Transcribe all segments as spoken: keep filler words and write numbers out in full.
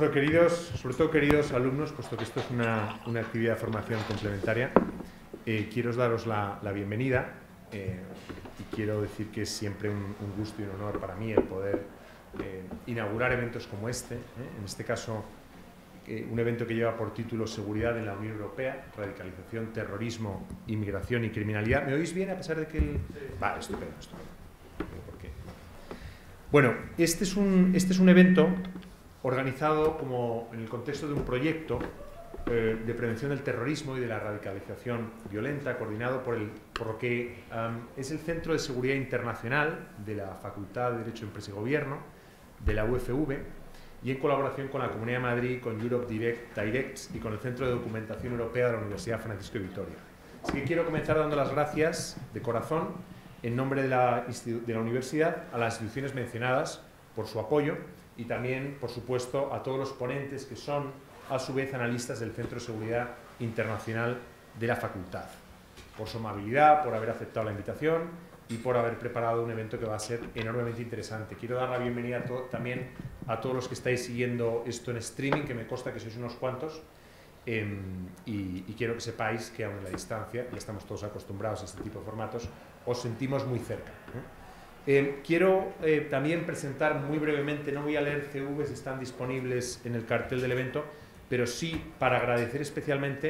Bueno, queridos, sobre todo queridos alumnos, puesto que esto es una, una actividad de formación complementaria, eh, quiero daros la, la bienvenida eh, y quiero decir que es siempre un, un gusto y un honor para mí el poder eh, inaugurar eventos como este, ¿eh? En este caso eh, un evento que lleva por título Seguridad en la Unión Europea, radicalización, terrorismo, inmigración y criminalidad. ¿Me oís bien a pesar de que el...? Vale, estupendo, estupendo. ¿Por qué? Bueno, este es un, este es un evento organizado como en el contexto de un proyecto eh, de prevención del terrorismo y de la radicalización violenta, coordinado por, el, por lo que um, es el Centro de Seguridad Internacional de la Facultad de Derecho, Empresa y Gobierno de la U F V y en colaboración con la Comunidad de Madrid, con Europe Direct, Directs y con el Centro de Documentación Europea de la Universidad Francisco de Vitoria. Así que quiero comenzar dando las gracias de corazón en nombre de la, de la universidad a las instituciones mencionadas por su apoyo y también, por supuesto, a todos los ponentes que son, a su vez, analistas del Centro de Seguridad Internacional de la Facultad, por su amabilidad, por haber aceptado la invitación y por haber preparado un evento que va a ser enormemente interesante. Quiero dar la bienvenida a también a todos los que estáis siguiendo esto en streaming, que me consta que sois unos cuantos, eh, y, y quiero que sepáis que, aun en la distancia, ya estamos todos acostumbrados a este tipo de formatos, os sentimos muy cerca, ¿eh? Eh, quiero eh, también presentar muy brevemente, no voy a leer C Vs, están disponibles en el cartel del evento, pero sí para agradecer especialmente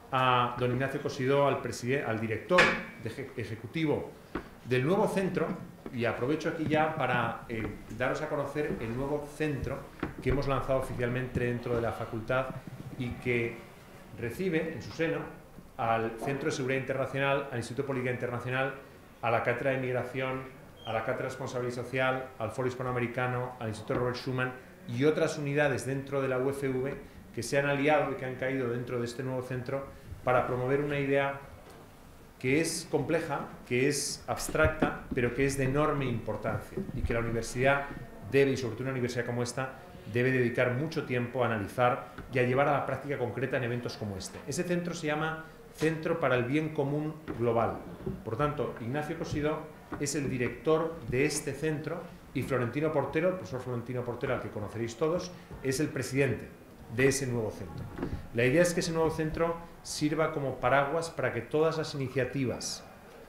a don Ignacio Cosidó, al, al director de ejecutivo del nuevo centro, y aprovecho aquí ya para eh, daros a conocer el nuevo centro que hemos lanzado oficialmente dentro de la facultad y que recibe en su seno al Centro de Seguridad Internacional, al Instituto de Política Internacional, a la Cátedra de Inmigración, a la Cátedra de Responsabilidad Social, al Foro Hispanoamericano, al Instituto Robert Schuman y otras unidades dentro de la U F V que se han aliado y que han caído dentro de este nuevo centro para promover una idea que es compleja, que es abstracta, pero que es de enorme importancia y que la universidad debe, y sobre todo una universidad como esta, debe dedicar mucho tiempo a analizar y a llevar a la práctica concreta en eventos como este. Ese centro se llama Centro para el Bien Común Global. Por tanto, Ignacio Cosidó es el director de este centro y Florentino Portero, el profesor Florentino Portero, al que conoceréis todos, es el presidente de ese nuevo centro. La idea es que ese nuevo centro sirva como paraguas para que todas las iniciativas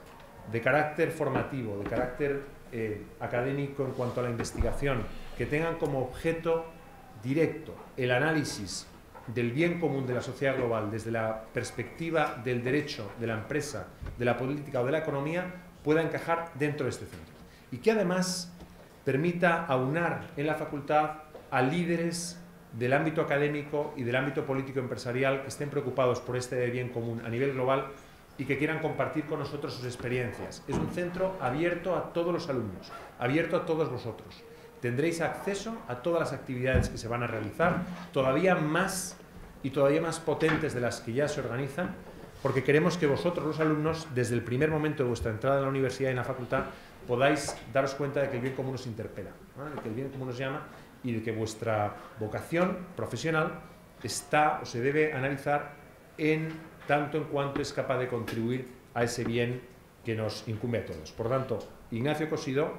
de carácter formativo, de carácter eh, académico en cuanto a la investigación, que tengan como objeto directo el análisis del bien común de la sociedad global desde la perspectiva del derecho, de la empresa, de la política o de la economía, pueda encajar dentro de este centro. Y que además permita aunar en la facultad a líderes del ámbito académico y del ámbito político empresarial que estén preocupados por este bien común a nivel global y que quieran compartir con nosotros sus experiencias. Es un centro abierto a todos los alumnos, abierto a todos vosotros. Tendréis acceso a todas las actividades que se van a realizar, todavía más y todavía más potentes de las que ya se organizan, porque queremos que vosotros, los alumnos, desde el primer momento de vuestra entrada en la universidad y en la facultad, podáis daros cuenta de que el bien común os interpela, ¿no? De que el bien común os llama y de que vuestra vocación profesional está o se debe analizar en tanto en cuanto es capaz de contribuir a ese bien que nos incumbe a todos. Por tanto, Ignacio Cosidó,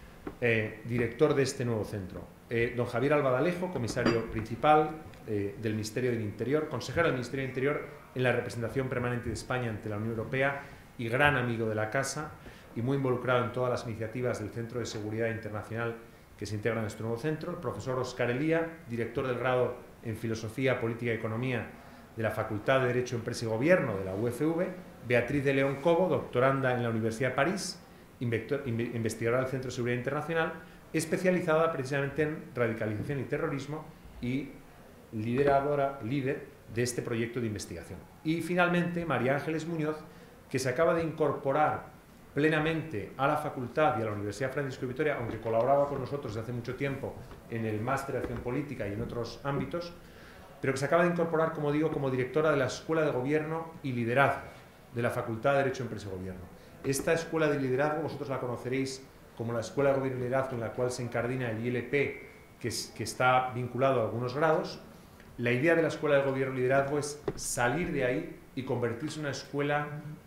eh, director de este nuevo centro. Eh, don Javier Albadalejo, comisario principal eh, del Ministerio del Interior, consejero del Ministerio del Interior en la representación permanente de España ante la Unión Europea y gran amigo de la Casa y muy involucrado en todas las iniciativas del Centro de Seguridad Internacional que se integran en este nuevo centro. El profesor Óscar Elía, director del grado en Filosofía, Política y Economía de la Facultad de Derecho, Empresa y Gobierno de la U F V. Beatriz de León Cobo, doctoranda en la Universidad de París, investigadora del Centro de Seguridad Internacional, especializada precisamente en radicalización y terrorismo y lideradora, líder de este proyecto de investigación. Y finalmente, María Ángeles Muñoz, que se acaba de incorporar plenamente a la facultad y a la Universidad Francisco de Vitoria, aunque colaboraba con nosotros desde hace mucho tiempo en el máster de acción política y en otros ámbitos, pero que se acaba de incorporar, como digo, como directora de la Escuela de Gobierno y Liderazgo de la Facultad de Derecho, Empresa y Gobierno. Esta Escuela de Liderazgo vosotros la conoceréis como la Escuela de Gobierno y Liderazgo, en la cual se incardina el I L P, que, es, que está vinculado a algunos grados. La idea de la Escuela de Gobierno y Liderazgo es salir de ahí y convertirse en una escuela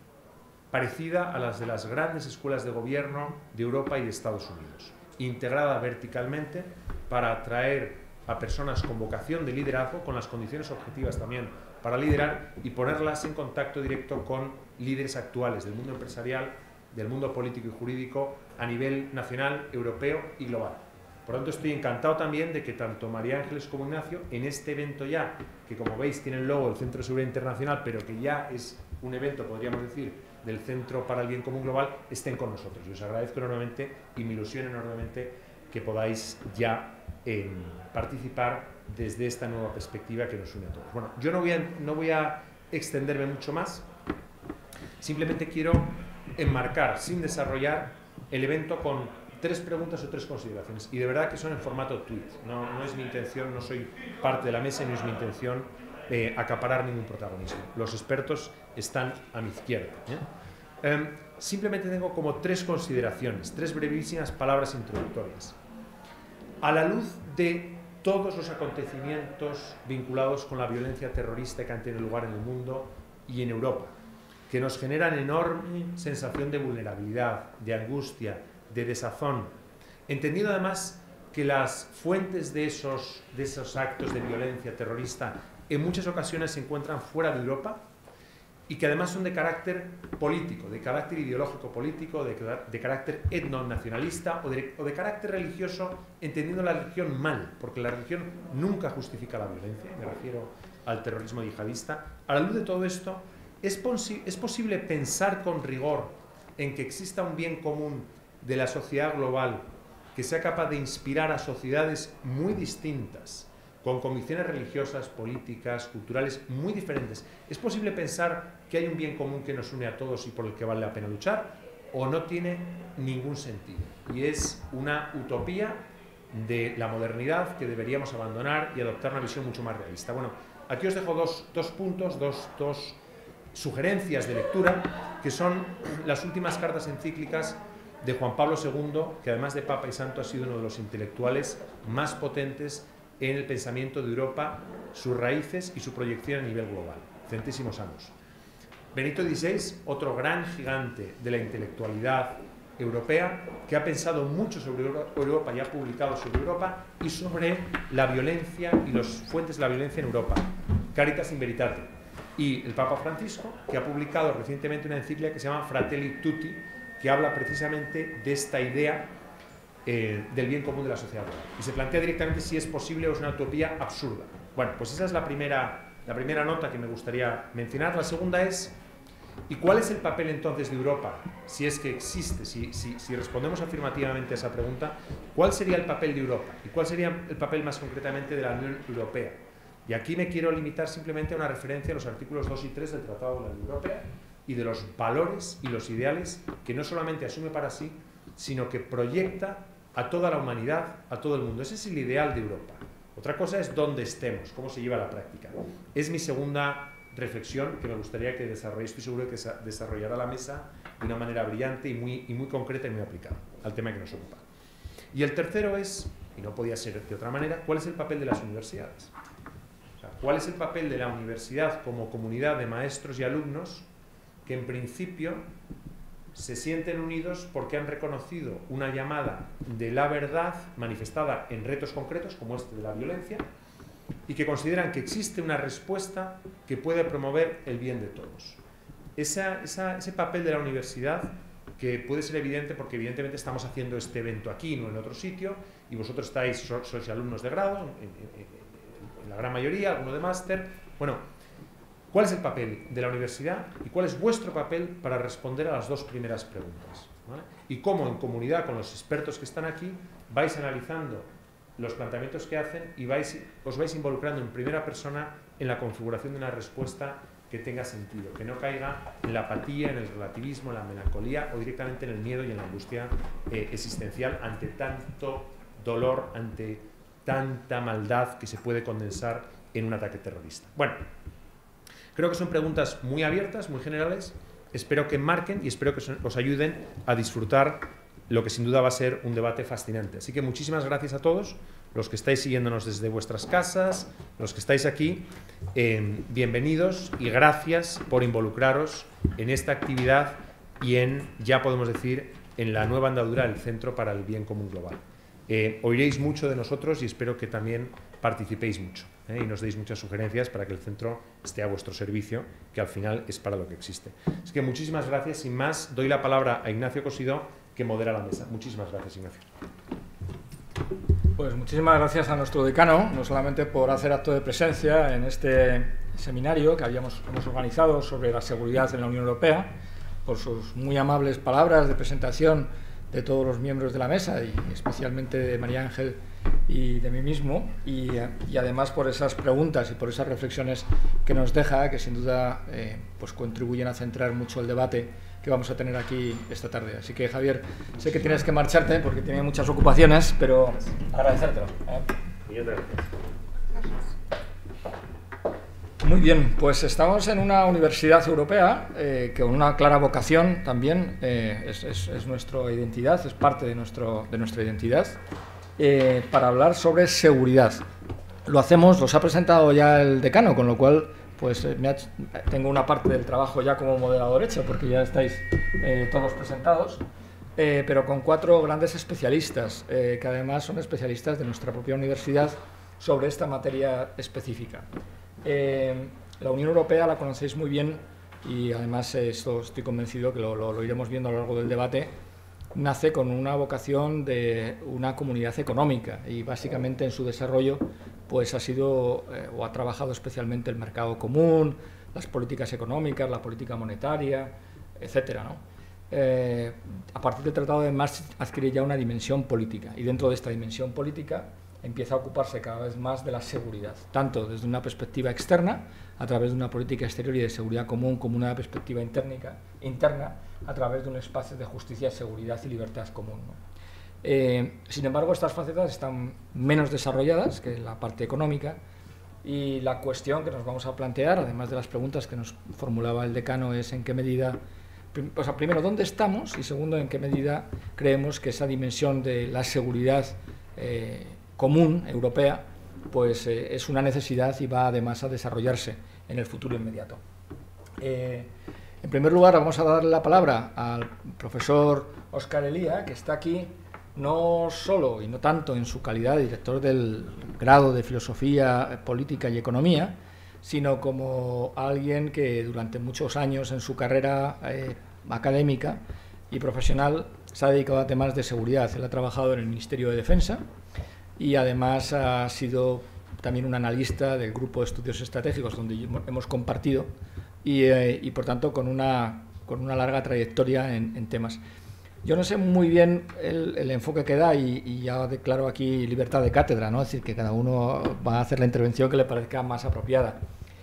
parecida a las de las grandes escuelas de gobierno de Europa y de Estados Unidos, integrada verticalmente para atraer a personas con vocación de liderazgo, con las condiciones objetivas también para liderar y ponerlas en contacto directo con líderes actuales del mundo empresarial, del mundo político y jurídico a nivel nacional, europeo y global. Por lo tanto, estoy encantado también de que tanto María Ángeles como Ignacio, en este evento ya, que como veis tiene el logo del Centro de Seguridad Internacional, pero que ya es un evento, podríamos decir, del Centro para el Bien Común Global, estén con nosotros. Y os agradezco enormemente y me ilusiona enormemente que podáis ya eh, participar desde esta nueva perspectiva que nos une a todos. Bueno, yo no voy a, no voy a extenderme mucho más, simplemente quiero enmarcar, sin desarrollar, el evento con tres preguntas o tres consideraciones, y de verdad que son en formato tweet. No, no es mi intención, no soy parte de la mesa y no es mi intención eh, acaparar ningún protagonismo. Los expertos están a mi izquierda. ¿eh? Eh, simplemente tengo como tres consideraciones, tres brevísimas palabras introductorias. A la luz de todos los acontecimientos vinculados con la violencia terrorista que han tenido lugar en el mundo y en Europa, que nos generan enorme sensación de vulnerabilidad, de angustia, de desazón, entendiendo además que las fuentes de esos, de esos actos de violencia terrorista en muchas ocasiones se encuentran fuera de Europa y que además son de carácter político, de carácter ideológico político, de, de carácter etnonacionalista o de, o de carácter religioso, entendiendo la religión mal, porque la religión nunca justifica la violencia, me refiero al terrorismo yihadista. A la luz de todo esto, ¿es, posi ¿es posible pensar con rigor en que exista un bien común de la sociedad global que sea capaz de inspirar a sociedades muy distintas, con convicciones religiosas, políticas, culturales muy diferentes? ¿Es posible pensar que hay un bien común que nos une a todos y por el que vale la pena luchar? ¿O no tiene ningún sentido? Y es una utopía de la modernidad que deberíamos abandonar y adoptar una visión mucho más realista. Bueno, aquí os dejo dos, dos puntos, dos, dos sugerencias de lectura, que son las últimas cartas encíclicas de Juan Pablo segundo, que además de Papa y Santo ha sido uno de los intelectuales más potentes en el pensamiento de Europa, sus raíces y su proyección a nivel global. Centésimos años. Benito dieciséis, otro gran gigante de la intelectualidad europea, que ha pensado mucho sobre Europa y ha publicado sobre Europa y sobre la violencia y las fuentes de la violencia en Europa. Caritas in Veritate. Y el Papa Francisco, que ha publicado recientemente una encíclica que se llama Fratelli Tutti, que habla precisamente de esta idea eh, del bien común de la sociedad global. Y se plantea directamente si es posible o es una utopía absurda. Bueno, pues esa es la primera, la primera nota que me gustaría mencionar. La segunda es, ¿y cuál es el papel entonces de Europa? Si es que existe, si, si, si respondemos afirmativamente a esa pregunta, ¿cuál sería el papel de Europa? ¿Y cuál sería el papel más concretamente de la Unión Europea? Y aquí me quiero limitar simplemente a una referencia a los artículos dos y tres del Tratado de la Unión Europea, y de los valores y los ideales que no solamente asume para sí, sino que proyecta a toda la humanidad, a todo el mundo. Ese es el ideal de Europa. Otra cosa es dónde estemos, cómo se lleva a la práctica. Es mi segunda reflexión que me gustaría que desarrolléis. Estoy seguro que desarrollará la mesa de una manera brillante y muy, y muy concreta y muy aplicada al tema que nos ocupa. Y el tercero es, y no podía ser de otra manera, ¿cuál es el papel de las universidades? O sea, ¿cuál es el papel de la universidad como comunidad de maestros y alumnos que en principio se sienten unidos porque han reconocido una llamada de la verdad manifestada en retos concretos como este de la violencia y que consideran que existe una respuesta que puede promover el bien de todos? Esa, esa, ese papel de la universidad, que puede ser evidente porque evidentemente estamos haciendo este evento aquí, no en otro sitio, y vosotros estáis, sois alumnos de grado, en, en, en la gran mayoría, alguno de máster. Bueno, ¿cuál es el papel de la universidad y cuál es vuestro papel para responder a las dos primeras preguntas? ¿Vale? Y cómo en comunidad con los expertos que están aquí vais analizando los planteamientos que hacen y vais, os vais involucrando en primera persona en la configuración de una respuesta que tenga sentido, que no caiga en la apatía, en el relativismo, en la melancolía o directamente en el miedo y en la angustia eh, existencial ante tanto dolor, ante tanta maldad que se puede condensar en un ataque terrorista. Bueno, creo que son preguntas muy abiertas, muy generales. Espero que marquen y espero que os ayuden a disfrutar lo que sin duda va a ser un debate fascinante. Así que muchísimas gracias a todos, los que estáis siguiéndonos desde vuestras casas, los que estáis aquí, eh, bienvenidos y gracias por involucraros en esta actividad y en, ya podemos decir, en la nueva andadura del Centro para el Bien Común Global. Eh, oiréis mucho de nosotros y espero que también participéis mucho, ¿eh? Y nos deis muchas sugerencias para que el centro esté a vuestro servicio, que al final es para lo que existe. Así que muchísimas gracias. Sin más, doy la palabra a Ignacio Cosidó, que modera la mesa. Muchísimas gracias, Ignacio. Pues muchísimas gracias a nuestro decano, no solamente por hacer acto de presencia en este seminario que habíamos, hemos organizado sobre la seguridad en la Unión Europea, por sus muy amables palabras de presentación de todos los miembros de la mesa y especialmente de María Ángel y de mí mismo, y, y además por esas preguntas y por esas reflexiones que nos deja, que sin duda eh, pues contribuyen a centrar mucho el debate que vamos a tener aquí esta tarde. Así que, Javier, sé que tienes que marcharte porque tienes muchas ocupaciones, pero agradecértelo, ¿eh? Muchas gracias. Muy bien, pues estamos en una universidad europea eh, que con una clara vocación también eh, es, es, es nuestra identidad, es parte de, nuestro, de nuestra identidad, eh, para hablar sobre seguridad. Lo hacemos, los ha presentado ya el decano, con lo cual pues eh, me ha, tengo una parte del trabajo ya como moderador hecho, porque ya estáis eh, todos presentados, eh, pero con cuatro grandes especialistas, eh, que además son especialistas de nuestra propia universidad sobre esta materia específica. Eh, la Unión Europea la conocéis muy bien y además eh, esto estoy convencido que lo, lo, lo iremos viendo a lo largo del debate. Nace con una vocación de una comunidad económica y básicamente en su desarrollo pues ha sido eh, o ha trabajado especialmente el mercado común, las políticas económicas, la política monetaria, etcétera, ¿no? Eh, a partir del Tratado de Maastricht adquiere ya una dimensión política y dentro de esta dimensión política empieza a ocuparse cada vez más de la seguridad, tanto desde una perspectiva externa, a través de una política exterior y de seguridad común, como una perspectiva interna, interna a través de un espacio de justicia, seguridad y libertad común, ¿no? Eh, sin embargo, estas facetas están menos desarrolladas que la parte económica y la cuestión que nos vamos a plantear, además de las preguntas que nos formulaba el decano, es en qué medida, o sea, primero, ¿dónde estamos? Y segundo, en qué medida creemos que esa dimensión de la seguridad eh, común europea pues eh, es una necesidad y va además a desarrollarse en el futuro inmediato. Eh, en primer lugar vamos a darle la palabra al profesor Óscar Elía, que está aquí no solo y no tanto en su calidad de director del grado de Filosofía, Política y Economía, sino como alguien que durante muchos años en su carrera eh, académica y profesional se ha dedicado a temas de seguridad. Él ha trabajado en el Ministerio de Defensa y además ha sido también un analista del grupo de estudios estratégicos donde hemos compartido y, eh, y por tanto con una, con una larga trayectoria en, en temas. Yo no sé muy bien el, el enfoque que da y, y ya declaro aquí libertad de cátedra, ¿no? Es decir, que cada uno va a hacer la intervención que le parezca más apropiada.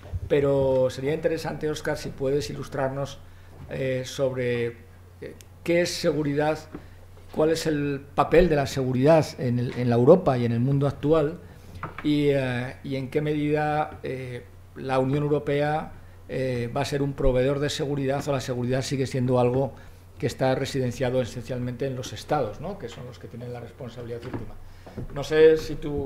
Pero sería interesante, Óscar, si puedes ilustrarnos eh, sobre eh, qué es seguridad, cuál es el papel de la seguridad en, el, en la Europa y en el mundo actual y, eh, y en qué medida eh, la Unión Europea eh, va a ser un proveedor de seguridad o la seguridad sigue siendo algo que está residenciado esencialmente en los Estados, ¿no? Que son los que tienen la responsabilidad última. No sé si tu,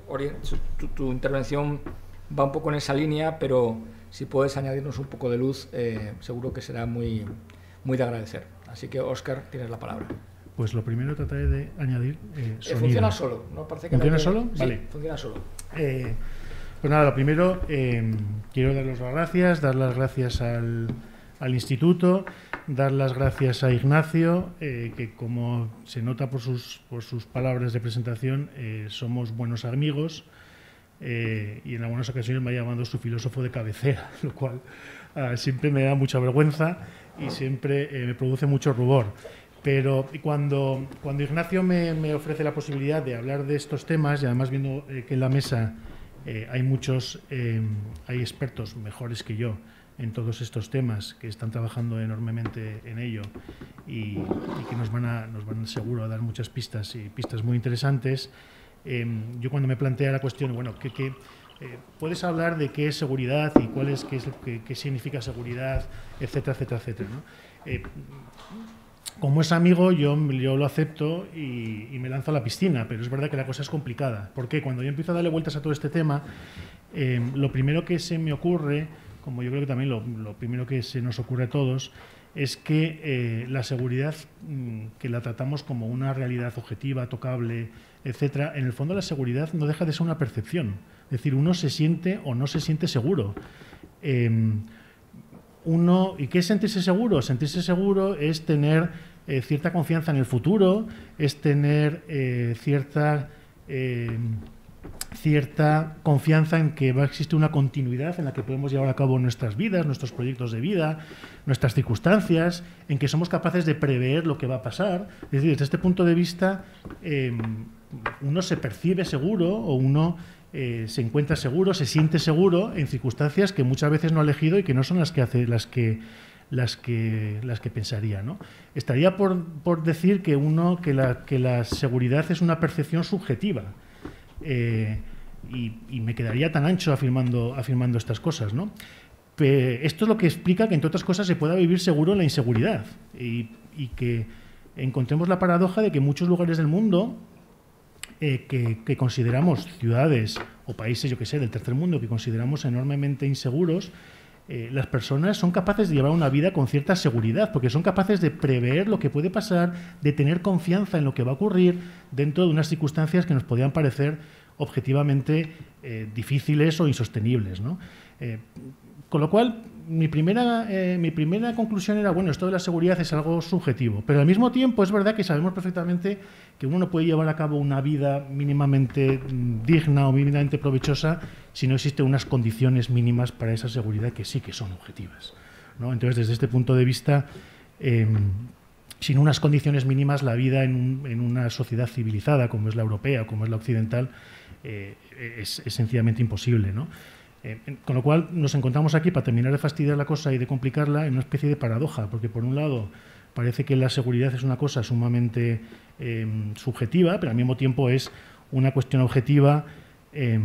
tu, tu intervención va un poco en esa línea, pero si puedes añadirnos un poco de luz, eh, seguro que será muy, muy de agradecer. Así que, Óscar, tienes la palabra. Pues lo primero trataré de añadir eh, sonido. Funciona solo, ¿no? Parece que ¿Funciona no hay... solo? Sí, vale. Funciona solo. Eh, pues nada, lo primero, eh, quiero daros las gracias, dar las gracias al, al instituto, dar las gracias a Ignacio, eh, que como se nota por sus, por sus palabras de presentación, eh, somos buenos amigos eh, y en algunas ocasiones me ha llamado su filósofo de cabecera, lo cual eh, siempre me da mucha vergüenza y siempre eh, me produce mucho rubor. Pero cuando, cuando Ignacio me, me ofrece la posibilidad de hablar de estos temas, y además viendo eh, que en la mesa eh, hay muchos, eh, hay expertos mejores que yo en todos estos temas, que están trabajando enormemente en ello y, y que nos van, a, nos van seguro a dar muchas pistas y pistas muy interesantes, eh, yo cuando me plantea la cuestión, bueno, que, que eh, puedes hablar de qué es seguridad y cuál es, qué, es, qué, qué significa seguridad, etcétera, etcétera, etcétera, ¿no? Eh, Como es amigo, yo, yo lo acepto y, y me lanzo a la piscina, pero es verdad que la cosa es complicada. Porque cuando yo empiezo a darle vueltas a todo este tema, eh, lo primero que se me ocurre, como yo creo que también lo, lo primero que se nos ocurre a todos, es que eh, la seguridad, mmm, que la tratamos como una realidad objetiva, tocable, etcétera, en el fondo la seguridad no deja de ser una percepción. Es decir, uno se siente o no se siente seguro. Eh, uno, ¿y qué es sentirse seguro? Sentirse seguro es tener eh, cierta confianza en el futuro, es tener eh, cierta... Eh, cierta confianza en que va a existir una continuidad en la que podemos llevar a cabo nuestras vidas, nuestros proyectos de vida, nuestras circunstancias, en que somos capaces de prever lo que va a pasar. Es decir, desde este punto de vista, eh, uno se percibe seguro o uno eh, se encuentra seguro, se siente seguro en circunstancias que muchas veces no ha elegido y que no son las que hace, las que las que las que pensaría, ¿no? Estaría por, por decir que uno que la, que la seguridad es una percepción subjetiva. Eh, y, y me quedaría tan ancho afirmando, afirmando estas cosas, ¿no? Pe- esto es lo que explica que, entre otras cosas, se pueda vivir seguro en la inseguridad y, y que encontremos la paradoja de que en muchos lugares del mundo eh, que, que consideramos ciudades o países, yo que sé, del tercer mundo, que consideramos enormemente inseguros, eh, las personas son capaces de llevar una vida con cierta seguridad, porque son capaces de prever lo que puede pasar, de tener confianza en lo que va a ocurrir dentro de unas circunstancias que nos podían parecer objetivamente eh, difíciles o insostenibles, ¿no? Eh, con lo cual, mi primera, eh, mi primera conclusión era, bueno, esto de la seguridad es algo subjetivo, pero al mismo tiempo es verdad que sabemos perfectamente que uno no puede llevar a cabo una vida mínimamente digna o mínimamente provechosa si no existen unas condiciones mínimas para esa seguridad que sí que son objetivas, ¿no? Entonces, desde este punto de vista, eh, sin unas condiciones mínimas, la vida en, un, en una sociedad civilizada como es la europea, como es la occidental, eh, es, es sencillamente imposible, ¿no? Eh, con lo cual nos encontramos aquí, para terminar de fastidiar la cosa y de complicarla, en una especie de paradoja, porque por un lado parece que la seguridad es una cosa sumamente eh, subjetiva, pero al mismo tiempo es una cuestión objetiva eh,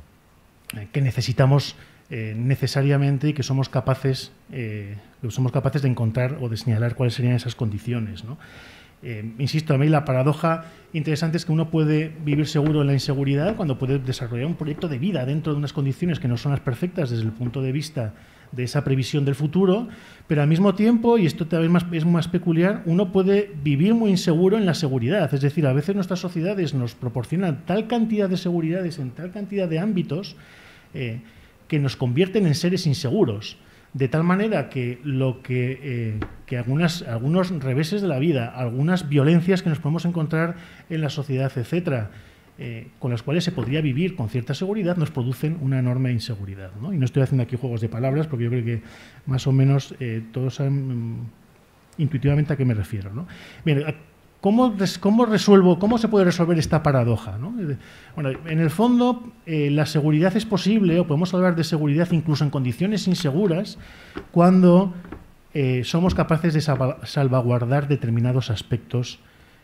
que necesitamos eh, necesariamente y que somos capaces, eh, que somos capaces de encontrar o de señalar cuáles serían esas condiciones, ¿no? Eh, insisto, a mí la paradoja interesante es que uno puede vivir seguro en la inseguridad cuando puede desarrollar un proyecto de vida dentro de unas condiciones que no son las perfectas desde el punto de vista de esa previsión del futuro, pero al mismo tiempo, y esto también es más, es más peculiar, uno puede vivir muy inseguro en la seguridad. Es decir, a veces nuestras sociedades nos proporcionan tal cantidad de seguridades en tal cantidad de ámbitos eh, que nos convierten en seres inseguros. De tal manera que lo que, eh, que algunas, algunos reveses de la vida, algunas violencias que nos podemos encontrar en la sociedad, etcétera, eh, con las cuales se podría vivir con cierta seguridad, nos producen una enorme inseguridad, ¿no? Y no estoy haciendo aquí juegos de palabras, porque yo creo que más o menos eh, todos saben mm, intuitivamente a qué me refiero, ¿no? Bien, ¿Cómo, ¿Cómo resuelvo, cómo se puede resolver esta paradoja, ¿no? Bueno, en el fondo, eh, la seguridad es posible, o podemos hablar de seguridad incluso en condiciones inseguras, cuando eh, somos capaces de salvaguardar determinados aspectos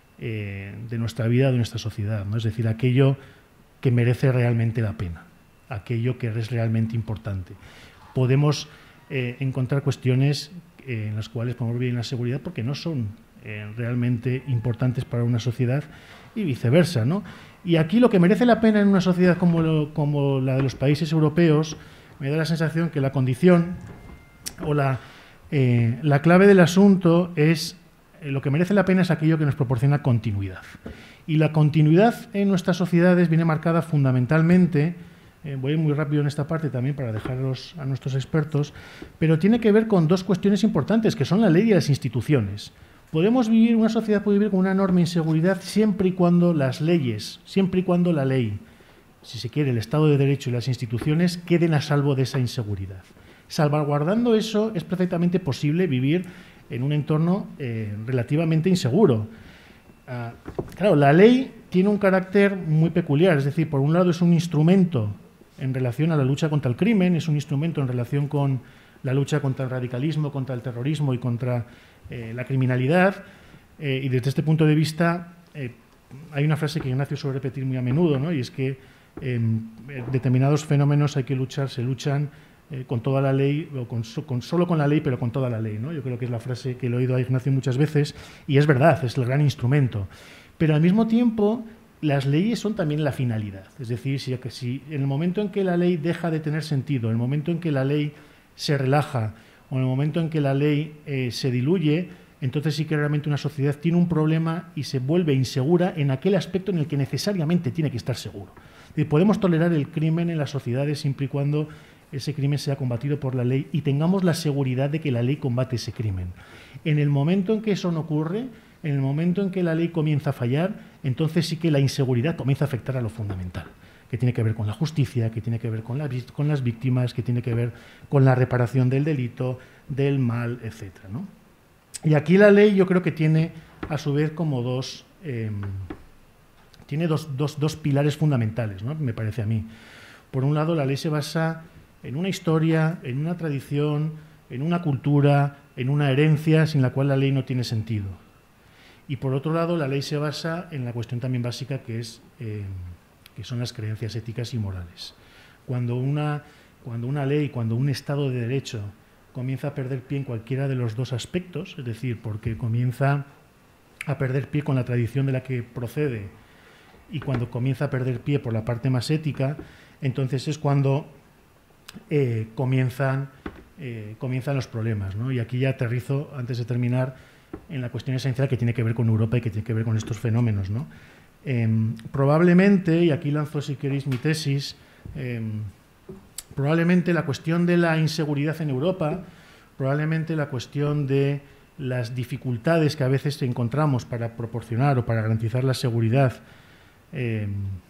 eh, de nuestra vida, de nuestra sociedad, ¿no? Es decir, aquello que merece realmente la pena, aquello que es realmente importante. Podemos eh, encontrar cuestiones eh, en las cuales podemos vivir en la seguridad porque no son Eh, realmente importantes para una sociedad y viceversa, ¿no? Y aquí lo que merece la pena en una sociedad como, lo, como la de los países europeos, me da la sensación que la condición o la, eh, la clave del asunto es, eh, lo que merece la pena es aquello que nos proporciona continuidad. Y la continuidad en nuestras sociedades viene marcada fundamentalmente, eh, voy muy rápido en esta parte también para dejarlos a nuestros expertos, pero tiene que ver con dos cuestiones importantes, que son la ley y las instituciones. Podemos vivir, una sociedad puede vivir con una enorme inseguridad siempre y cuando las leyes, siempre y cuando la ley, si se quiere, el Estado de Derecho y las instituciones queden a salvo de esa inseguridad. Salvaguardando eso, es perfectamente posible vivir en un entorno eh, relativamente inseguro. Ah, claro, la ley tiene un carácter muy peculiar, es decir, por un lado es un instrumento en relación a la lucha contra el crimen, es un instrumento en relación con la lucha contra el radicalismo, contra el terrorismo y contra Eh, la criminalidad, eh, y desde este punto de vista eh, hay una frase que Ignacio suele repetir muy a menudo, ¿no? Y es que eh, determinados fenómenos hay que luchar, se luchan eh, con toda la ley, o con, con, solo con la ley, pero con toda la ley, ¿no? Yo creo que es la frase que le he oído a Ignacio muchas veces, y es verdad, es el gran instrumento. Pero al mismo tiempo, las leyes son también la finalidad. Es decir, si, si en el momento en que la ley deja de tener sentido, en el momento en que la ley se relaja, o en el momento en que la ley eh, se diluye, entonces sí que realmente una sociedad tiene un problema y se vuelve insegura en aquel aspecto en el que necesariamente tiene que estar seguro. Es decir, podemos tolerar el crimen en las sociedades siempre y cuando ese crimen sea combatido por la ley y tengamos la seguridad de que la ley combate ese crimen. En el momento en que eso no ocurre, en el momento en que la ley comienza a fallar, entonces sí que la inseguridad comienza a afectar a lo fundamental, que tiene que ver con la justicia, que tiene que ver con, la, con las víctimas, que tiene que ver con la reparación del delito, del mal, etcétera, ¿no? Y aquí la ley yo creo que tiene, a su vez, como dos, eh, tiene dos, dos, dos pilares fundamentales, ¿no? Me parece a mí. Por un lado, la ley se basa en una historia, en una tradición, en una cultura, en una herencia sin la cual la ley no tiene sentido. Y por otro lado, la ley se basa en la cuestión también básica que, es, eh, que son las creencias éticas y morales. Cuando una, cuando una ley, cuando un Estado de Derecho comienza a perder pie en cualquiera de los dos aspectos, es decir, porque comienza a perder pie con la tradición de la que procede y cuando comienza a perder pie por la parte más ética, entonces es cuando eh, comienzan, eh, comienzan los problemas, ¿no? Y aquí ya aterrizo, antes de terminar, en la cuestión esencial que tiene que ver con Europa y que tiene que ver con estos fenómenos, ¿no? Eh, probablemente, y aquí lanzo si queréis mi tesis, eh, probablemente la cuestión de la inseguridad en Europa, probablemente la cuestión de las dificultades que a veces encontramos para proporcionar o para garantizar la seguridad eh,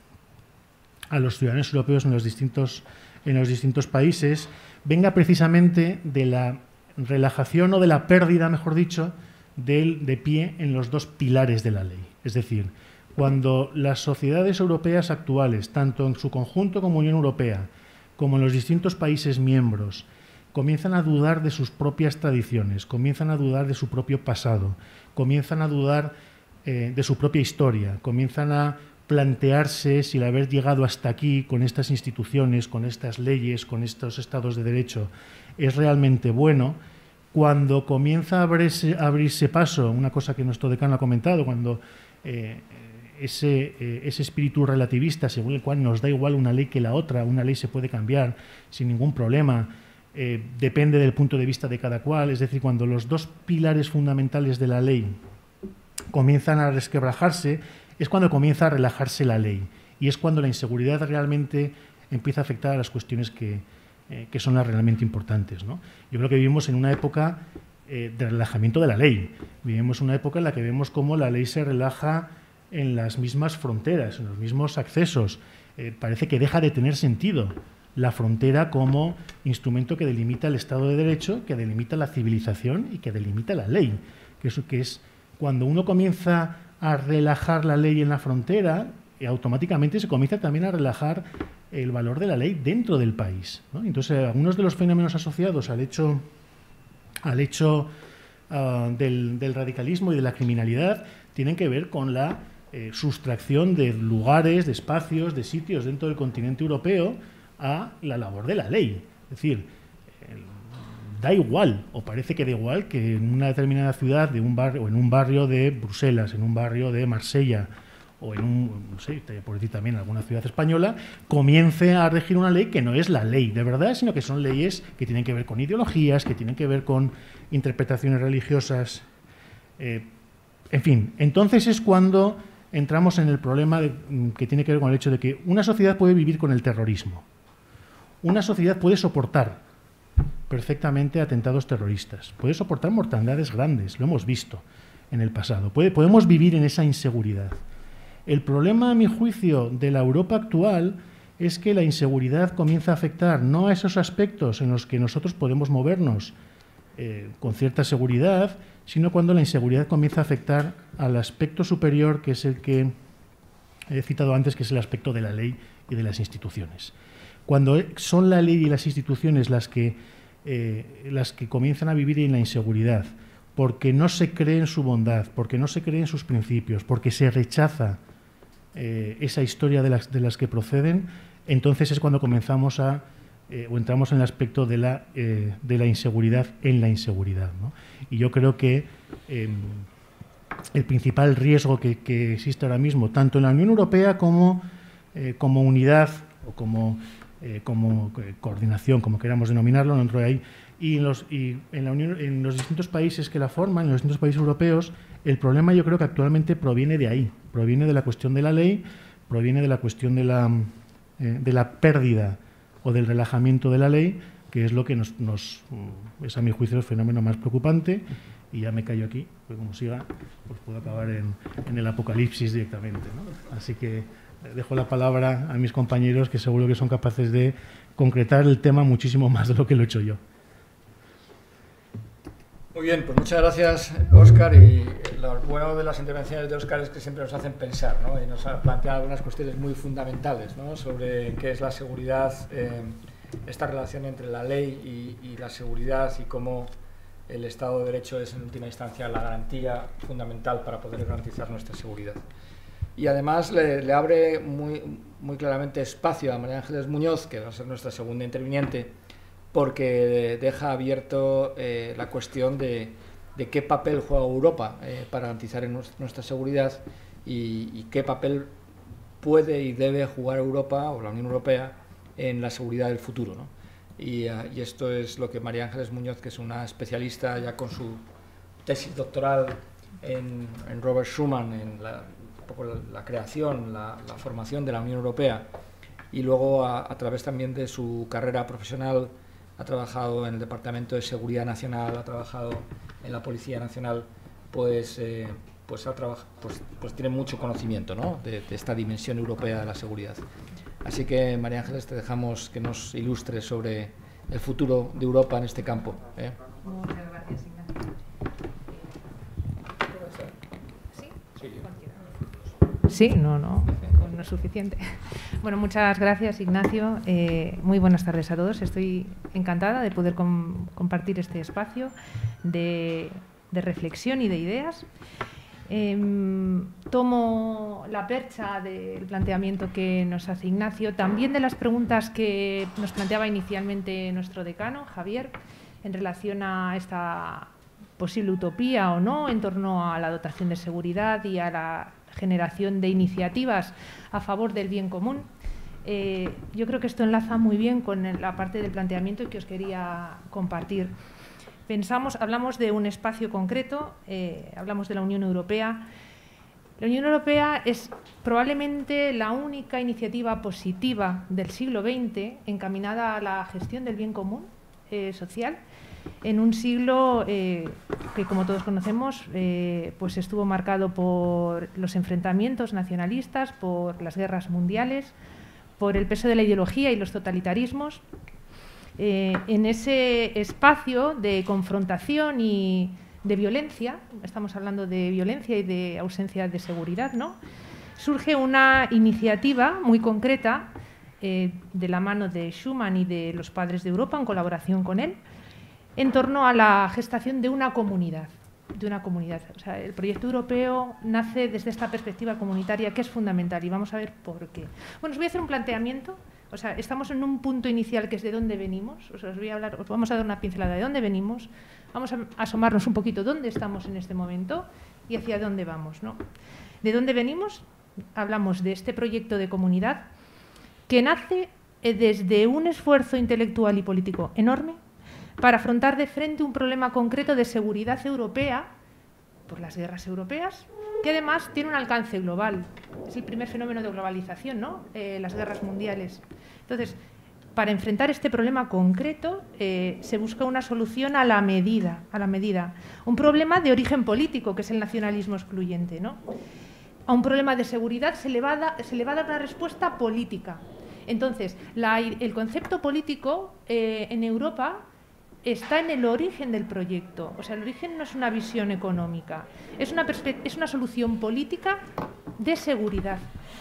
a los ciudadanos europeos en los distintos, en los distintos países, venga precisamente de la relajación o de la pérdida, mejor dicho, del, de pie en los dos pilares de la ley. Es decir, cuando las sociedades europeas actuales, tanto en su conjunto como Unión Europea, como en los distintos países miembros, comienzan a dudar de sus propias tradiciones, comienzan a dudar de su propio pasado, comienzan a dudar eh, de su propia historia, comienzan a plantearse si el haber llegado hasta aquí con estas instituciones, con estas leyes, con estos estados de derecho, es realmente bueno. Cuando comienza a abrirse, a abrirse paso, una cosa que nuestro decano ha comentado, cuando eh, Ese, eh, ese espíritu relativista según el cual nos da igual una ley que la otra, una ley se puede cambiar sin ningún problema, eh, depende del punto de vista de cada cual, es decir, cuando los dos pilares fundamentales de la ley comienzan a resquebrajarse, es cuando comienza a relajarse la ley y es cuando la inseguridad realmente empieza a afectar a las cuestiones que, eh, que son las realmente importantes, ¿no? Yo creo que vivimos en una época eh, de relajamiento de la ley, vivimos una época en la que vemos cómo la ley se relaja en las mismas fronteras, en los mismos accesos. Eh, parece que deja de tener sentido la frontera como instrumento que delimita el Estado de Derecho, que delimita la civilización y que delimita la ley. Que eso que es cuando uno comienza a relajar la ley en la frontera, eh, automáticamente se comienza también a relajar el valor de la ley dentro del país, ¿no? Entonces, algunos de los fenómenos asociados al hecho, al hecho uh, del, del radicalismo y de la criminalidad tienen que ver con la Eh, sustracción de lugares, de espacios, de sitios dentro del continente europeo a la labor de la ley. Es decir, eh, da igual, o parece que da igual, que en una determinada ciudad, de un barrio, o en un barrio de Bruselas, en un barrio de Marsella, o en un, no sé, por decir también alguna ciudad española, comience a regir una ley que no es la ley de verdad, sino que son leyes que tienen que ver con ideologías, que tienen que ver con interpretaciones religiosas. Eh, en fin, entonces es cuando entramos en el problema de, que tiene que ver con el hecho de que una sociedad puede vivir con el terrorismo. Una sociedad puede soportar perfectamente atentados terroristas, puede soportar mortandades grandes, lo hemos visto en el pasado. Puede, podemos vivir en esa inseguridad. El problema, a mi juicio, de la Europa actual es que la inseguridad comienza a afectar no a esos aspectos en los que nosotros podemos movernos eh, con cierta seguridad, sino cuando la inseguridad comienza a afectar al aspecto superior, que es el que he citado antes, que es el aspecto de la ley y de las instituciones. Cuando son la ley y las instituciones las que, eh, las que comienzan a vivir en la inseguridad, porque no se cree en su bondad, porque no se cree en sus principios, porque se rechaza eh, esa historia de las, de las que proceden, entonces es cuando comenzamos a Eh, o entramos en el aspecto de la, eh, de la inseguridad en la inseguridad, ¿no? Y yo creo que eh, el principal riesgo que, que existe ahora mismo, tanto en la Unión Europea como, eh, como unidad o como, eh, como eh, coordinación, como queramos denominarlo, dentro de ahí, Y, en los, y en, la Unión, en los distintos países que la forman, en los distintos países europeos, el problema yo creo que actualmente proviene de ahí, proviene de la cuestión de la ley, proviene de la cuestión de la, eh, de la pérdida o del relajamiento de la ley, que es lo que nos, nos es a mi juicio el fenómeno más preocupante. Y ya me callo aquí, porque como siga, pues puedo acabar en, en el apocalipsis directamente, ¿no? Así que dejo la palabra a mis compañeros, que seguro que son capaces de concretar el tema muchísimo más de lo que lo he hecho yo. Muy bien, pues muchas gracias, Óscar. Y lo bueno de las intervenciones de Óscar es que siempre nos hacen pensar, ¿no? Y nos ha planteado algunas cuestiones muy fundamentales, ¿no? Sobre qué es la seguridad, eh, esta relación entre la ley y, y la seguridad, y cómo el Estado de Derecho es en última instancia la garantía fundamental para poder garantizar nuestra seguridad. Y además le, le abre muy, muy claramente espacio a María Ángeles Muñoz, que va a ser nuestra segunda interviniente, porque deja abierto eh, la cuestión de, de qué papel juega Europa eh, para garantizar nuestra seguridad, y, y qué papel puede y debe jugar Europa o la Unión Europea en la seguridad del futuro, ¿no? Y, uh, y esto es lo que María Ángeles Muñoz, que es una especialista ya con su tesis doctoral en, en Robert Schuman, en la, un poco la, la creación, la, la formación de la Unión Europea, y luego a, a través también de su carrera profesional ha trabajado en el Departamento de Seguridad Nacional, ha trabajado en la Policía Nacional, pues, eh, pues, ha pues, pues tiene mucho conocimiento, ¿no? de, de esta dimensión europea de la seguridad. Así que, María Ángeles, te dejamos que nos ilustres sobre el futuro de Europa en este campo, ¿eh? Muchas gracias, Ignacio. ¿Sí? Sí, sí, no, no, no es suficiente. Bueno, muchas gracias, Ignacio. Eh, muy buenas tardes a todos. Estoy encantada de poder com compartir este espacio de, de reflexión y de ideas. Eh, tomo la percha del planteamiento que nos hace Ignacio, también de las preguntas que nos planteaba inicialmente nuestro decano, Javier, en relación a esta posible utopía o no en torno a la dotación de seguridad y a la generación de iniciativas a favor del bien común. Eh, yo creo que esto enlaza muy bien con la parte del planteamiento que os quería compartir. Pensamos, hablamos de un espacio concreto, eh, hablamos de la Unión Europea. La Unión Europea es probablemente la única iniciativa positiva del siglo veinte encaminada a la gestión del bien común eh, social, en un siglo eh, que, como todos conocemos, eh, pues estuvo marcado por los enfrentamientos nacionalistas, por las guerras mundiales, por el peso de la ideología y los totalitarismos. Eh, en ese espacio de confrontación y de violencia, estamos hablando de violencia y de ausencia de seguridad, ¿no? Surge una iniciativa muy concreta eh, de la mano de Schuman y de los Padres de Europa, en colaboración con él, en torno a la gestación de una comunidad. De una comunidad. O sea, el proyecto europeo nace desde esta perspectiva comunitaria, que es fundamental, y vamos a ver por qué. Bueno, os voy a hacer un planteamiento. O sea, estamos en un punto inicial que es de dónde venimos. O sea, os voy a hablar, os vamos a dar una pincelada de dónde venimos. Vamos a asomarnos un poquito dónde estamos en este momento y hacia dónde vamos, ¿no? ¿De dónde venimos? Hablamos de este proyecto de comunidad que nace desde un esfuerzo intelectual y político enorme para afrontar de frente un problema concreto de seguridad europea por las guerras europeas, que además tiene un alcance global. Es el primer fenómeno de globalización, ¿no? Eh, las guerras mundiales. Entonces, para enfrentar este problema concreto, eh, se busca una solución a la medida, a la medida. Un problema de origen político, que es el nacionalismo excluyente, ¿no? A un problema de seguridad se le va a, da, se le va a dar una respuesta política. Entonces, la, el concepto político eh, en Europa está en el origen del proyecto. O sea, el origen no es una visión económica, es una, es una solución política de seguridad.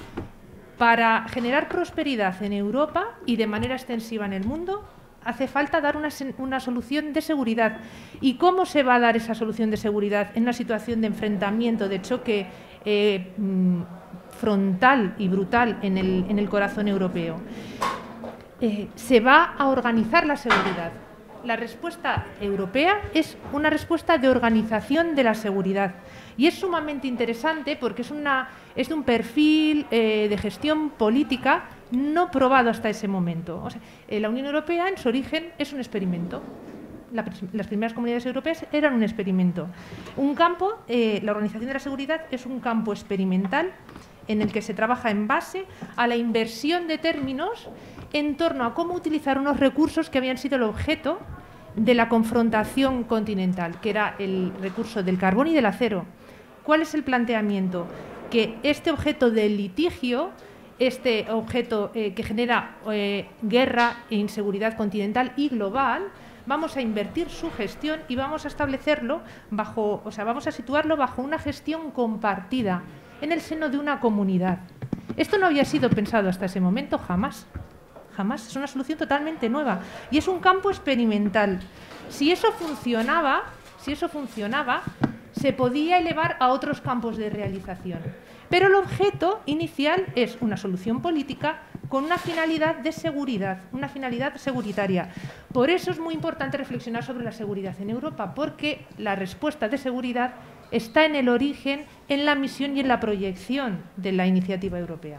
Para generar prosperidad en Europa y de manera extensiva en el mundo, hace falta dar una, una solución de seguridad. ¿Y cómo se va a dar esa solución de seguridad en una situación de enfrentamiento, de choque eh, frontal y brutal en el, en el corazón europeo? Eh, se va a organizar la seguridad. La respuesta europea es una respuesta de organización de la seguridad. Y es sumamente interesante porque es, una, es de un perfil eh, de gestión política no probado hasta ese momento. O sea, eh, la Unión Europea, en su origen, es un experimento. la, las primeras comunidades europeas eran un experimento. Un campo, eh, la Organización de la Seguridad es un campo experimental en el que se trabaja en base a la inversión de términos en torno a cómo utilizar unos recursos que habían sido el objeto de la confrontación continental, que era el recurso del carbón y del acero. ¿Cuál es el planteamiento? Que este objeto del litigio, este objeto eh, que genera eh, guerra e inseguridad continental y global, vamos a invertir su gestión y vamos a establecerlo bajo, o sea, vamos a situarlo bajo una gestión compartida en el seno de una comunidad. Esto no había sido pensado hasta ese momento, jamás. Jamás. Es una solución totalmente nueva. Y es un campo experimental. Si eso funcionaba, si eso funcionaba, se podía elevar a otros campos de realización. Pero el objeto inicial es una solución política con una finalidad de seguridad, una finalidad seguritaria. Por eso es muy importante reflexionar sobre la seguridad en Europa, porque la respuesta de seguridad está en el origen, en la misión y en la proyección de la iniciativa europea.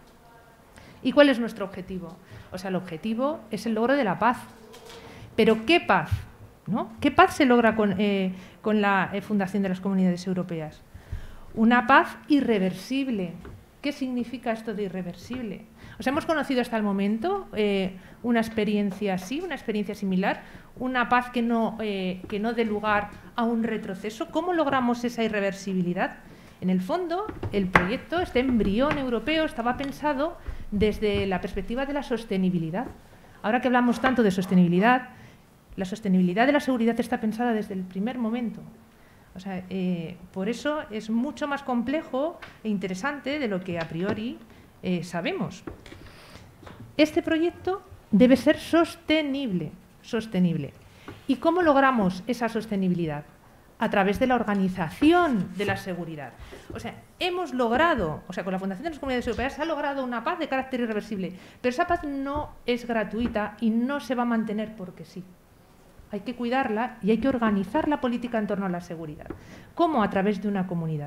¿Y cuál es nuestro objetivo? O sea, el objetivo es el logro de la paz. ¿Pero qué paz? ¿No? ¿Qué paz se logra con, eh, con la eh, fundación de las comunidades europeas? Una paz irreversible. ¿Qué significa esto de irreversible? O sea, hemos conocido hasta el momento eh, una experiencia así, una experiencia similar, una paz que no, eh, que no dé lugar a un retroceso. ¿Cómo logramos esa irreversibilidad? En el fondo, el proyecto, este embrión europeo, estaba pensado desde la perspectiva de la sostenibilidad. Ahora que hablamos tanto de sostenibilidad, la sostenibilidad de la seguridad está pensada desde el primer momento. O sea, eh, por eso es mucho más complejo e interesante de lo que a priori eh, sabemos. Este proyecto debe ser sostenible, sostenible. ¿Y cómo logramos esa sostenibilidad? A través de la organización de la seguridad. O sea, hemos logrado, o sea, con la Fundación de las Comunidades Europeas se ha logrado una paz de carácter irreversible, pero esa paz no es gratuita y no se va a mantener porque sí. Hay que cuidarla y hay que organizar la política en torno a la seguridad. ¿Cómo? A través de una comunidad.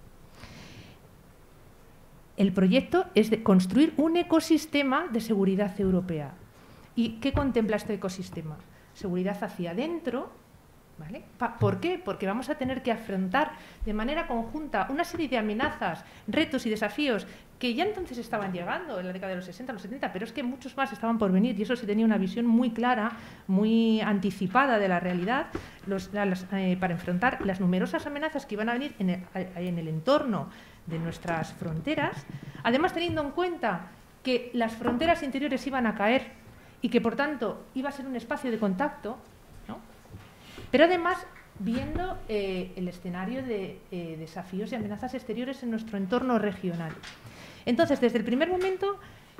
El proyecto es de construir un ecosistema de seguridad europea. ¿Y qué contempla este ecosistema? Seguridad hacia adentro. ¿Vale? ¿Por qué? Porque vamos a tener que afrontar de manera conjunta una serie de amenazas, retos y desafíos que ya entonces estaban llegando en la década de los sesenta, los setenta, pero es que muchos más estaban por venir y eso se tenía una visión muy clara, muy anticipada de la realidad los, las, eh, para enfrentar las numerosas amenazas que iban a venir en el, en el entorno de nuestras fronteras, además teniendo en cuenta que las fronteras interiores iban a caer y que por tanto iba a ser un espacio de contacto, ¿no? Pero además, viendo eh, el escenario de eh, desafíos y amenazas exteriores en nuestro entorno regional. Entonces, desde el primer momento,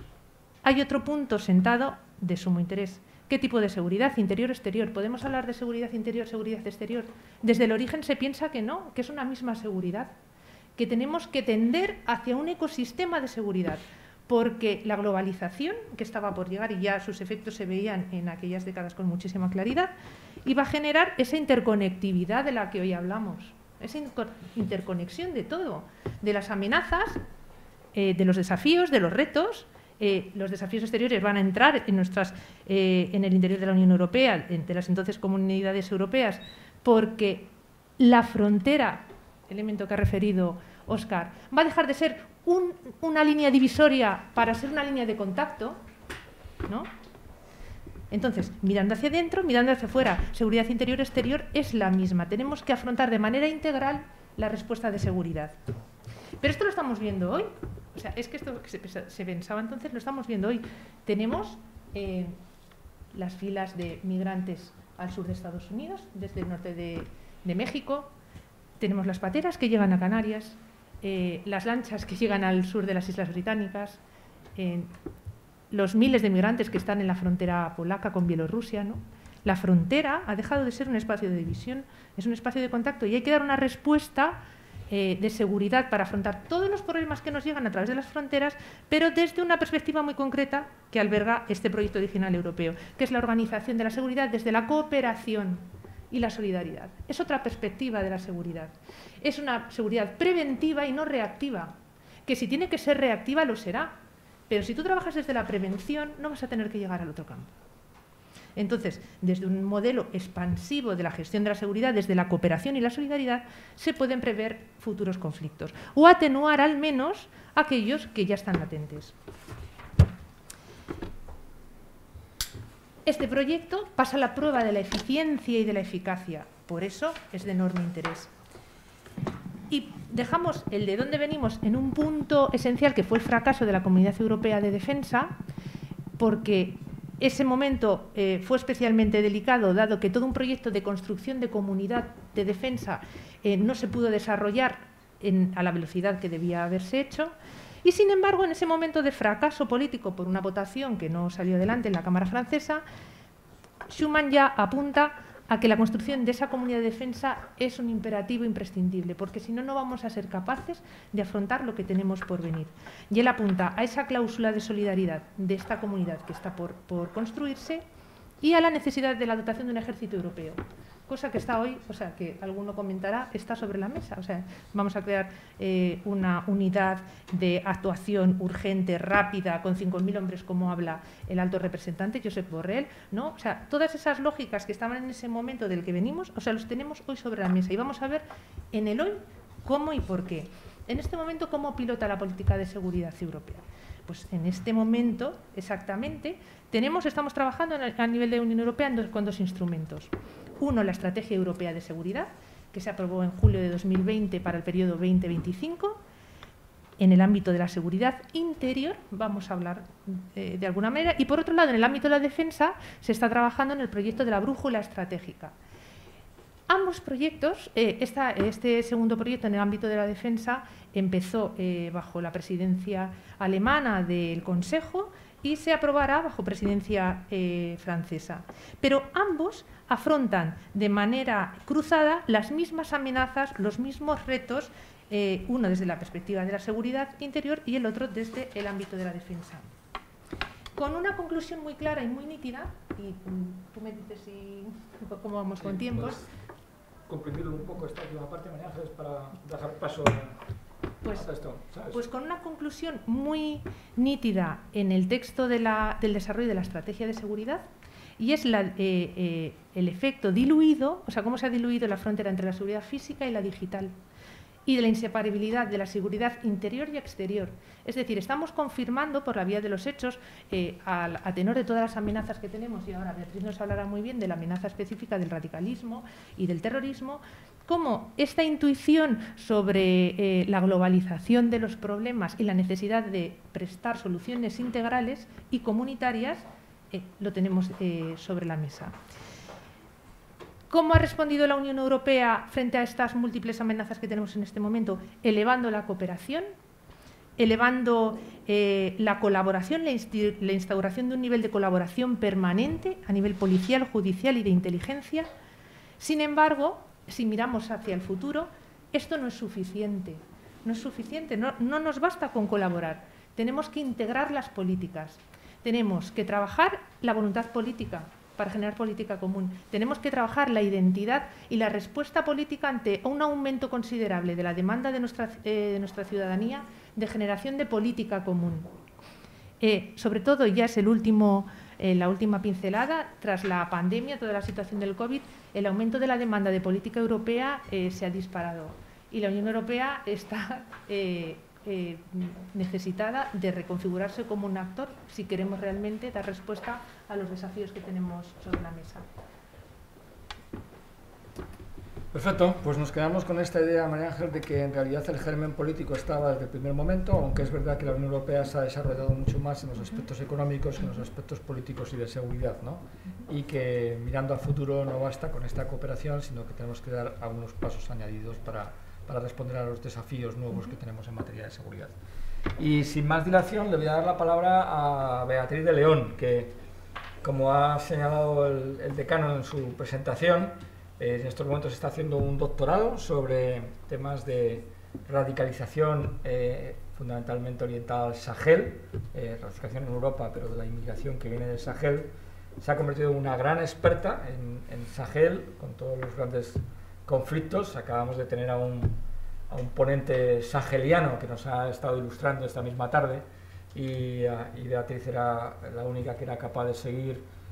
hay otro punto sentado de sumo interés. ¿Qué tipo de seguridad? Interior-exterior. ¿Podemos hablar de seguridad interior, seguridad exterior? Desde el origen se piensa que no, que es una misma seguridad, que tenemos que tender hacia un ecosistema de seguridad, porque la globalización, que estaba por llegar y ya sus efectos se veían en aquellas décadas con muchísima claridad, iba a generar esa interconectividad de la que hoy hablamos, esa interconexión de todo, de las amenazas, eh, de los desafíos, de los retos. Eh, los desafíos exteriores van a entrar en, nuestras, eh, en el interior de la Unión Europea, de las entonces comunidades europeas, porque la frontera, elemento que ha referido Óscar, va a dejar de ser un, una línea divisoria para ser una línea de contacto, ¿no? Entonces, mirando hacia adentro, mirando hacia afuera, seguridad interior-exterior es la misma. Tenemos que afrontar de manera integral la respuesta de seguridad. Pero esto lo estamos viendo hoy. O sea, es que esto que se, se pensaba entonces lo estamos viendo hoy. Tenemos eh, las filas de migrantes al sur de Estados Unidos, desde el norte de, de México. Tenemos las pateras que llegan a Canarias, eh, las lanchas que llegan al sur de las Islas Británicas, eh, los miles de migrantes que están en la frontera polaca con Bielorrusia, ¿no? La frontera ha dejado de ser un espacio de división, es un espacio de contacto y hay que dar una respuesta eh, de seguridad para afrontar todos los problemas que nos llegan a través de las fronteras, pero desde una perspectiva muy concreta que alberga este proyecto original europeo, que es la organización de la seguridad desde la cooperación y la solidaridad. Es otra perspectiva de la seguridad. Es una seguridad preventiva y no reactiva, que si tiene que ser reactiva lo será. Pero si tú trabajas desde la prevención, no vas a tener que llegar al otro campo. Entonces, desde un modelo expansivo de la gestión de la seguridad, desde la cooperación y la solidaridad, se pueden prever futuros conflictos o atenuar al menos aquellos que ya están latentes. Este proyecto pasa la prueba de la eficiencia y de la eficacia, por eso es de enorme interés. Y dejamos el de dónde venimos en un punto esencial que fue el fracaso de la Comunidad Europea de Defensa, porque ese momento eh, fue especialmente delicado, dado que todo un proyecto de construcción de comunidad de defensa eh, no se pudo desarrollar en, a la velocidad que debía haberse hecho. Y, sin embargo, en ese momento de fracaso político por una votación que no salió adelante en la Cámara francesa, Schuman ya apunta a que la construcción de esa comunidad de defensa es un imperativo imprescindible, porque si no, no vamos a ser capaces de afrontar lo que tenemos por venir. Y él apunta a esa cláusula de solidaridad de esta comunidad que está por, por construirse y a la necesidad de la dotación de un ejército europeo, cosa que está hoy, o sea, que alguno comentará, está sobre la mesa. O sea, vamos a crear eh, una unidad de actuación urgente, rápida, con cinco mil hombres, como habla el alto representante, Josep Borrell, ¿no? O sea, todas esas lógicas que estaban en ese momento del que venimos, o sea, los tenemos hoy sobre la mesa y vamos a ver en el hoy cómo y por qué. En este momento, ¿cómo pilota la política de seguridad europea? Pues en este momento, exactamente, tenemos, estamos trabajando a nivel de Unión Europea con dos instrumentos. Uno, la Estrategia Europea de Seguridad, que se aprobó en julio de dos mil veinte para el periodo veinte veinticinco. En el ámbito de la seguridad interior, vamos a hablar eh, de alguna manera. Y, por otro lado, en el ámbito de la defensa, se está trabajando en el proyecto de la brújula estratégica. Ambos proyectos, eh, esta, este segundo proyecto en el ámbito de la defensa empezó eh, bajo la presidencia alemana del Consejo y se aprobará bajo presidencia eh, francesa. Pero ambos afrontan de manera cruzada las mismas amenazas, los mismos retos, eh, uno desde la perspectiva de la seguridad interior y el otro desde el ámbito de la defensa. Con una conclusión muy clara y muy nítida, y tú me dices si, cómo vamos con tiempos. Pues, comprimir un poco esta última parte, María Ángeles, para dejar paso pues, a esto, ¿sabes? Pues con una conclusión muy nítida en el texto de la, del desarrollo de la estrategia de seguridad, y es la, eh, eh, el efecto diluido, o sea, cómo se ha diluido la frontera entre la seguridad física y la digital, y de la inseparabilidad de la seguridad interior y exterior. Es decir, estamos confirmando por la vía de los hechos, eh, a, a tenor de todas las amenazas que tenemos, y ahora Beatriz nos hablará muy bien de la amenaza específica del radicalismo y del terrorismo, cómo esta intuición sobre eh, la globalización de los problemas y la necesidad de prestar soluciones integrales y comunitarias eh, lo tenemos eh, sobre la mesa. ¿Cómo ha respondido la Unión Europea frente a estas múltiples amenazas que tenemos en este momento? Elevando la cooperación, elevando eh, la colaboración, la, la instauración de un nivel de colaboración permanente a nivel policial, judicial y de inteligencia. Sin embargo, si miramos hacia el futuro, esto no es suficiente. No es suficiente, no, no nos basta con colaborar. Tenemos que integrar las políticas. Tenemos que trabajar la voluntad política para generar política común. Tenemos que trabajar la identidad y la respuesta política ante un aumento considerable de la demanda de nuestra, eh, de nuestra ciudadanía de generación de política común. Eh, sobre todo, ya es el último, eh, la última pincelada, tras la pandemia, toda la situación del COVID, el aumento de la demanda de política europea eh, se ha disparado. Y la Unión Europea está eh, eh, necesitada de reconfigurarse como un actor si queremos realmente dar respuesta a los desafíos que tenemos sobre la mesa. Perfecto, pues nos quedamos con esta idea, María Ángel, de que en realidad el germen político estaba desde el primer momento, aunque es verdad que la Unión Europea se ha desarrollado mucho más en los aspectos económicos que en los aspectos políticos y de seguridad, ¿no? Y que mirando al futuro no basta con esta cooperación, sino que tenemos que dar algunos pasos añadidos para, para responder a los desafíos nuevos que tenemos en materia de seguridad. Y sin más dilación le voy a dar la palabra a Beatriz de León, que como ha señalado el, el decano en su presentación, en estos momentos está haciendo un doctorado sobre temas de radicalización eh, fundamentalmente orientada al Sahel, eh, radicalización en Europa, pero de la inmigración que viene del Sahel. Se ha convertido en una gran experta en, en Sahel, con todos los grandes conflictos. Acabamos de tener a un, a un ponente saheliano que nos ha estado ilustrando esta misma tarde, y, uh, y Beatriz era la única que era capaz de seguir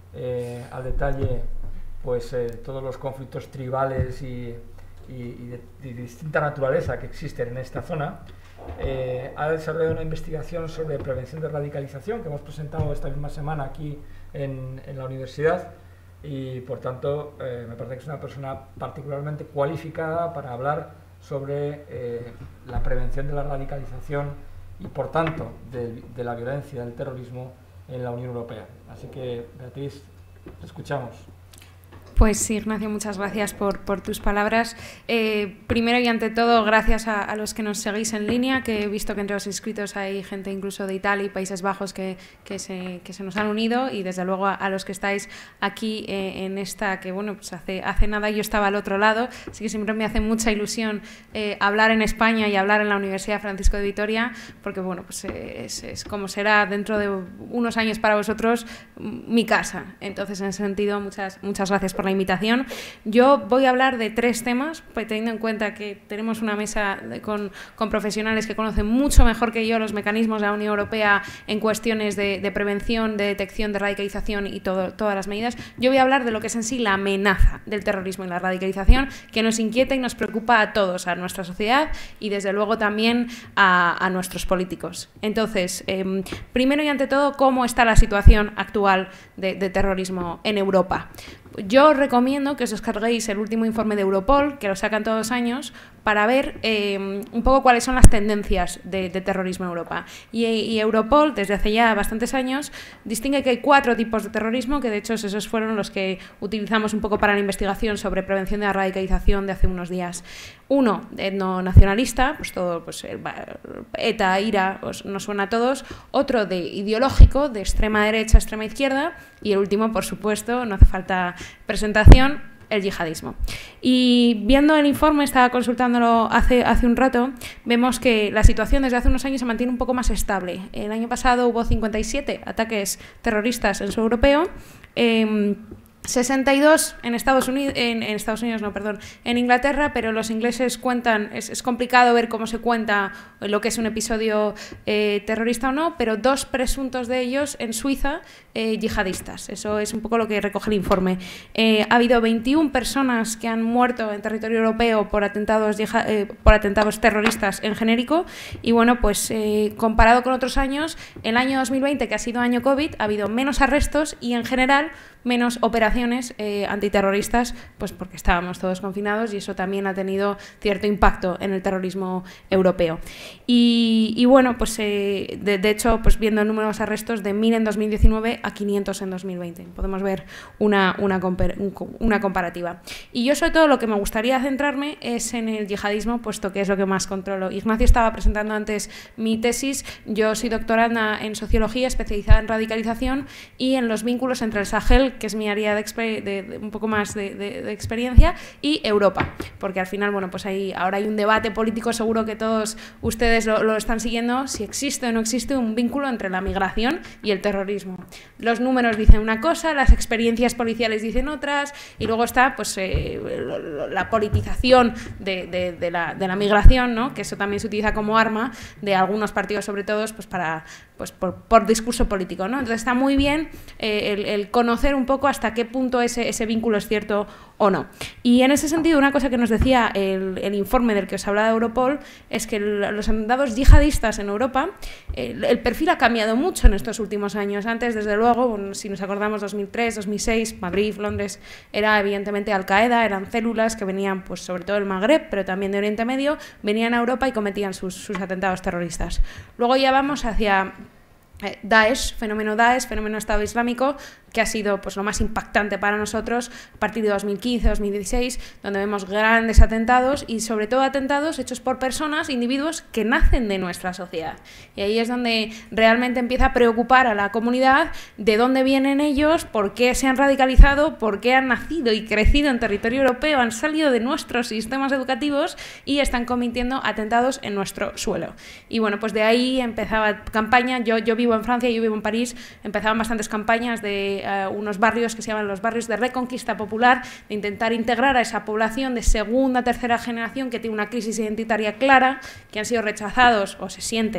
eh, al detalle pues, eh, todos los conflictos tribales y, y, y de, de distinta naturaleza que existen en esta zona. Eh, ha desarrollado una investigación sobre prevención de radicalización que hemos presentado esta misma semana aquí en, en la universidad y por tanto eh, me parece que es una persona particularmente cualificada para hablar sobre eh, la prevención de la radicalización y por tanto de, de la violencia, del terrorismo en la Unión Europea. Así que, Beatriz, te escuchamos. Pues sí, Ignacio, muchas gracias por, por tus palabras. Eh, primero y ante todo, gracias a, a los que nos seguís en línea, que he visto que entre los inscritos hay gente incluso de Italia y Países Bajos que, que, se, que se nos han unido, y desde luego a, a los que estáis aquí eh, en esta, que bueno, pues hace, hace nada yo estaba al otro lado, así que siempre me hace mucha ilusión eh, hablar en España y hablar en la Universidad Francisco de Vitoria, porque bueno, pues es, es como será dentro de unos años para vosotros mi casa. Entonces, en ese sentido, muchas, muchas gracias por la invitación. Yo voy a hablar de tres temas, pues, teniendo en cuenta que tenemos una mesa de, con, con profesionales que conocen mucho mejor que yo los mecanismos de la Unión Europea en cuestiones de, de prevención, de detección, de radicalización y todo, todas las medidas. Yo voy a hablar de lo que es en sí la amenaza del terrorismo y la radicalización, que nos inquieta y nos preocupa a todos, a nuestra sociedad y desde luego también a, a nuestros políticos. Entonces, eh, primero y ante todo, ¿cómo está la situación actual de, de terrorismo en Europa? Yo os recomiendo que os descarguéis el último informe de Europol, que lo sacan todos los años, para ver eh, un poco cuáles son las tendencias de, de terrorismo en Europa. Y, y Europol, desde hace ya bastantes años, distingue que hay cuatro tipos de terrorismo, que de hecho esos fueron los que utilizamos un poco para la investigación sobre prevención de la radicalización de hace unos días. Uno, etnonacionalista, pues todo, pues ETA, IRA, os, nos suena a todos. Otro, de ideológico, de extrema derecha, extrema izquierda. Y el último, por supuesto, no hace falta presentación, el yihadismo. Y viendo el informe, estaba consultándolo hace, hace un rato, vemos que la situación desde hace unos años se mantiene un poco más estable. El año pasado hubo cincuenta y siete ataques terroristas en suelo europeo, eh, sesenta y dos en Estados Unidos, en, en Estados Unidos, no, perdón, en Inglaterra, pero los ingleses cuentan, es, es complicado ver cómo se cuenta lo que es un episodio eh, terrorista o no, pero dos presuntos de ellos en Suiza, eh, yihadistas. Eso es un poco lo que recoge el informe. Eh, ha habido veintiuna personas que han muerto en territorio europeo por atentados, eh, por atentados terroristas en genérico, y bueno, pues eh, comparado con otros años, el año dos mil veinte, que ha sido año COVID, ha habido menos arrestos y en general menos operaciones eh, antiterroristas, pues porque estábamos todos confinados y eso también ha tenido cierto impacto en el terrorismo europeo. Y, y bueno, pues eh, de, de hecho, pues viendo el número de arrestos, de mil en dos mil diecinueve a quinientos en dos mil veinte. Podemos ver una, una, una comparativa. Y yo sobre todo lo que me gustaría centrarme es en el yihadismo, puesto que es lo que más controlo. Ignacio estaba presentando antes mi tesis. Yo soy doctoranda en sociología, especializada en radicalización y en los vínculos entre el Sahel, que es mi área de, de, de un poco más de, de, de experiencia, y Europa, porque al final, bueno, pues hay, ahora hay un debate político, seguro que todos ustedes lo, lo están siguiendo, si existe o no existe un vínculo entre la migración y el terrorismo. Los números dicen una cosa, las experiencias policiales dicen otras, y luego está pues eh, la politización de, de, de, la, de la migración, ¿no? Que eso también se utiliza como arma de algunos partidos, sobre todo, pues para pues por, por discurso político, ¿no? Entonces está muy bien eh, el, el conocer un poco hasta qué punto ese, ese vínculo es cierto o no. Y en ese sentido, una cosa que nos decía el, el informe del que os hablaba de Europol es que el, los atentados yihadistas en Europa, el, el perfil ha cambiado mucho en estos últimos años. Antes, desde luego, bueno, si nos acordamos, dos mil tres, dos mil seis, Madrid, Londres, era evidentemente Al-Qaeda, eran células que venían pues sobre todo del Magreb, pero también de Oriente Medio, venían a Europa y cometían sus, sus atentados terroristas. Luego ya vamos hacia Daesh, fenómeno Daesh, fenómeno Estado Islámico, que ha sido pues lo más impactante para nosotros a partir de dos mil quince, dos mil dieciséis, donde vemos grandes atentados y sobre todo atentados hechos por personas, individuos que nacen de nuestra sociedad. Y ahí es donde realmente empieza a preocupar a la comunidad de dónde vienen ellos, por qué se han radicalizado, por qué han nacido y crecido en territorio europeo, han salido de nuestros sistemas educativos y están cometiendo atentados en nuestro suelo. Y bueno, pues de ahí empezaba campaña, yo, yo vivo en Francia, yo vivo en París, empezaban bastantes campañas de Uh, unos barrios que se llaman los barrios de reconquista popular, de intentar integrar a esa población de segunda, tercera generación que tiene una crisis identitaria clara, que han sido rechazados o se sienten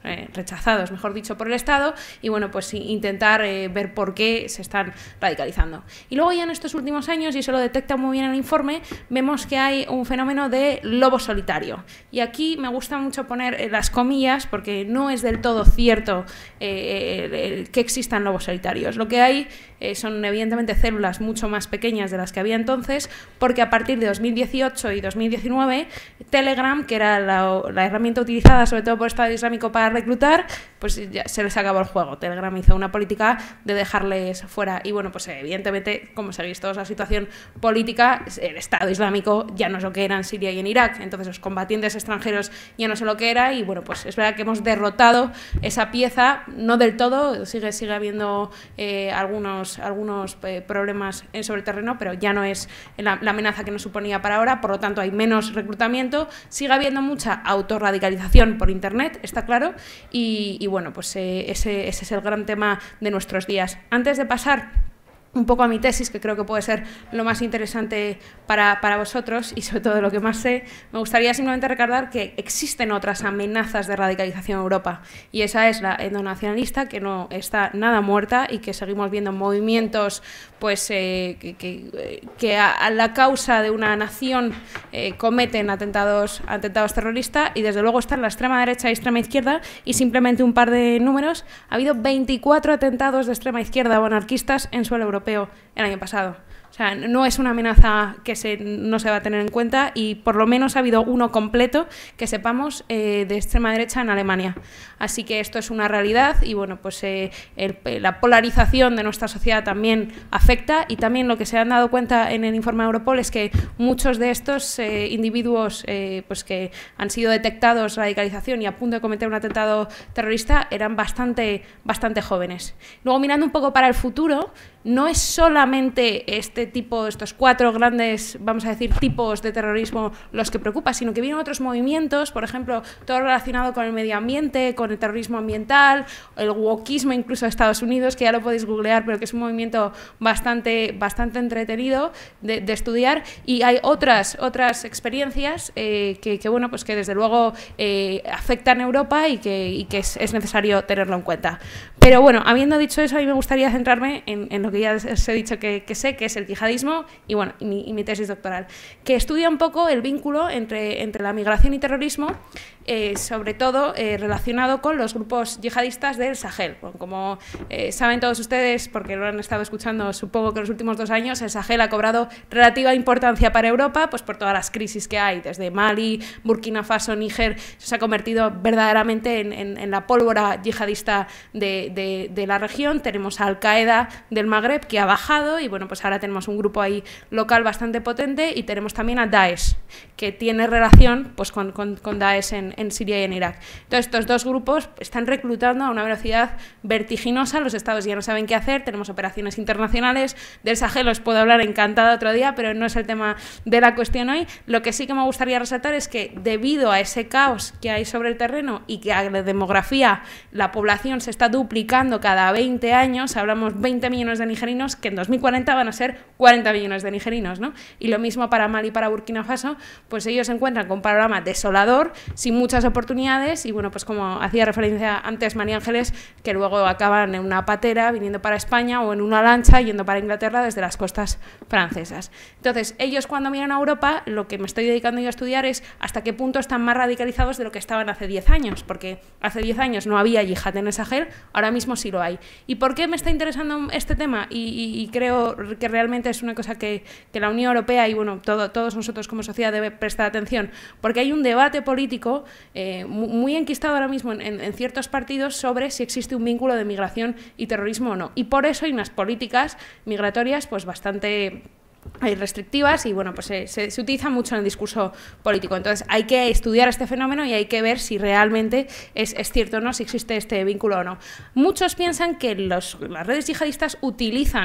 eh, rechazados, mejor dicho, por el Estado, y bueno, pues intentar eh, ver por qué se están radicalizando. Y luego ya en estos últimos años, y eso lo detecta muy bien el informe, vemos que hay un fenómeno de lobo solitario. Y aquí me gusta mucho poner eh, las comillas, porque no es del todo cierto eh, el, el, que existan lobos solitarios. Lo que hay eh, son evidentemente células mucho más pequeñas de las que había entonces, porque a partir de dos mil dieciocho y dos mil diecinueve, Telegram, que era la, la herramienta utilizada sobre todo por el Estado Islámico para reclutar, pues ya se les acabó el juego. Telegram hizo una política de dejarles fuera. Y bueno, pues evidentemente, como sabéis todos, la situación política, el Estado Islámico ya no es lo que era en Siria y en Irak, entonces los combatientes extranjeros ya no sé lo que era, y bueno, pues es verdad que hemos derrotado esa pieza, no del todo, sigue, sigue habiendo eh, algunos, algunos eh, problemas sobre el terreno, pero ya no es la, la amenaza que nos suponía para ahora, por lo tanto hay menos reclutamiento, sigue habiendo mucha autorradicalización por internet, está claro, y, y bueno, pues eh, ese, ese es el gran tema de nuestros días. Antes de pasar un poco a mi tesis, que creo que puede ser lo más interesante para, para vosotros y sobre todo lo que más sé, me gustaría simplemente recordar que existen otras amenazas de radicalización en Europa, y esa es la etnonacionalista, que no está nada muerta y que seguimos viendo movimientos pues eh, que, que, que a, a la causa de una nación eh, cometen atentados, atentados terroristas, y desde luego están la extrema derecha y extrema izquierda, y simplemente un par de números: ha habido veinticuatro atentados de extrema izquierda o anarquistas en suelo europeo el año pasado. O sea, no es una amenaza que se, no se va a tener en cuenta, y por lo menos ha habido uno completo, que sepamos, eh, de extrema derecha en Alemania. Así que esto es una realidad, y bueno, pues eh, el, la polarización de nuestra sociedad también afecta, y también lo que se han dado cuenta en el informe de Europol es que muchos de estos eh, individuos eh, pues que han sido detectados radicalización y a punto de cometer un atentado terrorista eran bastante, bastante jóvenes. Luego, mirando un poco para el futuro, no es solamente este tipo, estos cuatro grandes, vamos a decir, tipos de terrorismo los que preocupa, sino que vienen otros movimientos, por ejemplo, todo relacionado con el medio ambiente, con el terrorismo ambiental, el wokismo incluso de Estados Unidos, que ya lo podéis googlear, pero que es un movimiento bastante, bastante entretenido de, de estudiar, y hay otras, otras experiencias eh, que, que, bueno, pues que desde luego eh, afectan a Europa y que, y que es, es necesario tenerlo en cuenta. Pero bueno, habiendo dicho eso, a mí me gustaría centrarme en, en lo que ya os he dicho que, que sé, que es el yihadismo, y bueno, y mi, y mi tesis doctoral, que estudia un poco el vínculo entre, entre la migración y terrorismo, eh, sobre todo eh, relacionado con los grupos yihadistas del Sahel. Bueno, como eh, saben todos ustedes, porque lo han estado escuchando supongo que en los últimos dos años, el Sahel ha cobrado relativa importancia para Europa, pues por todas las crisis que hay, desde Mali, Burkina Faso, Níger, se ha convertido verdaderamente en, en, en la pólvora yihadista de, de, de la región. Tenemos a Al-Qaeda del Magreb, que ha bajado, y bueno, pues ahora tenemos un grupo ahí local bastante potente, y tenemos también a Daesh, que tiene relación pues con, con, con Daesh en, en Siria y en Irak. Entonces, estos dos grupos están reclutando a una velocidad vertiginosa, los estados ya no saben qué hacer, tenemos operaciones internacionales, del Sahel os puedo hablar encantada otro día, pero no es el tema de la cuestión hoy. Lo que sí que me gustaría resaltar es que debido a ese caos que hay sobre el terreno, y que a la demografía, la población se está duplicando cada veinte años, hablamos veinte millones de nigerinos, que en dos mil cuarenta van a ser cuarenta millones de nigerinos, ¿no? Y lo mismo para Mali y para Burkina Faso, pues ellos se encuentran con un panorama desolador, sin muchas oportunidades, y bueno, pues como hacía referencia antes María Ángeles, que luego acaban en una patera viniendo para España, o en una lancha yendo para Inglaterra desde las costas francesas. Entonces, ellos cuando miran a Europa, lo que me estoy dedicando yo a estudiar es hasta qué punto están más radicalizados de lo que estaban hace diez años, porque hace diez años no había yihad en el Sahel, ahora mismo sí lo hay. ¿Y por qué me está interesando este tema? Y, y, y creo que realmente es una cosa que, que la Unión Europea y bueno, todo, todos nosotros como sociedad debe prestar atención, porque hay un debate político eh, muy enquistado ahora mismo en, en, en ciertos partidos sobre si existe un vínculo de migración y terrorismo o no. Y por eso hay unas políticas migratorias pues bastante hay restrictivas y bueno, pues se, se, se utiliza mucho en el discurso político. Entonces hay que estudiar este fenómeno y hay que ver si realmente es, es cierto o no, si existe este vínculo o no. Muchos piensan que los, las redes yihadistas utilizan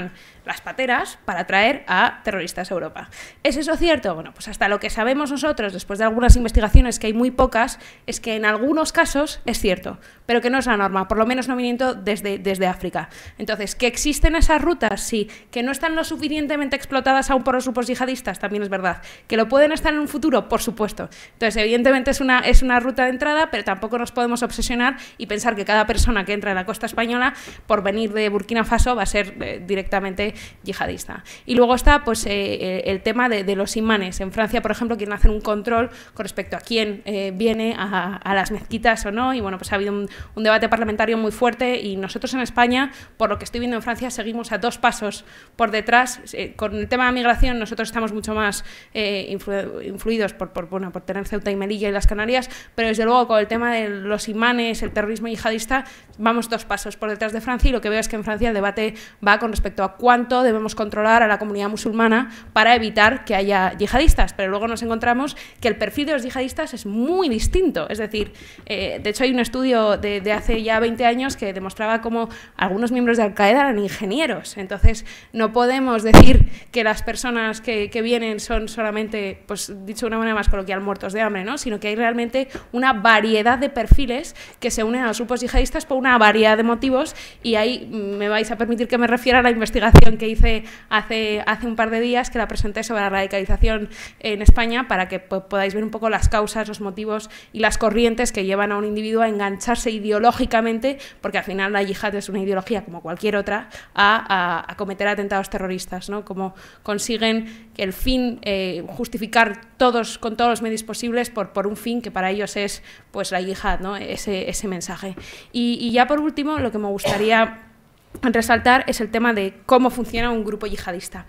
las pateras para traer a terroristas a Europa. ¿Es eso cierto? Bueno, pues hasta lo que sabemos nosotros, después de algunas investigaciones, que hay muy pocas, es que en algunos casos es cierto, pero que no es la norma, por lo menos no viniendo desde, desde África. Entonces, ¿que existen esas rutas? Sí. ¿Que no están lo suficientemente explotadas aún por los grupos yihadistas? También es verdad. ¿Que lo pueden estar en un futuro? Por supuesto. Entonces, evidentemente es una, es una ruta de entrada, pero tampoco nos podemos obsesionar y pensar que cada persona que entra en la costa española, por venir de Burkina Faso, va a ser eh, directamente yihadista. Y luego está pues, eh, el tema de, de los imanes. En Francia, por ejemplo, quieren hacer un control con respecto a quién eh, viene a, a las mezquitas o no, y bueno, pues ha habido un, un debate parlamentario muy fuerte, y nosotros en España, por lo que estoy viendo en Francia, seguimos a dos pasos por detrás. Eh, con el tema de migración nosotros estamos mucho más eh, influ influidos por, por, bueno, por tener Ceuta y Melilla y las Canarias, pero desde luego con el tema de los imanes, el terrorismo yihadista, vamos dos pasos por detrás de Francia, y lo que veo es que en Francia el debate va con respecto a cuánto debemos controlar a la comunidad musulmana para evitar que haya yihadistas, pero luego nos encontramos que el perfil de los yihadistas es muy distinto. Es decir, eh, de hecho hay un estudio de, de hace ya veinte años que demostraba cómo algunos miembros de Al-Qaeda eran ingenieros. Entonces no podemos decir que las personas que, que vienen son solamente, pues dicho de una manera más coloquial, muertos de hambre, ¿no? Sino que hay realmente una variedad de perfiles que se unen a los grupos yihadistas por una variedad de motivos, y ahí me vais a permitir que me refiera a la investigación que hice hace, hace un par de días, que la presenté sobre la radicalización en España, para que pues, podáis ver un poco las causas, los motivos y las corrientes que llevan a un individuo a engancharse ideológicamente, porque al final la yihad es una ideología como cualquier otra, a, a, a cometer atentados terroristas, ¿no? Como consiguen el fin, eh, justificar todos con todos los medios posibles por, por un fin que para ellos es pues la yihad, ¿no? Ese, ese mensaje. Y, y ya por último, lo que me gustaría resaltar es el tema de cómo funciona un grupo yihadista,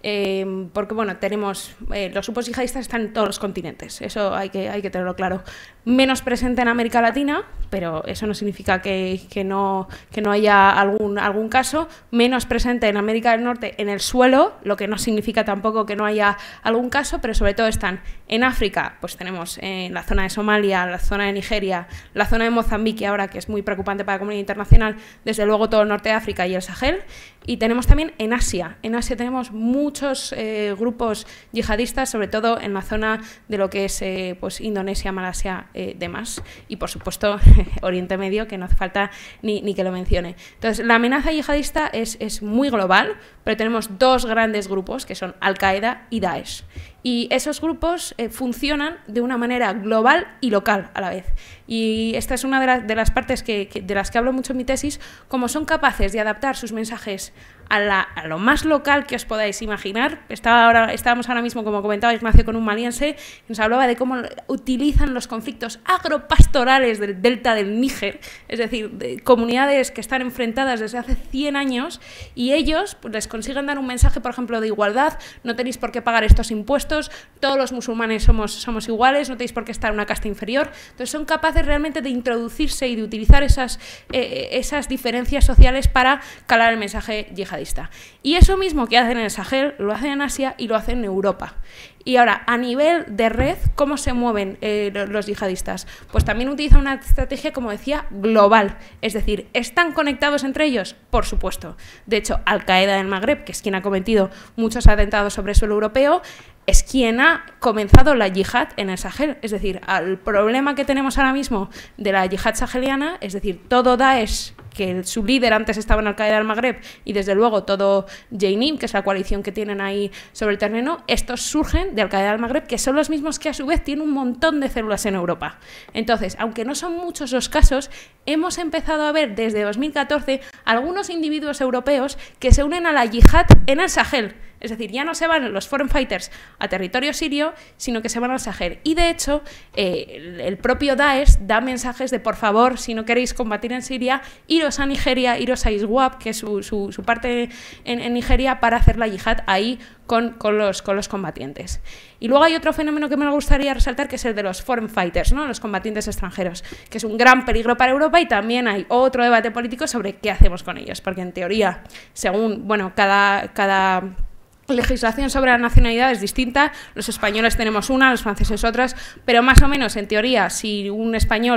eh, porque bueno, tenemos eh, los grupos yihadistas están en todos los continentes, eso hay que, hay que tenerlo claro, menos presente en América Latina, pero eso no significa que, que, no, que no haya algún, algún caso, menos presente en América del Norte en el suelo, lo que no significa tampoco que no haya algún caso, pero sobre todo están en África, pues tenemos en la zona de Somalia, la zona de Nigeria, la zona de Mozambique ahora, que es muy preocupante para la comunidad internacional, desde luego todo el norte de África y el Sahel, y tenemos también en Asia. En Asia tenemos muchos eh, grupos yihadistas, sobre todo en la zona de lo que es eh, pues Indonesia, Malasia, eh, demás, y por supuesto Oriente Medio, que no hace falta ni, ni que lo mencione. Entonces, la amenaza yihadista es, es muy global, pero tenemos dos grandes grupos, que son Al-Qaeda y Daesh. Y esos grupos eh, funcionan de una manera global y local a la vez. Y esta es una de, la, de las partes que, que, de las que hablo mucho en mi tesis, como son capaces de adaptar sus mensajes a, la, a lo más local que os podáis imaginar. Estaba ahora, estábamos ahora mismo, como comentaba Ignacio, con un maliense que nos hablaba de cómo utilizan los conflictos agropastorales del delta del Níger, es decir, de comunidades que están enfrentadas desde hace cien años, y ellos pues, les consiguen dar un mensaje, por ejemplo, de igualdad: no tenéis por qué pagar estos impuestos, todos los musulmanes somos, somos iguales, no tenéis por qué estar en una casta inferior. Entonces son capaces realmente de introducirse y de utilizar esas, eh, esas diferencias sociales para calar el mensaje yihadista. Y eso mismo que hacen en el Sahel, lo hacen en Asia y lo hacen en Europa. Y ahora, a nivel de red, ¿cómo se mueven eh, los yihadistas? Pues también utilizan una estrategia, como decía, global. Es decir, ¿están conectados entre ellos? Por supuesto. De hecho, Al-Qaeda del Magreb, que es quien ha cometido muchos atentados sobre el suelo europeo, es quien ha comenzado la yihad en el Sahel. Es decir, al problema que tenemos ahora mismo de la yihad saheliana, es decir, todo Daesh, que su líder antes estaba en Al-Qaeda del Magreb, y desde luego todo Jainim, que es la coalición que tienen ahí sobre el terreno, estos surgen de Al-Qaeda del Magreb, que son los mismos que a su vez tienen un montón de células en Europa. Entonces, aunque no son muchos los casos, hemos empezado a ver desde dos mil catorce algunos individuos europeos que se unen a la yihad en el Sahel. Es decir, ya no se van los foreign fighters a territorio sirio, sino que se van al Sahel. Y de hecho, eh, el, el propio Daesh da mensajes de: por favor, si no queréis combatir en Siria, iros a Nigeria, iros a Iswap, que es su, su, su parte en, en Nigeria, para hacer la yihad ahí con, con, los, con los combatientes. Y luego hay otro fenómeno que me gustaría resaltar, que es el de los foreign fighters, ¿no? Los combatientes extranjeros, que es un gran peligro para Europa, y también hay otro debate político sobre qué hacemos con ellos, porque en teoría, según, bueno, cada... cada legislación sobre la nacionalidad es distinta, los españoles tenemos una, los franceses otras, pero más o menos en teoría, si un español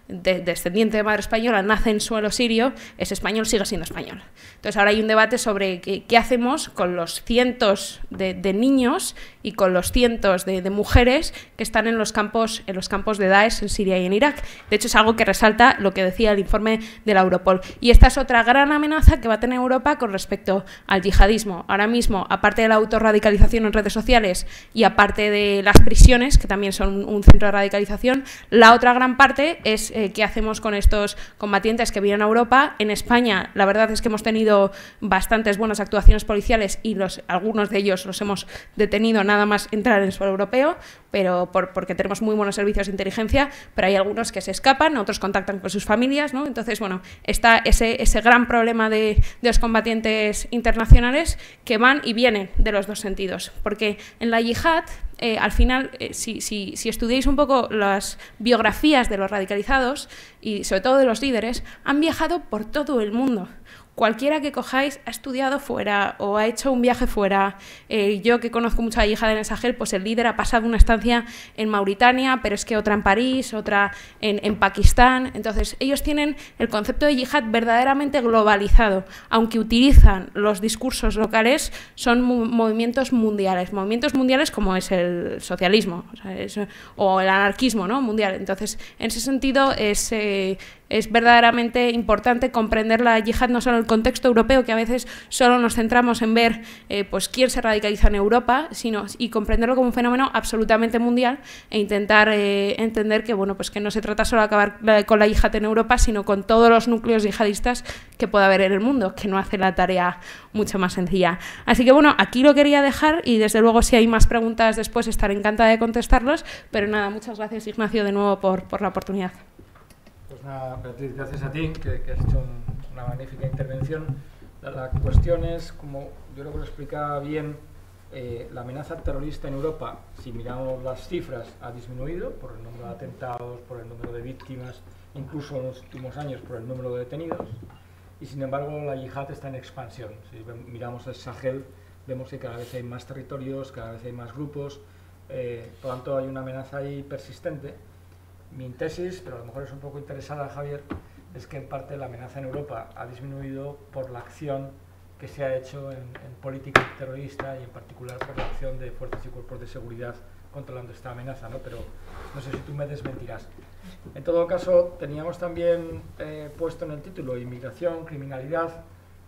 de, descendiente de madre española nace en suelo sirio, es español, sigue siendo español. Entonces ahora hay un debate sobre qué, qué hacemos con los cientos de, de niños y con los cientos de, de mujeres que están en los campos en los campos de Daesh en Siria y en Irak. De hecho, es algo que resalta lo que decía el informe de la Europol. Y esta es otra gran amenaza que va a tener Europa con respecto al yihadismo. Ahora mismo, aparte de la autorradicalización en redes sociales y aparte de las prisiones, que también son un centro de radicalización, la otra gran parte es eh, qué hacemos con estos combatientes que vienen a Europa. En España, la verdad es que hemos tenido bastantes buenas actuaciones policiales y los, algunos de ellos los hemos detenido nada más entrar en el suelo europeo, pero por, porque tenemos muy buenos servicios de inteligencia, pero hay algunos que se escapan, otros contactan con sus familias, ¿no? Entonces, bueno, está ese, ese gran problema de, de los combatientes internacionales que van y vienen de los dos sentidos, porque en la yihad, eh, al final, eh, si, si, si estudiáis un poco las biografías de los radicalizados y sobre todo de los líderes, han viajado por todo el mundo. Cualquiera que cojáis ha estudiado fuera o ha hecho un viaje fuera. Eh, yo que conozco mucho a yihad en el Sahel, pues el líder ha pasado una estancia en Mauritania, pero es que otra en París, otra en, en Pakistán. Entonces, ellos tienen el concepto de yihad verdaderamente globalizado. Aunque utilizan los discursos locales, son mo movimientos mundiales. Movimientos mundiales como es el socialismo, o sea, es, o el anarquismo, ¿no? Mundial. Entonces, en ese sentido, es... Eh, es verdaderamente importante comprender la yihad no solo en el contexto europeo, que a veces solo nos centramos en ver eh, pues quién se radicaliza en Europa, sino y comprenderlo como un fenómeno absolutamente mundial e intentar eh, entender que, bueno, pues que no se trata solo de acabar con la yihad en Europa, sino con todos los núcleos yihadistas que pueda haber en el mundo, que no hace la tarea mucho más sencilla. Así que, bueno, aquí lo quería dejar y, desde luego, si hay más preguntas después estaré encantada de contestarlos, pero nada, muchas gracias, Ignacio, de nuevo por, por la oportunidad. Pues nada, Beatriz, gracias a ti, que, que has hecho un, una magnífica intervención. La, la cuestión es, como yo creo que lo explicaba bien, eh, la amenaza terrorista en Europa, si miramos las cifras, ha disminuido por el número de atentados, por el número de víctimas, incluso en los últimos años por el número de detenidos, y sin embargo la yihad está en expansión. Si miramos el Sahel, vemos que cada vez hay más territorios, cada vez hay más grupos, eh, por lo tanto hay una amenaza ahí persistente. Mi tesis, pero a lo mejor es un poco interesada, Javier, es que en parte la amenaza en Europa ha disminuido por la acción que se ha hecho en, en política terrorista y en particular por la acción de fuerzas y cuerpos de seguridad controlando esta amenaza, ¿no? Pero no sé si tú me desmentirás. En todo caso, teníamos también eh, puesto en el título inmigración, criminalidad,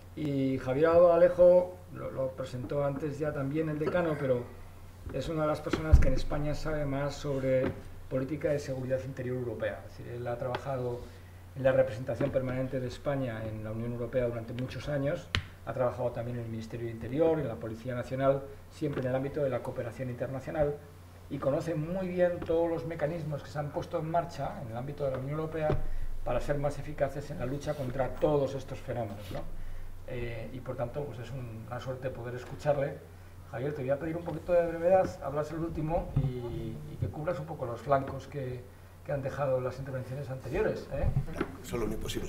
y Javier Alejo lo, lo presentó antes ya también el decano, pero es una de las personas que en España sabe más sobre política de seguridad interior europea. Es decir, él ha trabajado en la representación permanente de España en la Unión Europea durante muchos años, ha trabajado también en el Ministerio de Interior, en la Policía Nacional, siempre en el ámbito de la cooperación internacional, y conoce muy bien todos los mecanismos que se han puesto en marcha en el ámbito de la Unión Europea para ser más eficaces en la lucha contra todos estos fenómenos, ¿no? Eh, y por tanto, pues es un, una suerte poder escucharle. Javier, te voy a pedir un poquito de brevedad, hablas el último y, y que cubras un poco los flancos que, que han dejado las intervenciones anteriores, ¿eh? Solo lo imposible.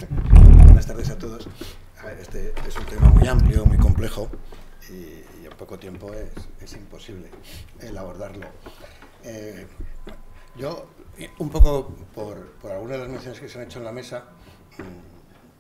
Buenas tardes a todos. A ver, este es un tema muy amplio, muy complejo y, y en poco tiempo es, es imposible el abordarlo. Eh, yo, un poco por, por algunas de las menciones que se han hecho en la mesa, mmm,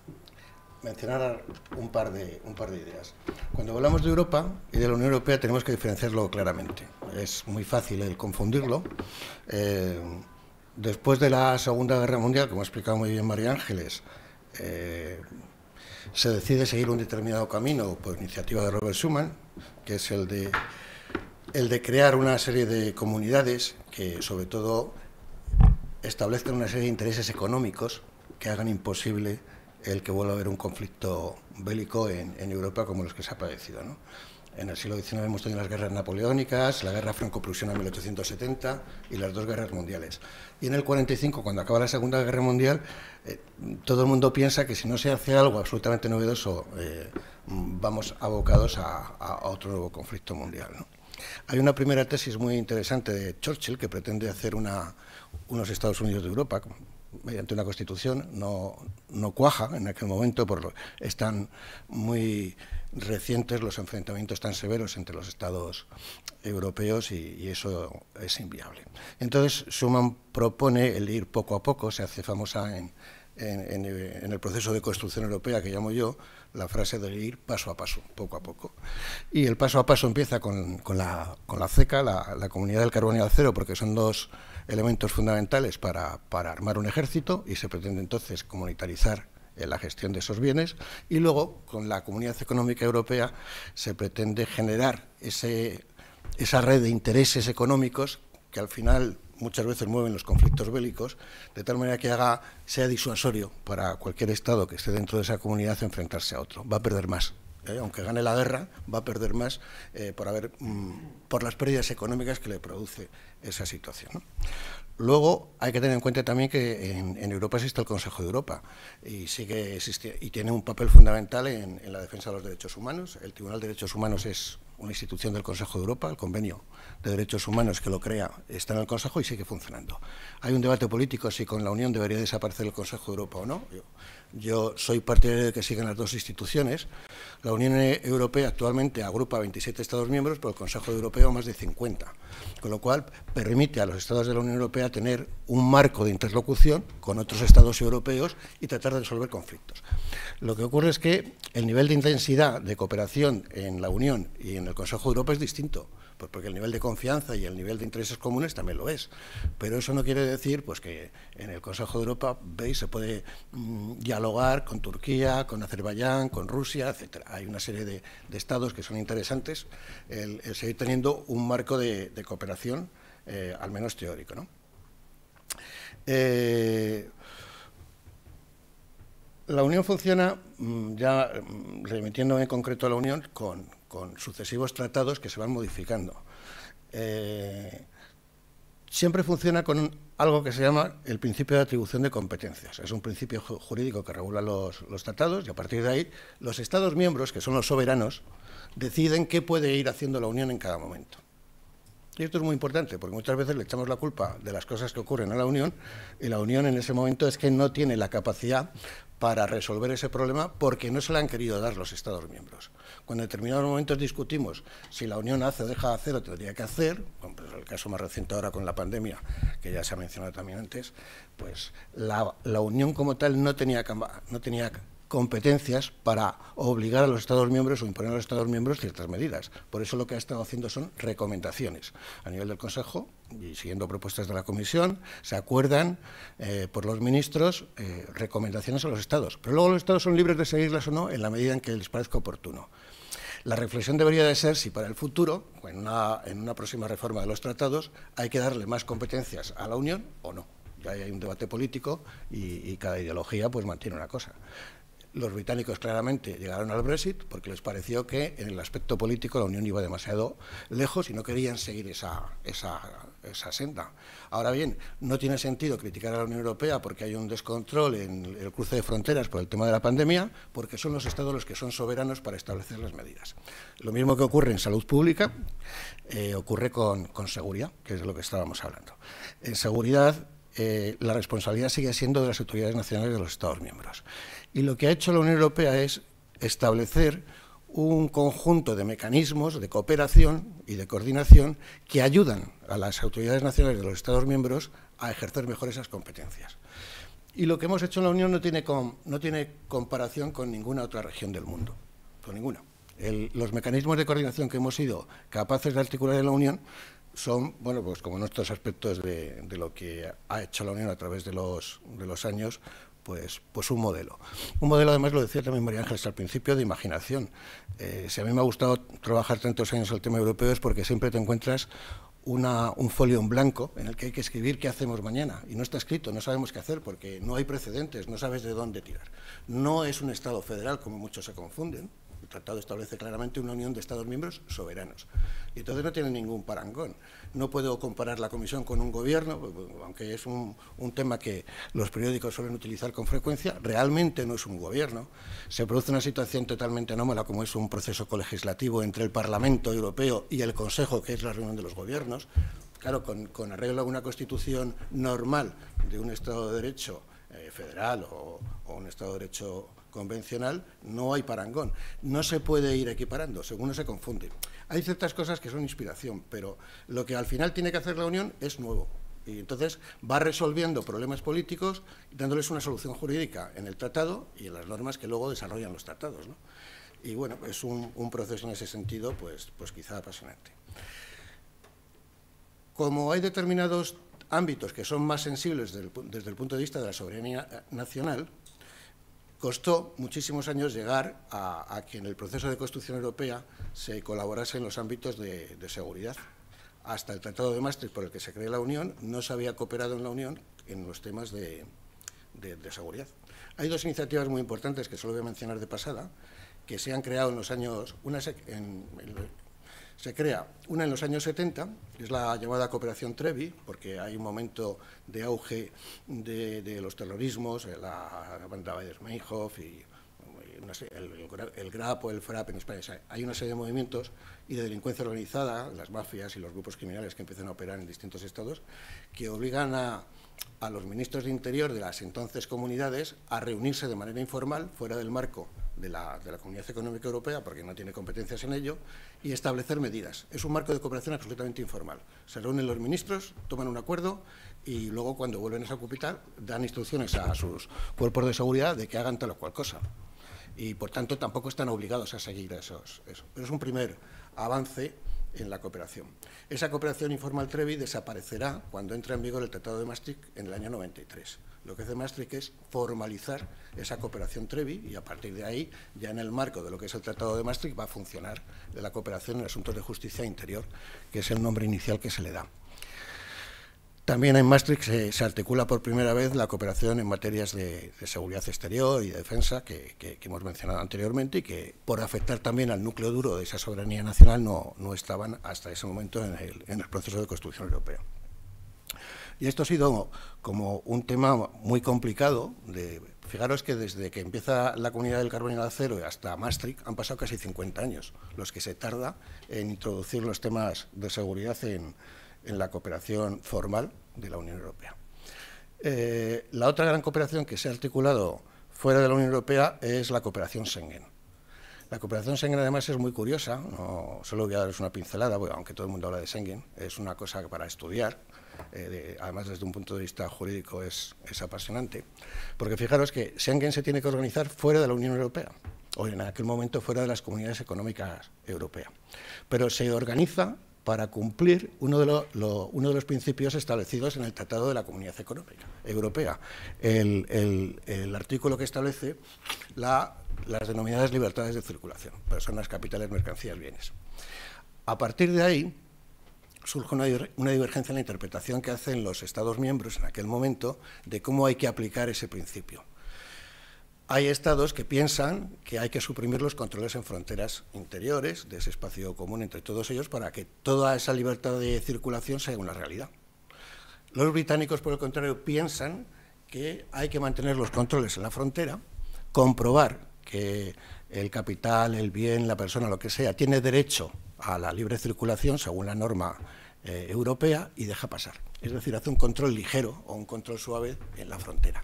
mencionar un par, de, un par de ideas. Cuando hablamos de Europa y de la Unión Europea tenemos que diferenciarlo claramente. Es muy fácil el confundirlo. Eh, después de la Segunda Guerra Mundial, como ha explicado muy bien María Ángeles, eh, se decide seguir un determinado camino por iniciativa de Robert Schuman, que es el de, el de crear una serie de comunidades que, sobre todo, establezcan una serie de intereses económicos que hagan imposible el que vuelva a haber un conflicto bélico en, en Europa como los que se ha padecido, ¿no? En el siglo diecinueve hemos tenido las guerras napoleónicas, la guerra franco-prusiana en mil ochocientos setenta y las dos guerras mundiales. Y en el cuarenta y cinco, cuando acaba la Segunda Guerra Mundial, eh, todo el mundo piensa que si no se hace algo absolutamente novedoso, eh, vamos abocados a, a, a otro nuevo conflicto mundial, ¿no? Hay una primera tesis muy interesante de Churchill que pretende hacer una, unos Estados Unidos de Europa, mediante una constitución, no, no cuaja en aquel momento, por lo, están muy recientes los enfrentamientos tan severos entre los Estados europeos y, y eso es inviable. Entonces, Schuman propone el ir poco a poco, se hace famosa en, en, en, en el proceso de construcción europea que llamo yo, la frase de ir paso a paso, poco a poco. Y el paso a paso empieza con, con, la, con la CECA, la, la Comunidad del Carbón y del Acero, porque son dos elementos fundamentales para, para armar un ejército, y se pretende entonces comunitarizar eh, la gestión de esos bienes, y luego con la Comunidad Económica Europea se pretende generar ese, esa red de intereses económicos que al final muchas veces mueven los conflictos bélicos, de tal manera que haga, sea disuasorio para cualquier Estado que esté dentro de esa comunidad enfrentarse a otro. Va a perder más. ¿eh? Aunque gane la guerra, va a perder más eh, por, haber, mm, por las pérdidas económicas que le produce esa situación, ¿no? Luego hay que tener en cuenta también que en, en Europa existe el Consejo de Europa y sigue existe, y tiene un papel fundamental en, en la defensa de los derechos humanos. El Tribunal de Derechos Humanos es una institución del Consejo de Europa, el Convenio de Derechos Humanos que lo crea está en el Consejo y sigue funcionando. Hay un debate político si con la Unión debería desaparecer el Consejo de Europa o no. Yo, yo soy partidario de que sigan las dos instituciones. La Unión Europea actualmente agrupa veintisiete Estados miembros, pero el Consejo Europeo más de cincuenta, con lo cual permite a los Estados de la Unión Europea tener un marco de interlocución con otros Estados europeos y tratar de resolver conflictos. Lo que ocurre es que el nivel de intensidad de cooperación en la Unión y en el Consejo de Europa es distinto, pues porque el nivel de confianza y el nivel de intereses comunes también lo es. Pero eso no quiere decir pues que en el Consejo de Europa, veis, se puede mmm, dialogar con Turquía, con Azerbaiyán, con Rusia, etcétera. Hay una serie de, de estados que son interesantes el, el seguir teniendo un marco de, de cooperación, eh, al menos teórico, ¿no? Eh, la Unión funciona, ya remitiéndome en concreto a la Unión, con, con sucesivos tratados que se van modificando. Eh, siempre funciona con algo que se llama el principio de atribución de competencias. Es un principio jurídico que regula los, los tratados y a partir de ahí los Estados miembros, que son los soberanos, deciden qué puede ir haciendo la Unión en cada momento. Y esto es muy importante, porque muchas veces le echamos la culpa de las cosas que ocurren a la Unión, y la Unión en ese momento es que no tiene la capacidad para resolver ese problema porque no se le han querido dar los Estados miembros. Cuando en determinados momentos discutimos si la Unión hace o deja de hacer o tendría que hacer, como pues el caso más reciente ahora con la pandemia, que ya se ha mencionado también antes, pues la, la Unión como tal no tenía, no tenía competencias para obligar a los Estados miembros o imponer a los Estados miembros ciertas medidas. Por eso lo que ha estado haciendo son recomendaciones a nivel del Consejo y siguiendo propuestas de la Comisión, se acuerdan eh, por los ministros eh, recomendaciones a los Estados. Pero luego los Estados son libres de seguirlas o no en la medida en que les parezca oportuno. La reflexión debería de ser si para el futuro, en una, en una próxima reforma de los tratados, hay que darle más competencias a la Unión o no. Ya hay un debate político y, y cada ideología pues mantiene una cosa. Los británicos claramente llegaron al Brexit porque les pareció que en el aspecto político la Unión iba demasiado lejos y no querían seguir esa, esa, esa senda. Ahora bien, no tiene sentido criticar a la Unión Europea porque hay un descontrol en el cruce de fronteras por el tema de la pandemia, porque son los Estados los que son soberanos para establecer las medidas. Lo mismo que ocurre en salud pública, eh, ocurre con, con seguridad, que es de lo que estábamos hablando. En seguridad, eh, la responsabilidad sigue siendo de las autoridades nacionales de los Estados miembros. Y lo que ha hecho la Unión Europea es establecer un conjunto de mecanismos de cooperación y de coordinación que ayudan a las autoridades nacionales de los Estados miembros a ejercer mejor esas competencias. Y lo que hemos hecho en la Unión no tiene, com, no tiene comparación con ninguna otra región del mundo, con ninguna. El, los mecanismos de coordinación que hemos sido capaces de articular en la Unión son, bueno, pues como nuestros aspectos de, de lo que ha hecho la Unión a través de los, de los años, Pues, pues un modelo. Un modelo, además, lo decía también María Ángeles al principio, de imaginación. Eh, si a mí me ha gustado trabajar tantos años el tema europeo es porque siempre te encuentras una, un folio en blanco en el que hay que escribir qué hacemos mañana. Y no está escrito, no sabemos qué hacer porque no hay precedentes, no sabes de dónde tirar. No es un Estado federal, como muchos se confunden. El tratado establece claramente una unión de Estados miembros soberanos. Y entonces no tiene ningún parangón. No puedo comparar la Comisión con un gobierno, aunque es un, un tema que los periódicos suelen utilizar con frecuencia. Realmente no es un gobierno. Se produce una situación totalmente anómala, como es un proceso colegislativo entre el Parlamento Europeo y el Consejo, que es la reunión de los gobiernos. Claro, con, con arreglo a una constitución normal de un Estado de Derecho eh, federal o, o un Estado de Derecho convencional, no hay parangón. No se puede ir equiparando, según no se confunde. Hay ciertas cosas que son inspiración, pero lo que al final tiene que hacer la Unión es nuevo. Y entonces va resolviendo problemas políticos, dándoles una solución jurídica en el tratado y en las normas que luego desarrollan los tratados, ¿no? Y bueno, es un, un proceso en ese sentido, pues, pues quizá apasionante. Como hay determinados ámbitos que son más sensibles desde el, desde el punto de vista de la soberanía nacional, costó muchísimos años llegar a, a que en el proceso de construcción europea se colaborase en los ámbitos de, de seguridad. Hasta el Tratado de Maastricht, por el que se creó la Unión, no se había cooperado en la Unión en los temas de, de, de seguridad. Hay dos iniciativas muy importantes que solo voy a mencionar de pasada, que se han creado en los años... Una se, en, en, se crea una en los años setenta, que es la llamada Cooperación Trevi, porque hay un momento de auge de, de los terrorismos, la, la banda Weider-Meinhof y una serie, el, el, el GRAP o el FRAP en España. O sea, hay una serie de movimientos y de delincuencia organizada, las mafias y los grupos criminales que empiezan a operar en distintos estados, que obligan a, a los ministros de Interior de las entonces comunidades a reunirse de manera informal, fuera del marco de la, de la Comunidad Económica Europea, porque no tiene competencias en ello, y establecer medidas. Es un marco de cooperación absolutamente informal. Se reúnen los ministros, toman un acuerdo y luego, cuando vuelven a esa capital, dan instrucciones a sus cuerpos de seguridad de que hagan tal o cual cosa. Y, por tanto, tampoco están obligados a seguir esos, eso. Pero es un primer avance en la cooperación. Esa cooperación informal Trevi desaparecerá cuando entre en vigor el Tratado de Maastricht en el año noventa y tres. Lo que hace Maastricht es formalizar esa cooperación Trevi y, a partir de ahí, ya en el marco de lo que es el Tratado de Maastricht, va a funcionar la cooperación en asuntos de justicia interior, que es el nombre inicial que se le da. También en Maastricht se, se articula por primera vez la cooperación en materias de, de seguridad exterior y de defensa que, que, que hemos mencionado anteriormente y que, por afectar también al núcleo duro de esa soberanía nacional, no, no estaban hasta ese momento en el, en el proceso de construcción europeo. Y esto ha sido como un tema muy complicado. De, fijaros que desde que empieza la Comunidad del Carbón y el Acero hasta Maastricht han pasado casi cincuenta años, los que se tarda en introducir los temas de seguridad en en la cooperación formal de la Unión Europea. Eh, la otra gran cooperación que se ha articulado fuera de la Unión Europea es la cooperación Schengen. La cooperación Schengen, además, es muy curiosa, no, solo voy a daros una pincelada, bueno, aunque todo el mundo habla de Schengen, es una cosa para estudiar, eh, de, además desde un punto de vista jurídico es, es apasionante, porque fijaros que Schengen se tiene que organizar fuera de la Unión Europea, o en aquel momento fuera de las comunidades económicas europeas, pero se organiza para cumplir uno de, lo, lo, uno de los principios establecidos en el Tratado de la Comunidad Económica Europea, el, el, el artículo que establece la, las denominadas libertades de circulación, personas, capitales, mercancías, bienes. A partir de ahí surge una, una divergencia en la interpretación que hacen los Estados miembros en aquel momento de cómo hay que aplicar ese principio. Hay estados que piensan que hay que suprimir los controles en fronteras interiores de ese espacio común entre todos ellos para que toda esa libertad de circulación sea una realidad. Los británicos, por el contrario, piensan que hay que mantener los controles en la frontera, comprobar que el capital, el bien, la persona, lo que sea, tiene derecho a la libre circulación según la norma eh, europea y deja pasar. Es decir, hace un control ligero o un control suave en la frontera.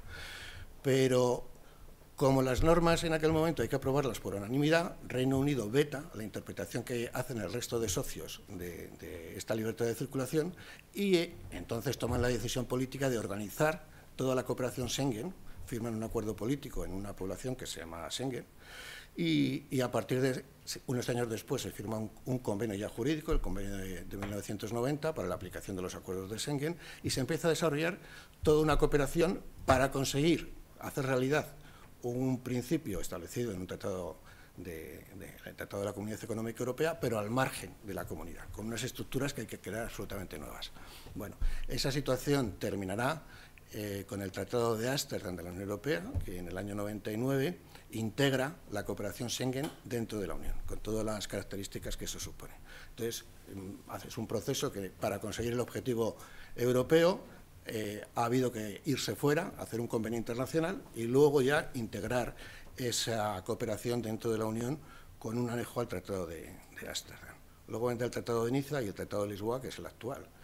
Pero como las normas en aquel momento hay que aprobarlas por unanimidad, Reino Unido veta la interpretación que hacen el resto de socios de, de esta libertad de circulación y eh, entonces toman la decisión política de organizar toda la cooperación Schengen, firman un acuerdo político en una población que se llama Schengen y, y a partir de unos años después se firma un, un convenio ya jurídico, el convenio de, de mil novecientos noventa, para la aplicación de los acuerdos de Schengen y se empieza a desarrollar toda una cooperación para conseguir hacer realidad un principio establecido en un tratado de, de, el Tratado de la Comunidad Económica Europea, pero al margen de la comunidad, con unas estructuras que hay que crear absolutamente nuevas. Bueno, esa situación terminará eh, con el Tratado de Ámsterdam de la Unión Europea, que en el año noventa y nueve integra la cooperación Schengen dentro de la Unión, con todas las características que eso supone. Entonces, es un proceso que, para conseguir el objetivo europeo, Eh, ha habido que irse fuera, hacer un convenio internacional y luego ya integrar esa cooperación dentro de la Unión con un anejo al Tratado de, de Ámsterdam. Luego entra el Tratado de Niza y el Tratado de Lisboa, que es el actual.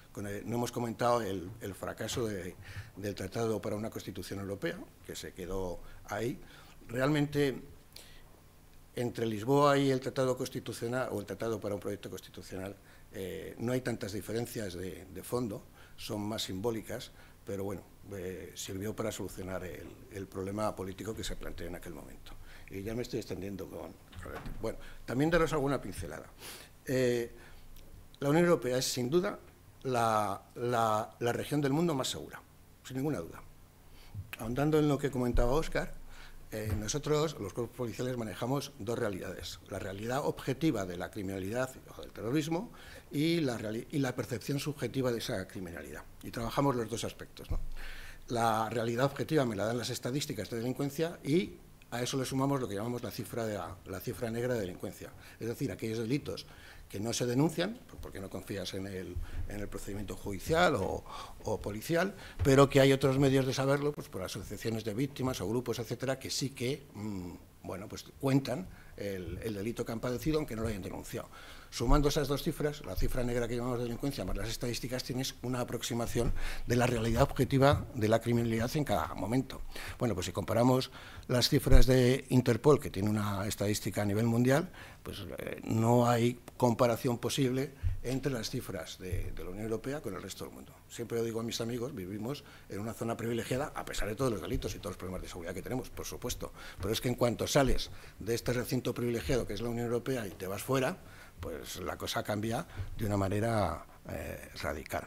Con el, no hemos comentado el, el fracaso de, del Tratado para una Constitución Europea, que se quedó ahí. Realmente, entre Lisboa y el Tratado Constitucional, o el Tratado para un Proyecto Constitucional, eh, no hay tantas diferencias de, de fondo, son más simbólicas, pero bueno, eh, sirvió para solucionar el, el problema político que se planteó en aquel momento. Y ya me estoy extendiendo con... Bueno, también daros alguna pincelada. Eh, la Unión Europea es, sin duda, la, la, la región del mundo más segura, sin ninguna duda. Ahondando en lo que comentaba Óscar, eh, nosotros, los cuerpos policiales, manejamos dos realidades. La realidad objetiva de la criminalidad o del terrorismo y la, y la percepción subjetiva de esa criminalidad. Y trabajamos los dos aspectos, ¿no? La realidad objetiva me la dan las estadísticas de delincuencia y a eso le sumamos lo que llamamos la cifra, de la, la cifra negra de delincuencia. Es decir, aquellos delitos que no se denuncian, porque no confías en el, en el procedimiento judicial o, o policial, pero que hay otros medios de saberlo, pues por asociaciones de víctimas o grupos, etcétera, que sí que, mmm, bueno, pues cuentan el, el delito que han padecido, aunque no lo hayan denunciado. Sumando esas dos cifras, la cifra negra que llamamos delincuencia más las estadísticas, tienes una aproximación de la realidad objetiva de la criminalidad en cada momento. Bueno, pues si comparamos las cifras de Interpol, que tiene una estadística a nivel mundial, pues eh, no hay comparación posible entre las cifras de, de la Unión Europea con el resto del mundo. Siempre lo digo a mis amigos, vivimos en una zona privilegiada, a pesar de todos los delitos y todos los problemas de seguridad que tenemos, por supuesto. Pero es que en cuanto sales de este recinto privilegiado que es la Unión Europea y te vas fuera, pues la cosa cambia de una manera eh, radical.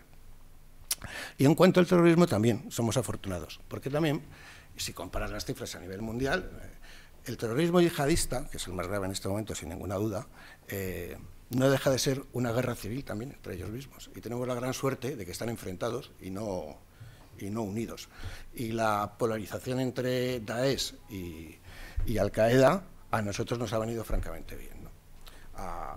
Y en cuanto al terrorismo también somos afortunados, porque también, si comparas las cifras a nivel mundial, eh, el terrorismo yihadista, que es el más grave en este momento sin ninguna duda, eh, no deja de ser una guerra civil también entre ellos mismos. Y tenemos la gran suerte de que están enfrentados y no, y no unidos. Y la polarización entre Daesh y, y Al-Qaeda a nosotros nos ha venido francamente bien, ¿no? A,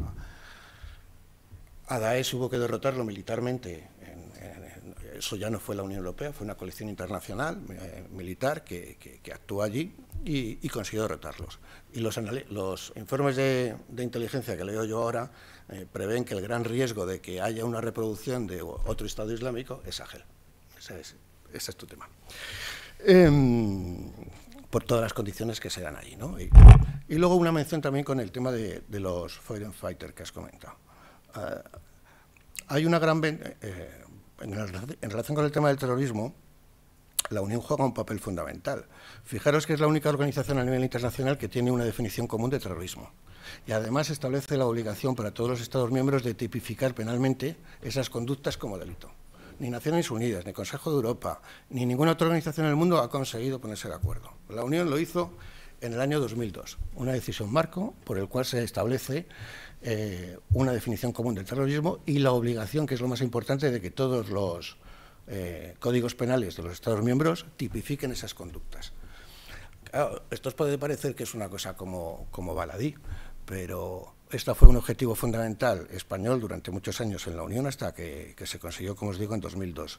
a Daesh hubo que derrotarlo militarmente, en, en, en, eso ya no fue la Unión Europea, fue una coalición internacional eh, militar que, que, que actuó allí y, y consiguió derrotarlos. Y los, los informes de, de inteligencia que leo yo ahora eh, prevén que el gran riesgo de que haya una reproducción de otro Estado Islámico es Sahel. Ese es, ese es tu tema. Eh, por todas las condiciones que se dan allí, ¿no? Y, y luego una mención también con el tema de, de los foreign fighters que has comentado. Uh, hay una gran... Eh, en, el, en relación con el tema del terrorismo, la Unión juega un papel fundamental. Fijaros que es la única organización a nivel internacional que tiene una definición común de terrorismo. Y además establece la obligación para todos los Estados miembros de tipificar penalmente esas conductas como delito. Ni Naciones Unidas, ni Consejo de Europa, ni ninguna otra organización en el mundo ha conseguido ponerse de acuerdo. La Unión lo hizo en el año dos mil dos, una decisión marco por el cual se establece eh, una definición común del terrorismo y la obligación, que es lo más importante, de que todos los eh, códigos penales de los Estados miembros tipifiquen esas conductas. Claro, esto os puede parecer que es una cosa como, como baladí, pero este fue un objetivo fundamental español durante muchos años en la Unión hasta que, que se consiguió, como os digo, en dos mil dos.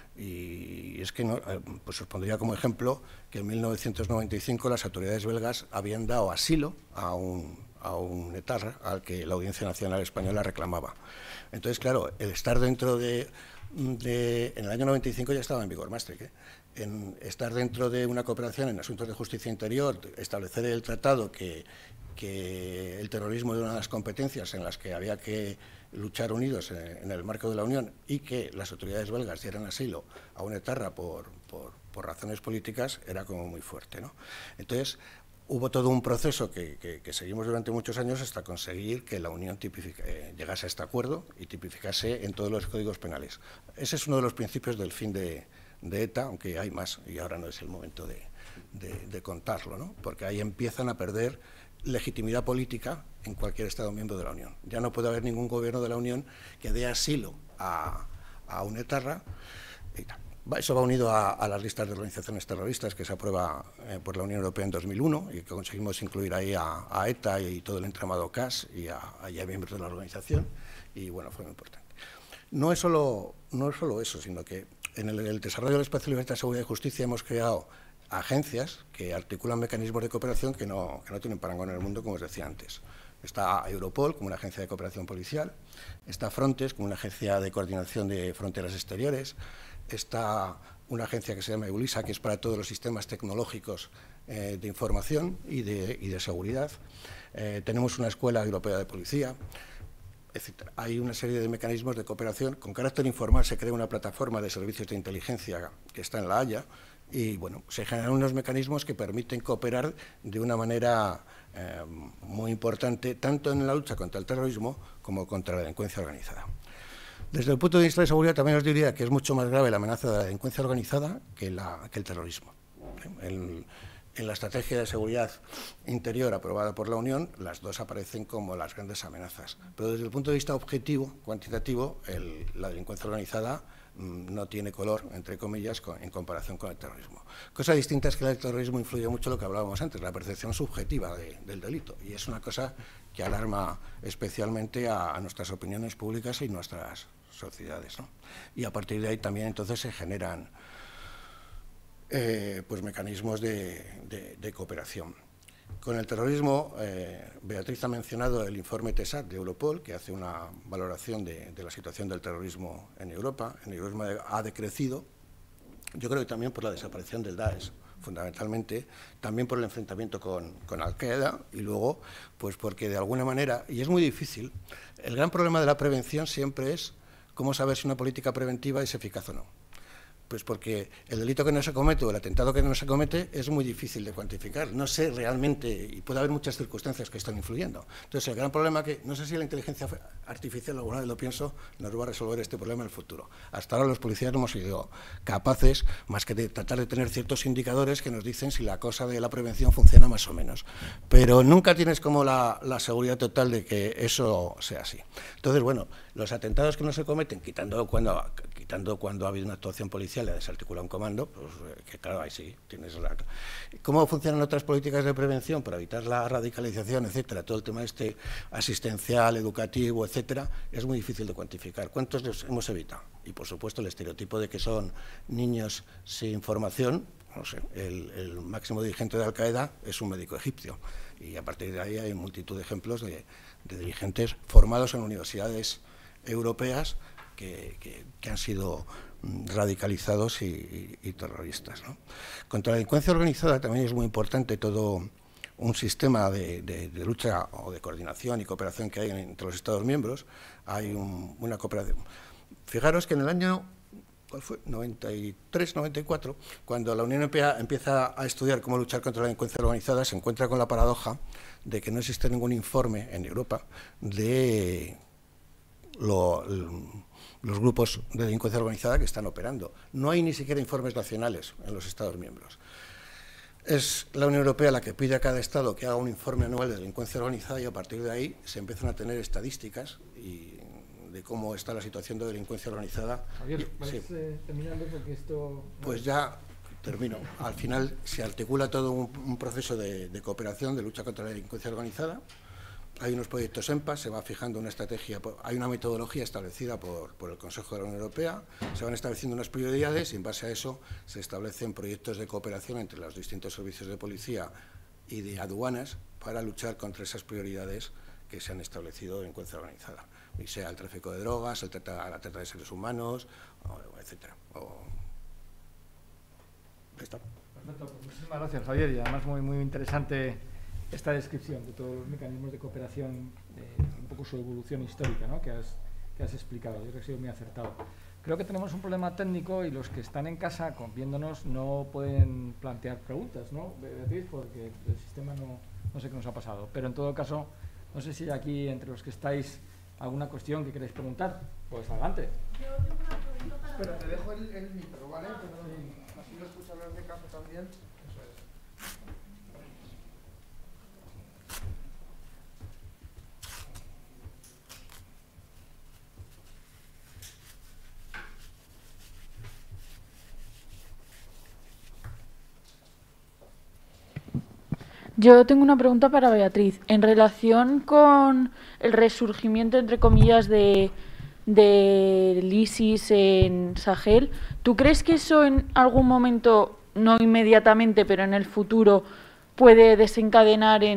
Y es que, no, pues os pondría como ejemplo que en mil novecientos noventa y cinco las autoridades belgas habían dado asilo a un, a un etarra al que la Audiencia Nacional Española reclamaba. Entonces, claro, el estar dentro de... de en el año noventa y cinco ya estaba en vigor Maastricht, ¿eh? En estar dentro de una cooperación en asuntos de justicia interior, establecer el tratado que... que el terrorismo era una de las competencias en las que había que luchar unidos en, en el marco de la Unión y que las autoridades belgas dieran asilo a un etarra por, por, por razones políticas, era como muy fuerte, ¿no? Entonces, hubo todo un proceso que, que, que seguimos durante muchos años hasta conseguir que la Unión eh, llegase a este acuerdo y tipificase en todos los códigos penales. Ese es uno de los principios del fin de, de ETA, aunque hay más, y ahora no es el momento de, de, de contarlo, ¿no? Porque ahí empiezan a perder legitimidad política en cualquier Estado miembro de la Unión. Ya no puede haber ningún gobierno de la Unión que dé asilo a, a un etarra. Y tal. Eso va unido a, a las listas de organizaciones terroristas que se aprueba eh, por la Unión Europea en dos mil uno y que conseguimos incluir ahí a, a ETA y todo el entramado C A S y a, a miembros de la organización. Y bueno, fue muy importante. No es solo, no es solo eso, sino que en el, el desarrollo del espacio de libertad, seguridad y justicia hemos creado agencias que articulan mecanismos de cooperación que no, que no tienen parangón en el mundo, como os decía antes. Está Europol, como una agencia de cooperación policial, está Frontex, como una agencia de coordinación de fronteras exteriores, está una agencia que se llama EULISA, que es para todos los sistemas tecnológicos eh, de información y de, y de seguridad. Eh, tenemos una escuela europea de policía, etcétera. Hay una serie de mecanismos de cooperación. Con carácter informal se crea una plataforma de servicios de inteligencia que está en La Haya y, bueno, se generan unos mecanismos que permiten cooperar de una manera eh, muy importante, tanto en la lucha contra el terrorismo como contra la delincuencia organizada. Desde el punto de vista de seguridad también os diría que es mucho más grave la amenaza de la delincuencia organizada que, la, que el terrorismo. El, en la estrategia de seguridad interior aprobada por la Unión, las dos aparecen como las grandes amenazas. Pero desde el punto de vista objetivo, cuantitativo, el, la delincuencia organizada mmm, no tiene color, entre comillas, con, en comparación con el terrorismo. Cosa distinta es que el terrorismo influye mucho lo que hablábamos antes, la percepción subjetiva de, del delito. Y es una cosa que alarma especialmente a, a nuestras opiniones públicas y nuestras sociedades, ¿no? Y a partir de ahí también entonces se generan eh, pues mecanismos de, de, de cooperación. Con el terrorismo, eh, Beatriz ha mencionado el informe TESAT de Europol, que hace una valoración de, de la situación del terrorismo en Europa. El terrorismo ha decrecido, yo creo que también por la desaparición del Daesh, fundamentalmente, también por el enfrentamiento con, con Al-Qaeda y luego, pues porque de alguna manera, y es muy difícil, el gran problema de la prevención siempre es cómo saber si una política preventiva es eficaz o no. Pues porque el delito que no se comete o el atentado que no se comete es muy difícil de cuantificar. No sé realmente, y puede haber muchas circunstancias que están influyendo. Entonces, el gran problema que, no sé si la inteligencia artificial, alguna vez lo pienso, nos va a resolver este problema en el futuro. Hasta ahora los policías no hemos sido capaces, más que de tratar de tener ciertos indicadores que nos dicen si la cosa de la prevención funciona más o menos. Pero nunca tienes como la, la seguridad total de que eso sea así. Entonces, bueno, los atentados que no se cometen, quitando cuando, quitando cuando ha habido una actuación policial, la desarticula un comando, pues que claro, ahí sí, tienes la... ¿Cómo funcionan otras políticas de prevención para evitar la radicalización, etcétera? Todo el tema este asistencial, educativo, etcétera, es muy difícil de cuantificar. ¿Cuántos los hemos evitado? Y por supuesto el estereotipo de que son niños sin formación, no sé, el, el máximo dirigente de Al-Qaeda es un médico egipcio y a partir de ahí hay multitud de ejemplos de, de dirigentes formados en universidades europeas que, que, que han sido radicalizados y, y, y terroristas, ¿no? Contra la delincuencia organizada también es muy importante todo un sistema de, de, de lucha o de coordinación y cooperación que hay entre los Estados miembros. Hay un, una cooperación. Fijaros que en el año ¿cuál fue? noventa y tres, noventa y cuatro, cuando la Unión Europea empieza a estudiar cómo luchar contra la delincuencia organizada, se encuentra con la paradoja de que no existe ningún informe en Europa de lo, los grupos de delincuencia organizada que están operando. No hay ni siquiera informes nacionales en los Estados miembros. Es la Unión Europea la que pide a cada Estado que haga un informe anual de delincuencia organizada y a partir de ahí se empiezan a tener estadísticas y de cómo está la situación de delincuencia organizada. Javier, ¿puedes sí. eh, terminarlo porque esto...? Pues ya termino. Al final se articula todo un, un proceso de, de cooperación, de lucha contra la delincuencia organizada. Hay unos proyectos EMPA, se va fijando una estrategia, hay una metodología establecida por, por el Consejo de la Unión Europea, se van estableciendo unas prioridades y en base a eso se establecen proyectos de cooperación entre los distintos servicios de policía y de aduanas para luchar contra esas prioridades que se han establecido de delincuencia organizada, y sea el tráfico de drogas, el trata, la trata de seres humanos, o, etcétera. O... Perfecto, pues muchísimas gracias, Javier, y además muy, muy interesante esta descripción de todos los mecanismos de cooperación, de un poco su evolución histórica, ¿no?, que has, que has explicado. Yo creo que ha sido muy acertado. Creo que tenemos un problema técnico y los que están en casa con, viéndonos no pueden plantear preguntas, ¿no, Beatriz? Porque el sistema no, no sé qué nos ha pasado. Pero en todo caso, no sé si aquí entre los que estáis alguna cuestión que queréis preguntar. Pues adelante. Yo tengo una pregunta para... Pero te dejo el, el micro, ¿vale? Pero así lo escuchan los de casa también. Eso es. Yo tengo una pregunta para Beatriz. En relación con el resurgimiento, entre comillas, de, del ISIS en Sahel, ¿tú crees que eso en algún momento, no inmediatamente, pero en el futuro, puede desencadenar en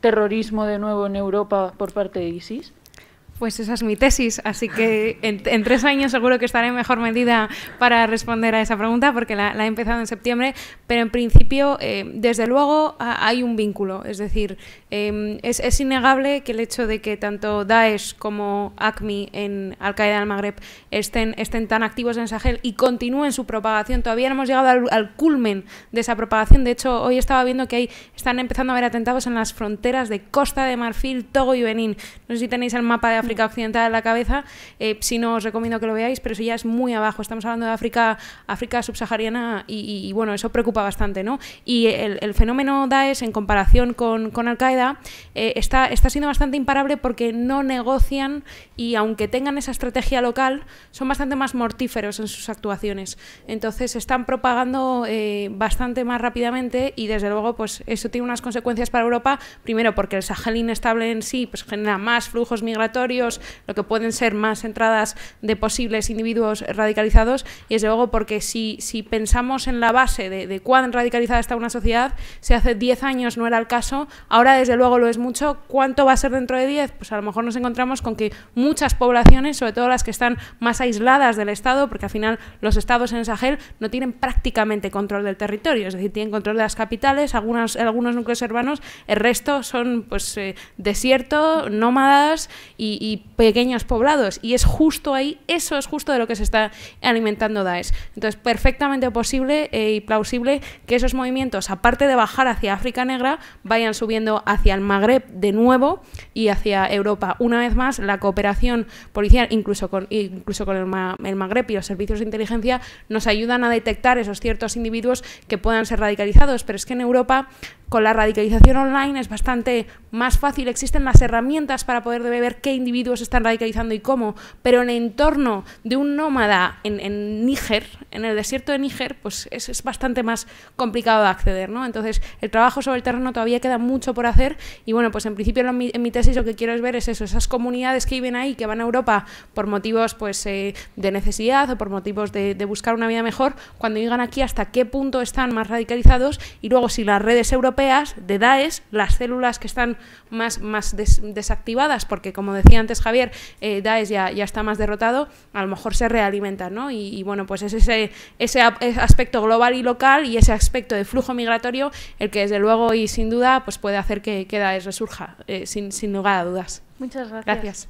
terrorismo de nuevo en Europa por parte de ISIS? Pues esa es mi tesis, así que en, en tres años seguro que estaré en mejor medida para responder a esa pregunta, porque la, la he empezado en septiembre, pero en principio, eh, desde luego, a, hay un vínculo. Es decir, eh, es, es innegable que el hecho de que tanto Daesh como A C M I en Al-Qaeda del Magreb estén, estén tan activos en Sahel y continúen su propagación. Todavía no hemos llegado al, al culmen de esa propagación. De hecho, hoy estaba viendo que hay, están empezando a haber atentados en las fronteras de Costa de Marfil, Togo y Benín. No sé si tenéis el mapa de África Occidental en la cabeza, eh, si no os recomiendo que lo veáis, pero eso ya es muy abajo. Estamos hablando de África, África subsahariana y, y, y bueno, eso preocupa bastante, ¿no? Y el, el fenómeno Daesh en comparación con, con Al-Qaeda eh, está, está siendo bastante imparable porque no negocian y aunque tengan esa estrategia local, son bastante más mortíferos en sus actuaciones. Entonces se están propagando eh, bastante más rápidamente y desde luego pues eso tiene unas consecuencias para Europa, primero porque el Sahel inestable en sí pues genera más flujos migratorios, lo que pueden ser más entradas de posibles individuos radicalizados y desde luego porque si, si pensamos en la base de, de cuán radicalizada está una sociedad, si hace diez años no era el caso, ahora desde luego lo es mucho. ¿Cuánto va a ser dentro de diez? Pues a lo mejor nos encontramos con que muchas poblaciones, sobre todo las que están más aisladas del Estado, porque al final los estados en el Sahel no tienen prácticamente control del territorio, es decir, tienen control de las capitales, algunas, algunos núcleos urbanos, el resto son pues eh, desierto, nómadas y, y pequeños poblados, y es justo ahí, eso es justo de lo que se está alimentando Daesh. Entonces, perfectamente posible eh, y plausible que esos movimientos, aparte de bajar hacia África Negra, vayan subiendo hacia el Magreb de nuevo y hacia Europa. Una vez más, la cooperación policial, incluso con, incluso con el, Ma, el Magreb y los servicios de inteligencia, nos ayudan a detectar esos ciertos individuos que puedan ser radicalizados, pero es que en Europa con la radicalización online es bastante más fácil, existen las herramientas para poder ver qué individuos están radicalizando y cómo, pero en el entorno de un nómada en, en Níger, en el desierto de Níger, pues es, es bastante más complicado de acceder, ¿no? Entonces el trabajo sobre el terreno todavía queda mucho por hacer y bueno, pues en principio en mi, en mi tesis lo que quiero es ver es eso, esas comunidades que viven ahí, que van a Europa por motivos pues eh, de necesidad o por motivos de, de buscar una vida mejor, cuando llegan aquí hasta qué punto están más radicalizados y luego si las redes europeas de Daesh, las células que están más, más des, desactivadas, porque como decía antes Javier, eh, Daesh ya, ya está más derrotado, a lo mejor se realimentan, ¿no? Y, y bueno, pues es ese, ese aspecto global y local y ese aspecto de flujo migratorio el que desde luego y sin duda pues puede hacer que, que Daesh resurja, eh, sin, sin lugar a dudas. Muchas gracias. Gracias.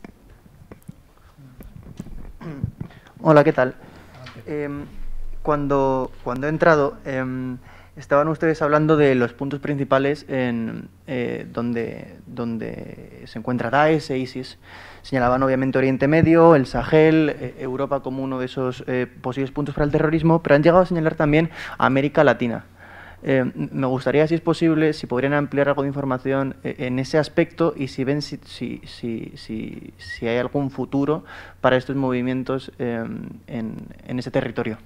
Hola, ¿qué tal? Eh, cuando, cuando he entrado... Eh, Estaban ustedes hablando de los puntos principales en eh, donde, donde se encuentra Daesh e ISIS. Señalaban obviamente Oriente Medio, el Sahel, eh, Europa como uno de esos eh, posibles puntos para el terrorismo, pero han llegado a señalar también a América Latina. Eh, me gustaría, si es posible, si podrían ampliar algo de información eh, en ese aspecto y si ven si, si, si, si, si hay algún futuro para estos movimientos eh, en, en ese territorio.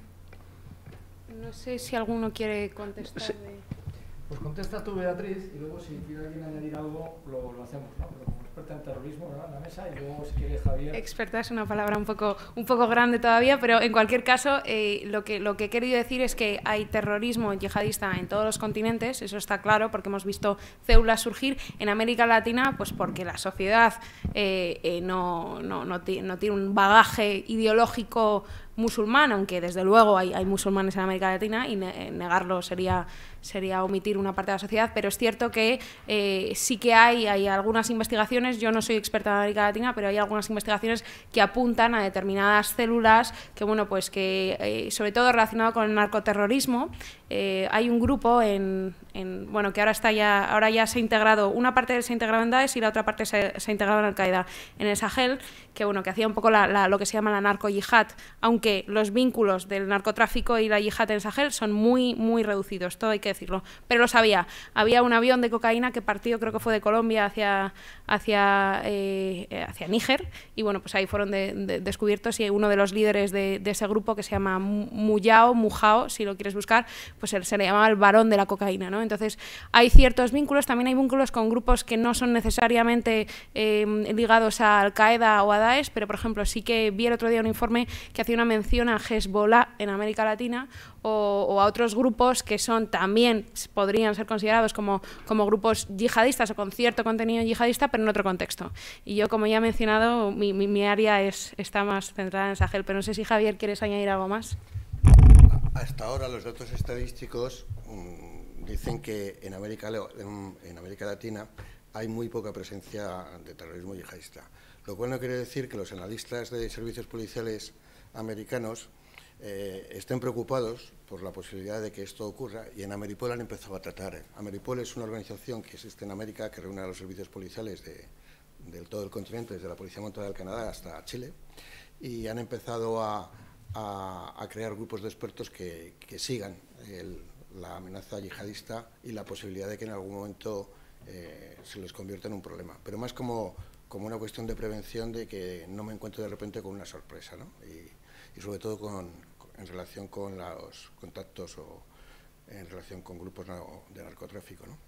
No sé si alguno quiere contestar. Sí. De... Pues contesta tú, Beatriz, y luego si quiere alguien añadir algo, lo, lo hacemos, ¿no? Pero como experta en terrorismo, ¿no? En la mesa, y luego si quiere Javier... Experta es una palabra un poco, un poco grande todavía, pero en cualquier caso, eh, lo, que, lo que he querido decir es que hay terrorismo yihadista en todos los continentes, eso está claro, porque hemos visto células surgir en América Latina, pues porque la sociedad eh, eh, no, no, no, no tiene un bagaje ideológico musulmán, aunque desde luego hay, hay musulmanes en América Latina y ne negarlo sería, sería omitir una parte de la sociedad, pero es cierto que eh, sí que hay, hay algunas investigaciones, yo no soy experta en América Latina, pero hay algunas investigaciones que apuntan a determinadas células que, bueno, pues que eh, sobre todo relacionado con el narcoterrorismo, eh, hay un grupo en, en, bueno, que ahora está ya, ahora ya se ha integrado, una parte se ha integrado en Daesh y la otra parte se, se ha integrado en Al-Qaeda, en el Sahel, que bueno, que hacía un poco la, la, lo que se llama la narco-yihad, aunque los vínculos del narcotráfico y la yihad en Sahel son muy, muy reducidos, todo hay que decirlo, pero los había. Había un avión de cocaína que partió, creo que fue de Colombia hacia, hacia, eh, hacia Níger, y bueno, pues ahí fueron de, de, descubiertos, y uno de los líderes de, de ese grupo, que se llama Muyao, Mujao, si lo quieres buscar, pues se, se le llamaba el varón de la cocaína, ¿no? Entonces, hay ciertos vínculos, también hay vínculos con grupos que no son necesariamente eh, ligados a Al-Qaeda o a Daesh, pero por ejemplo, sí que vi el otro día un informe que hacía una menciona a Hezbollah en América Latina o, o a otros grupos que son también, podrían ser considerados como, como grupos yihadistas o con cierto contenido yihadista, pero en otro contexto. Y yo, como ya he mencionado, mi, mi, mi área es, está más centrada en Sahel, pero no sé si, Javier, ¿quieres añadir algo más? Hasta ahora los datos estadísticos mmm, dicen que en América, en, en América Latina hay muy poca presencia de terrorismo yihadista, lo cual no quiere decir que los analistas de servicios policiales americanos eh, estén preocupados por la posibilidad de que esto ocurra, y en Ameripol han empezado a tratar. Ameripol es una organización que existe en América que reúne a los servicios policiales de, de todo el continente, desde la Policía Montada del Canadá hasta Chile, y han empezado a, a, a crear grupos de expertos que, que sigan el, la amenaza yihadista y la posibilidad de que en algún momento eh, se les convierta en un problema, pero más como, como una cuestión de prevención, de que no me encuentro de repente con una sorpresa, ¿no? Y, y sobre todo con, en relación con los contactos o en relación con grupos no, de narcotráfico, ¿no?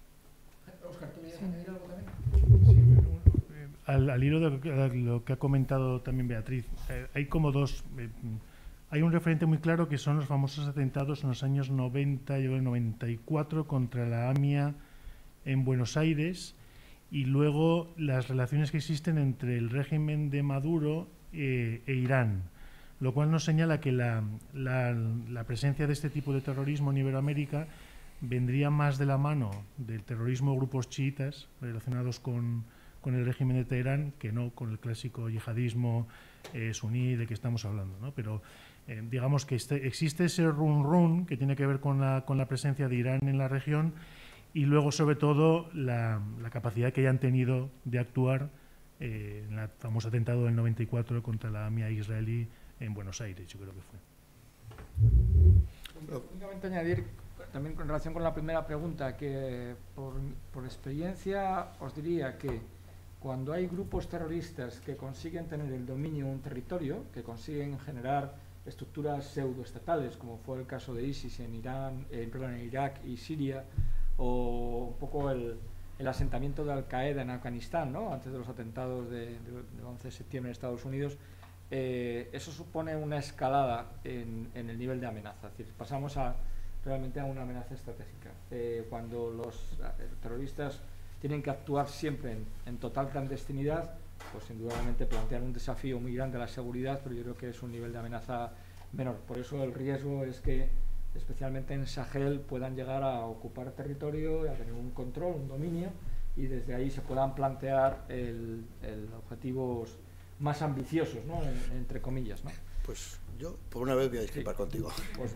Óscar, ¿tú quieres añadir algo también? Sí, bueno, al, al hilo de lo que ha comentado también Beatriz, eh, hay como dos... Eh, hay un referente muy claro que son los famosos atentados en los años noventa y noventa y cuatro contra la AMIA en Buenos Aires, y luego las relaciones que existen entre el régimen de Maduro eh, e Irán, lo cual nos señala que la, la, la presencia de este tipo de terrorismo en Iberoamérica vendría más de la mano del terrorismo de grupos chiitas relacionados con, con el régimen de Teherán, que no con el clásico yihadismo eh, suní de que estamos hablando, ¿no? Pero eh, digamos que este, existe ese run run que tiene que ver con la, con la presencia de Irán en la región, y luego sobre todo la, la capacidad que hayan tenido de actuar eh, en el famoso atentado del noventa y cuatro contra la AMIA israelí en Buenos Aires, yo creo que fue. Únicamente añadir, también con relación con la primera pregunta, que por, por experiencia os diría que cuando hay grupos terroristas que consiguen tener el dominio de un territorio, que consiguen generar estructuras pseudoestatales, como fue el caso de ISIS en Irán, eh, perdón, en Irak y Siria, o un poco el, el asentamiento de Al-Qaeda en Afganistán, ¿no? Antes de los atentados del de, de once de septiembre en Estados Unidos, eh, eso supone una escalada en, en el nivel de amenaza. Es decir, pasamos a, realmente a una amenaza estratégica. Eh, cuando los eh, terroristas tienen que actuar siempre en, en total clandestinidad, pues indudablemente plantean un desafío muy grande a la seguridad, pero yo creo que es un nivel de amenaza menor. Por eso el riesgo es que, especialmente en Sahel, puedan llegar a ocupar territorio, a tener un control, un dominio, y desde ahí se puedan plantear el, el objetivos más ambiciosos, ¿no? En, entre comillas, ¿no? Pues yo, por una vez, voy a discrepar sí. contigo. Pues,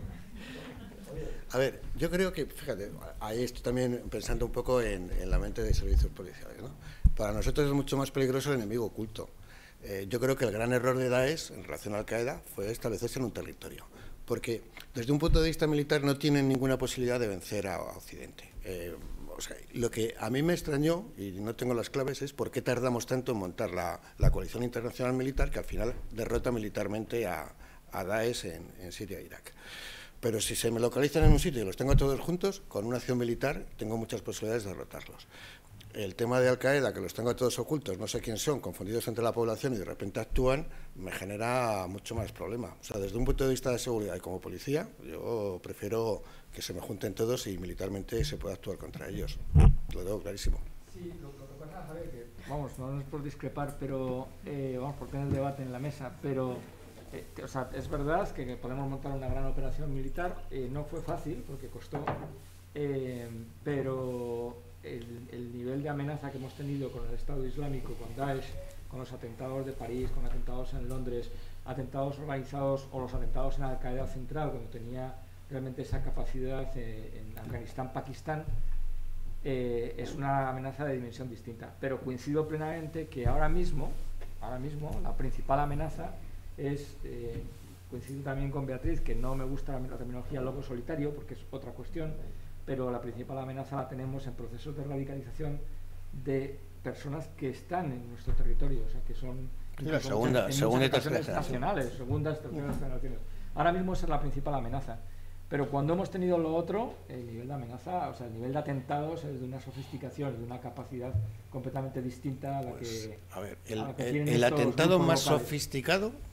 a ver, yo creo que, fíjate, ahí estoy también pensando un poco en, en la mente de servicios policiales, ¿no? Para nosotros es mucho más peligroso el enemigo oculto. Eh, yo creo que el gran error de Daesh en relación a Al-Qaeda fue establecerse en un territorio, porque desde un punto de vista militar no tienen ninguna posibilidad de vencer a, a Occidente. Eh, o sea, lo que a mí me extrañó, y no tengo las claves, es por qué tardamos tanto en montar la, la coalición internacional militar que al final derrota militarmente a, a Daesh en, en Siria e Irak. Pero si se me localizan en un sitio y los tengo todos juntos, con una acción militar tengo muchas posibilidades de derrotarlos. El tema de Al-Qaeda, que los tengo todos ocultos, no sé quién son, confundidos entre la población y de repente actúan, me genera mucho más problema. O sea, desde un punto de vista de seguridad y como policía, yo prefiero que se me junten todos y militarmente se pueda actuar contra ellos. Lo tengo clarísimo. Sí, lo, lo que pasa, Javier, que vamos, no es por discrepar, pero eh, vamos, por tener debate en la mesa, pero eh, que, o sea, es verdad que, que podemos montar una gran operación militar, eh, no fue fácil porque costó, eh, pero el, el nivel de amenaza que hemos tenido con el Estado Islámico, con Daesh, con los atentados de París, con atentados en Londres, atentados organizados o los atentados en Al-Qaeda Central, cuando tenía realmente esa capacidad eh, en Afganistán, Pakistán, eh, es una amenaza de dimensión distinta. Pero coincido plenamente que ahora mismo, ahora mismo la principal amenaza es, eh, coincido también con Beatriz, que no me gusta la, la terminología lobo solitario, porque es otra cuestión, pero la principal amenaza la tenemos en procesos de radicalización de personas que están en nuestro territorio, o sea, que son sí, la segunda, segunda y tercera nacionales, segundas, terceras generaciones. Ahora mismo esa es la principal amenaza, pero cuando hemos tenido lo otro, el nivel de amenaza, o sea, el nivel de atentados es de una sofisticación y de una capacidad completamente distinta a la pues, que... A ver, el, el, el atentado más locales. sofisticado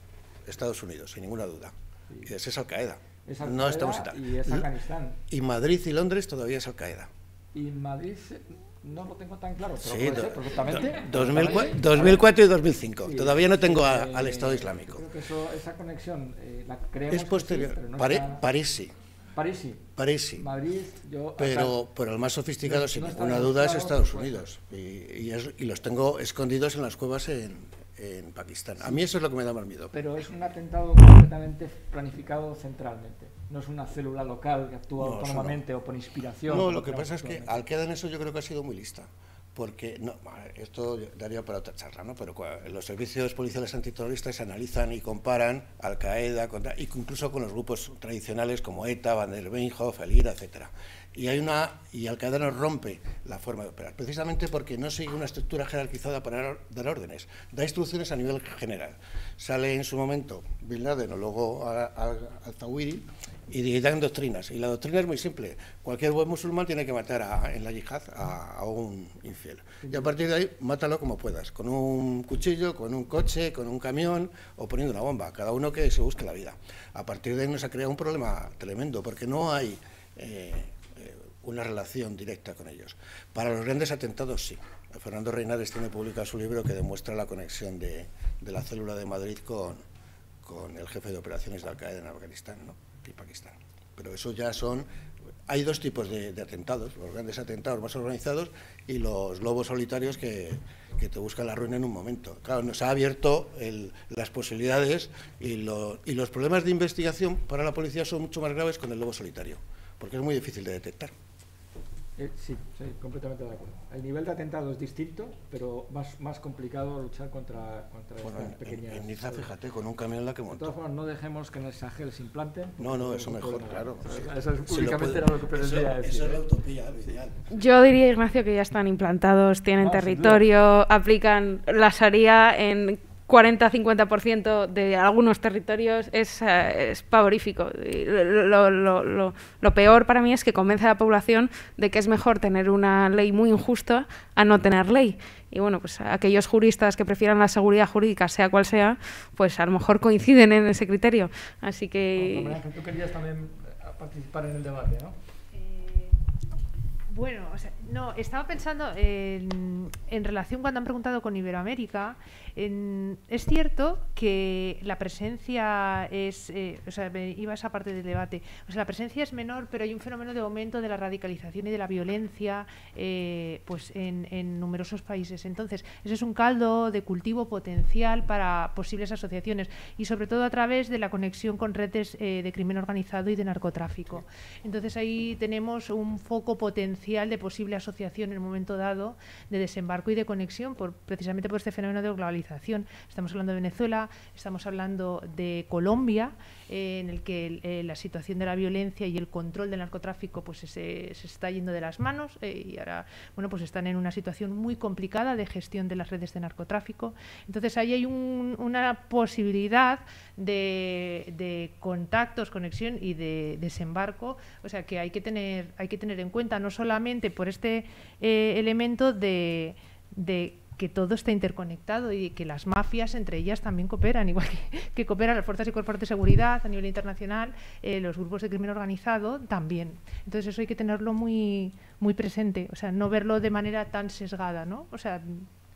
Estados Unidos, sin ninguna duda. Sí. Y ese es Al-Qaeda. Es Al-Qaeda no estamos en y es Afganistán. Y Madrid y Londres todavía es Al-Qaeda. Y Madrid no lo tengo tan claro, pero sí, puede ser perfectamente. dos mil cuatro y dos mil cinco. Sí, todavía no tengo a, al Estado Islámico. Creo que eso, esa conexión eh, la creemos es posterior. Sí, pero no Pare, está... París sí. París sí. París sí. Madrid, yo, pero, acá, pero el más sofisticado, no, sin no ninguna duda, es Estados pues, Unidos. Y, y, es, y los tengo escondidos en las cuevas en, en Pakistán. A mí eso es lo que me da más miedo. Pero es un atentado completamente planificado centralmente. No es una célula local que actúa no, autónomamente no. o por inspiración. No, lo que pasa es que Al-Qaeda en eso yo creo que ha sido muy lista. Porque, no, esto daría para otra charla, ¿no? Pero los servicios policiales antiterroristas analizan y comparan Al-Qaeda, incluso con los grupos tradicionales como ETA, Baden-Meinhof, el I R A, etcétera. Y hay una y Al-Qaeda nos rompe la forma de operar, precisamente porque no sigue una estructura jerarquizada para dar órdenes, da instrucciones a nivel general. Sale en su momento Bin Laden o luego al-Zawahiri y dan doctrinas, y la doctrina es muy simple: cualquier buen musulmán tiene que matar a, en la yihad a, a un infiel, y a partir de ahí mátalo como puedas, con un cuchillo, con un coche, con un camión o poniendo una bomba, cada uno que se busque la vida. A partir de ahí nos ha creado un problema tremendo, porque no hay eh, una relación directa con ellos. Para los grandes atentados sí. Fernando Reinares tiene publicado su libro que demuestra la conexión de, de la célula de Madrid con, con el jefe de operaciones de Al-Qaeda en Afganistán, ¿no? Y Pakistán. Pero eso ya son... Hay dos tipos de, de atentados, los grandes atentados más organizados y los lobos solitarios que, que te buscan la ruina en un momento. Claro, nos ha abierto el, las posibilidades y, lo, y los problemas de investigación para la policía son mucho más graves con el lobo solitario, porque es muy difícil de detectar. Eh, sí, sí, completamente de acuerdo. El nivel de atentado es distinto, pero más, más complicado luchar contra, contra bueno, estas en, pequeñas... En Niza, fíjate, con un camión en la que montó. De todas formas, no dejemos que en el Sahel se implanten. No, no, eso mejor, claro. Sí. Eso es, públicamente si era lo que pretendía decir. Eso es la utopía, ideal. Yo diría, Ignacio, que ya están implantados, tienen no, territorio, aplican la Sharia en cuarenta a cincuenta por ciento de algunos territorios, es, uh, es pavorífico. Lo, lo, lo, lo peor para mí es que convence a la población de que es mejor tener una ley muy injusta a no tener ley. Y bueno, pues aquellos juristas que prefieran la seguridad jurídica, sea cual sea, pues a lo mejor coinciden en ese criterio. Así que... Bueno, tú querías también participar en el debate, ¿no? Bueno, o sea, no, estaba pensando en, en relación cuando han preguntado con Iberoamérica. En, es cierto que la presencia es, eh, o sea, iba a esa parte del debate, o sea, la presencia es menor, pero hay un fenómeno de aumento de la radicalización y de la violencia eh, pues en, en numerosos países. Entonces, ese es un caldo de cultivo potencial para posibles asociaciones y sobre todo a través de la conexión con redes eh, de crimen organizado y de narcotráfico. Entonces, ahí tenemos un foco potencial de posible asociación en un momento dado de desembarco y de conexión por, precisamente por este fenómeno de globalización. Estamos hablando de Venezuela, estamos hablando de Colombia, eh, en el que el, eh, la situación de la violencia y el control del narcotráfico pues se, se está yendo de las manos eh, y ahora bueno pues están en una situación muy complicada de gestión de las redes de narcotráfico. Entonces ahí hay un, una posibilidad de, de contactos, conexión y de desembarco, o sea que hay que tener, hay que tener en cuenta no solo por este eh, elemento de, de que todo está interconectado y que las mafias entre ellas también cooperan, igual que, que cooperan las fuerzas y cuerpos de seguridad a nivel internacional, eh, los grupos de crimen organizado también. Entonces eso hay que tenerlo muy, muy presente, o sea, no verlo de manera tan sesgada, ¿no? O sea,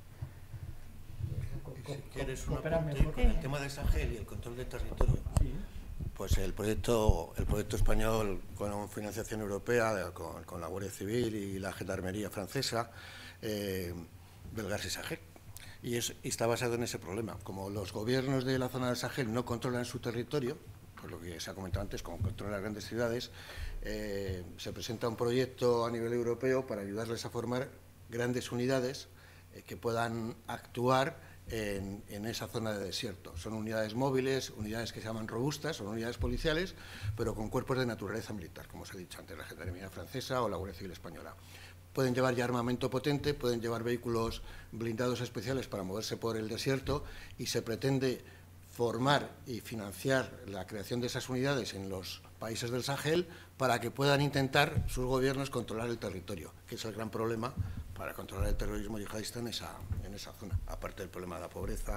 si quieres un apunte con el tema del Sahel y el control del territorio. Sí. Pues el proyecto, el proyecto español con financiación europea, con, con la Guardia Civil y la Gendarmería francesa, eh, Belgas y Sahel. Y, es, y está basado en ese problema. Como los gobiernos de la zona del Sahel no controlan su territorio, por lo que se ha comentado antes, como controlan las grandes ciudades, eh, se presenta un proyecto a nivel europeo para ayudarles a formar grandes unidades eh, que puedan actuar En, en esa zona de desierto. Son unidades móviles, unidades que se llaman robustas, son unidades policiales, pero con cuerpos de naturaleza militar, como os he dicho antes, la Gendarmería francesa o la Guardia Civil española. Pueden llevar ya armamento potente, pueden llevar vehículos blindados especiales para moverse por el desierto y se pretende formar y financiar la creación de esas unidades en los países del Sahel para que puedan intentar sus gobiernos controlar el territorio, que es el gran problema para controlar el terrorismo yihadista en esa, en esa zona, aparte del problema de la pobreza,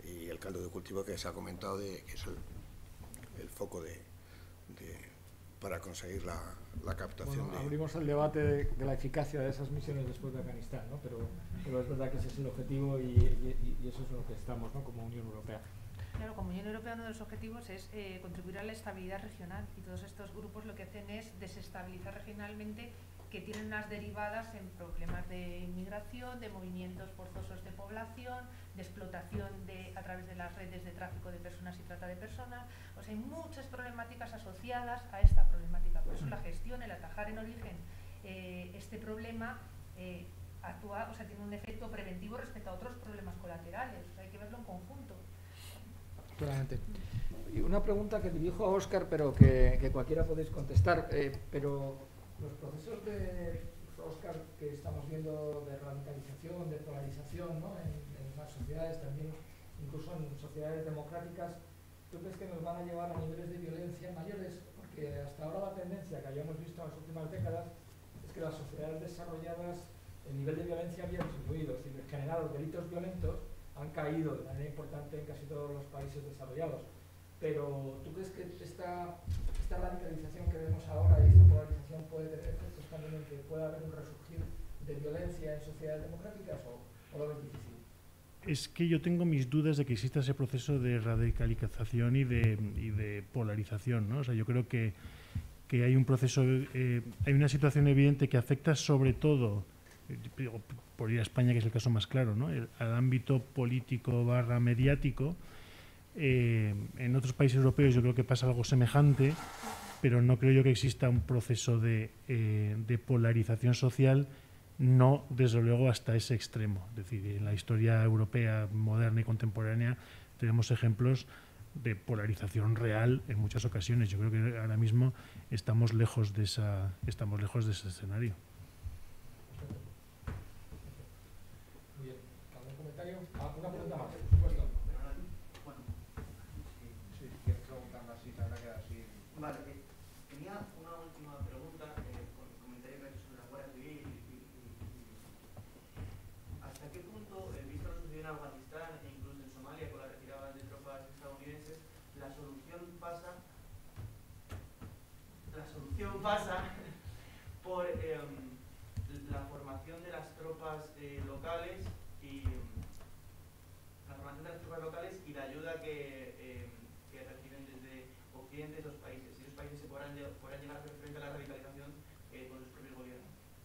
y el caldo de cultivo que se ha comentado, de, que es el, el foco de, de, para conseguir la, la captación. Bueno, de... abrimos el debate de, de la eficacia de esas misiones después de Afganistán, ¿no? pero, pero es verdad que ese es el objetivo y, y, y eso es lo que estamos, ¿no? Como Unión Europea. Claro, como Unión Europea uno de los objetivos es eh, contribuir a la estabilidad regional, y todos estos grupos lo que hacen es desestabilizar regionalmente, que tienen unas derivadas en problemas de inmigración, de movimientos forzosos de población, de explotación de, a través de las redes de tráfico de personas y trata de personas. O sea, hay muchas problemáticas asociadas a esta problemática. Por eso la gestión, el atajar en origen eh, este problema eh, actúa, o sea, tiene un efecto preventivo respecto a otros problemas colaterales. O sea, hay que verlo en conjunto. Claramente. Y una pregunta que dirijo a Óscar, pero que, que cualquiera podéis contestar, eh, pero los procesos de, Óscar, que estamos viendo de radicalización, de polarización, ¿no? en, en las sociedades, también incluso en sociedades democráticas, ¿tú crees que nos van a llevar a niveles de violencia mayores? Porque hasta ahora la tendencia que habíamos visto en las últimas décadas es que las sociedades desarrolladas, el nivel de violencia había disminuido, es decir, en general los delitos violentos han caído de manera importante en casi todos los países desarrollados. Pero, ¿tú crees que esta, esta radicalización que vemos ahora y esta polarización puede tener efectos también en que pueda haber un resurgir de violencia en sociedades democráticas o, o lo ves difícil? Es que yo tengo mis dudas de que exista ese proceso de radicalización y de, y de polarización, ¿no? O sea, yo creo que, que hay un proceso, eh, hay una situación evidente que afecta sobre todo, eh, por ir a España, que es el caso más claro, ¿no? El, al ámbito político barra mediático. Eh, en otros países europeos yo creo que pasa algo semejante, pero no creo yo que exista un proceso de, eh, de polarización social, no desde luego hasta ese extremo. Es decir, en la historia europea moderna y contemporánea tenemos ejemplos de polarización real en muchas ocasiones. Yo creo que ahora mismo estamos lejos de esa, estamos lejos de ese escenario. Muy bien. ¿Algún comentario? Ah, una pregunta más, por supuesto. Vale, eh, tenía una última pregunta, eh, con el comentario que ha hecho sobre la Guardia Civil. Y, y, y, ¿hasta qué punto, eh, visto lo sucedido en Afganistán e incluso en Somalia con la retirada de tropas estadounidenses, la solución pasa, la solución pasa por eh, la formación de las tropas eh, locales y la formación de las tropas locales y la ayuda que, eh, que reciben desde Occidente esos países? Países se podrán, podrán llegar a hacer frente a la radicalización eh, con los propios gobiernos.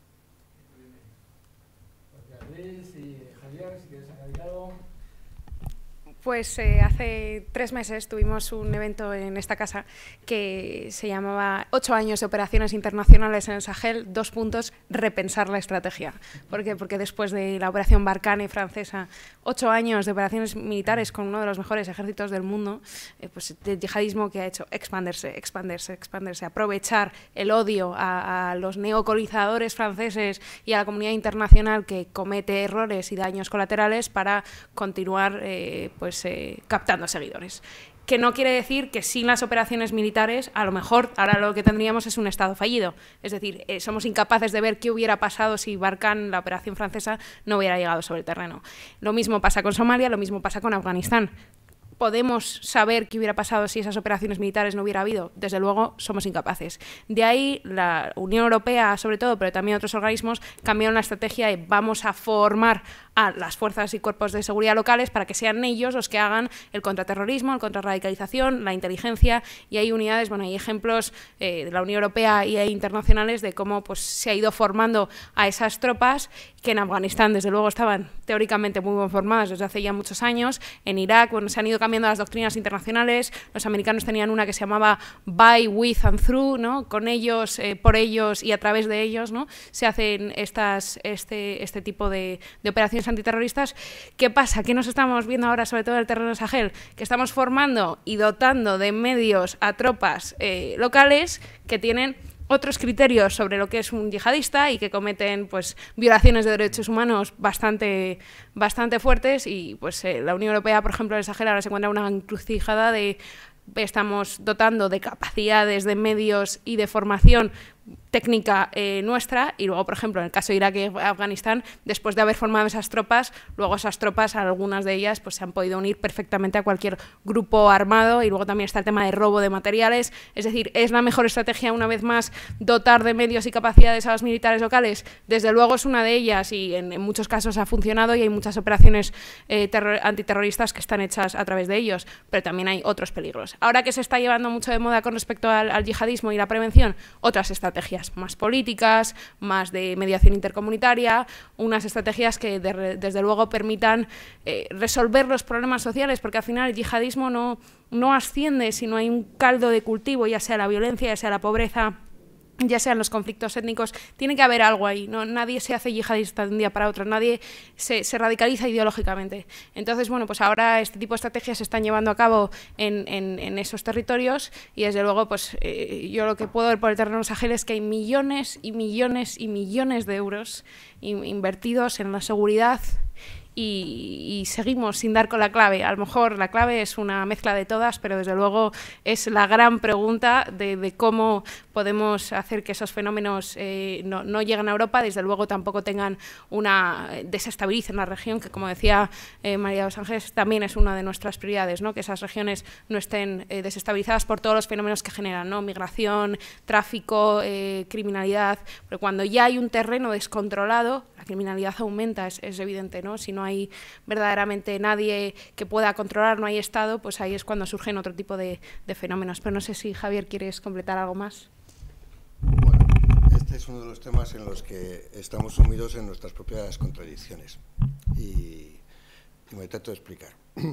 Beatriz y Javier, si quieres añadir algo. Pues eh, hace tres meses tuvimos un evento en esta casa que se llamaba Ocho años de operaciones internacionales en el Sahel, dos puntos, repensar la estrategia. ¿Por qué? Porque después de la operación Barkhane francesa, ocho años de operaciones militares con uno de los mejores ejércitos del mundo, eh, pues el yihadismo que ha hecho expandirse, expandirse, expandirse, aprovechar el odio a, a los neocolonizadores franceses y a la comunidad internacional que comete errores y daños colaterales para continuar eh, pues Eh, captando seguidores. Que no quiere decir que sin las operaciones militares, a lo mejor ahora lo que tendríamos es un Estado fallido. Es decir, eh, somos incapaces de ver qué hubiera pasado si Barkhane, la operación francesa, no hubiera llegado sobre el terreno. Lo mismo pasa con Somalia, lo mismo pasa con Afganistán. ¿Podemos saber qué hubiera pasado si esas operaciones militares no hubiera habido? Desde luego, somos incapaces. De ahí, la Unión Europea, sobre todo, pero también otros organismos, cambiaron la estrategia y vamos a formar a las fuerzas y cuerpos de seguridad locales para que sean ellos los que hagan el contraterrorismo, el contrarradicalización, la inteligencia, y hay unidades, bueno, hay ejemplos eh, de la Unión Europea y hay internacionales de cómo pues, se ha ido formando a esas tropas que en Afganistán, desde luego, estaban teóricamente muy bien formadas desde hace ya muchos años. En Irak, bueno, se han ido cambiando las doctrinas internacionales. Los americanos tenían una que se llamaba by, with and through, ¿no? Con ellos, eh, por ellos y a través de ellos, ¿no? Se hacen estas, este, este tipo de, de operaciones antiterroristas. ¿Qué pasa? ¿Qué nos estamos viendo ahora, sobre todo en el terreno de Sahel? Que estamos formando y dotando de medios a tropas eh, locales que tienen otros criterios sobre lo que es un yihadista y que cometen pues violaciones de derechos humanos bastante, bastante fuertes y pues eh, la Unión Europea, por ejemplo, en el Sahel ahora se encuentra en una encrucijada de estamos dotando de capacidades, de medios y de formación técnica eh, nuestra, y luego, por ejemplo, en el caso de Irak y Afganistán, después de haber formado esas tropas, luego esas tropas, algunas de ellas, pues se han podido unir perfectamente a cualquier grupo armado, y luego también está el tema de robo de materiales. Es decir, ¿es la mejor estrategia, una vez más, dotar de medios y capacidades a los militares locales? Desde luego es una de ellas, y en, en muchos casos ha funcionado, y hay muchas operaciones eh, antiterroristas que están hechas a través de ellos, pero también hay otros peligros. Ahora que se está llevando mucho de moda con respecto al, al yihadismo y la prevención, otras estrategias más políticas, más de mediación intercomunitaria, unas estrategias que de, desde luego permitan eh, resolver los problemas sociales, porque al final el yihadismo no, no asciende si no hay un caldo de cultivo, ya sea la violencia, ya sea la pobreza, ya sean los conflictos étnicos. Tiene que haber algo ahí, ¿no? Nadie se hace yihadista de un día para otro, nadie se, se radicaliza ideológicamente. Entonces, bueno, pues ahora este tipo de estrategias se están llevando a cabo en, en, en esos territorios, y desde luego, pues eh, yo lo que puedo ver por el terreno Sahel es que hay millones y millones y millones de euros invertidos en la seguridad, Y, y seguimos sin dar con la clave. A lo mejor la clave es una mezcla de todas, pero desde luego es la gran pregunta de, de cómo podemos hacer que esos fenómenos eh, no, no lleguen a Europa, desde luego tampoco tengan una desestabilicen la región, que como decía eh, María Dos Ángeles, también es una de nuestras prioridades, ¿no? Que esas regiones no estén eh, desestabilizadas por todos los fenómenos que generan, ¿no? Migración, tráfico, eh, criminalidad, pero cuando ya hay un terreno descontrolado, la criminalidad aumenta, es, es evidente, ¿no? Si no hay verdaderamente nadie que pueda controlar, no hay Estado, pues ahí es cuando surgen otro tipo de, de fenómenos. Pero no sé si, Javier, ¿quieres completar algo más? Bueno, este es uno de los temas en los que estamos sumidos en nuestras propias contradicciones. Y, y me trato de explicar.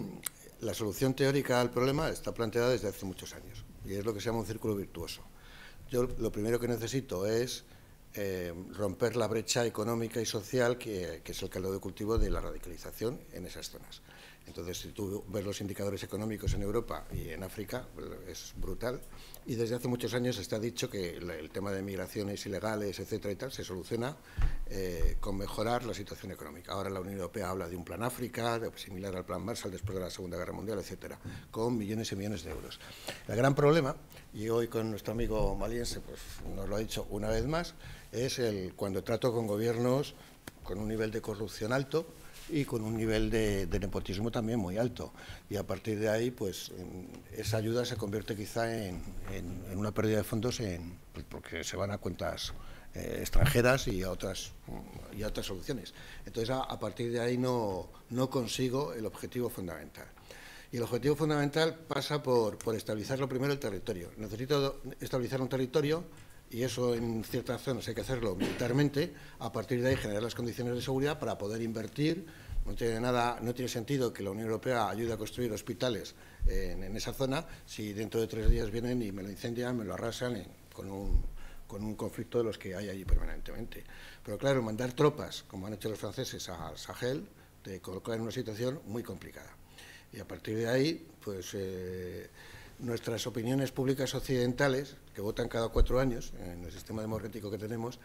La solución teórica al problema está planteada desde hace muchos años, y es lo que se llama un círculo virtuoso. Yo lo primero que necesito es Eh, romper la brecha económica y social que, que es el caldo de cultivo de la radicalización en esas zonas. Entonces, si tú ves los indicadores económicos en Europa y en África, es brutal. Y desde hace muchos años está dicho que el tema de migraciones ilegales, etcétera y tal, se soluciona eh, con mejorar la situación económica. Ahora la Unión Europea habla de un plan África, de, similar al plan Marshall después de la Segunda Guerra Mundial, etcétera, con millones y millones de euros. El gran problema, y hoy con nuestro amigo maliense pues, nos lo ha dicho una vez más, es el cuando trato con gobiernos con un nivel de corrupción alto y con un nivel de, de nepotismo también muy alto. Y a partir de ahí, pues esa ayuda se convierte quizá en, en, en una pérdida de fondos en, pues, porque se van a cuentas eh, extranjeras y a otras, y a otras soluciones. Entonces, a, a partir de ahí no, no consigo el objetivo fundamental. Y el objetivo fundamental pasa por, por estabilizar lo primero el territorio. Necesito estabilizar un territorio, y eso en ciertas zonas hay que hacerlo militarmente, a partir de ahí generar las condiciones de seguridad para poder invertir. No tiene, nada, no tiene sentido que la Unión Europea ayude a construir hospitales en, en esa zona si dentro de tres días vienen y me lo incendian, me lo arrasan en, con, un, con un conflicto de los que hay allí permanentemente. Pero claro, mandar tropas, como han hecho los franceses al Sahel, te coloca en una situación muy complicada. Y a partir de ahí, pues eh, nuestras opiniones públicas occidentales, que votan cada cuatro años en el sistema democrático que tenemos,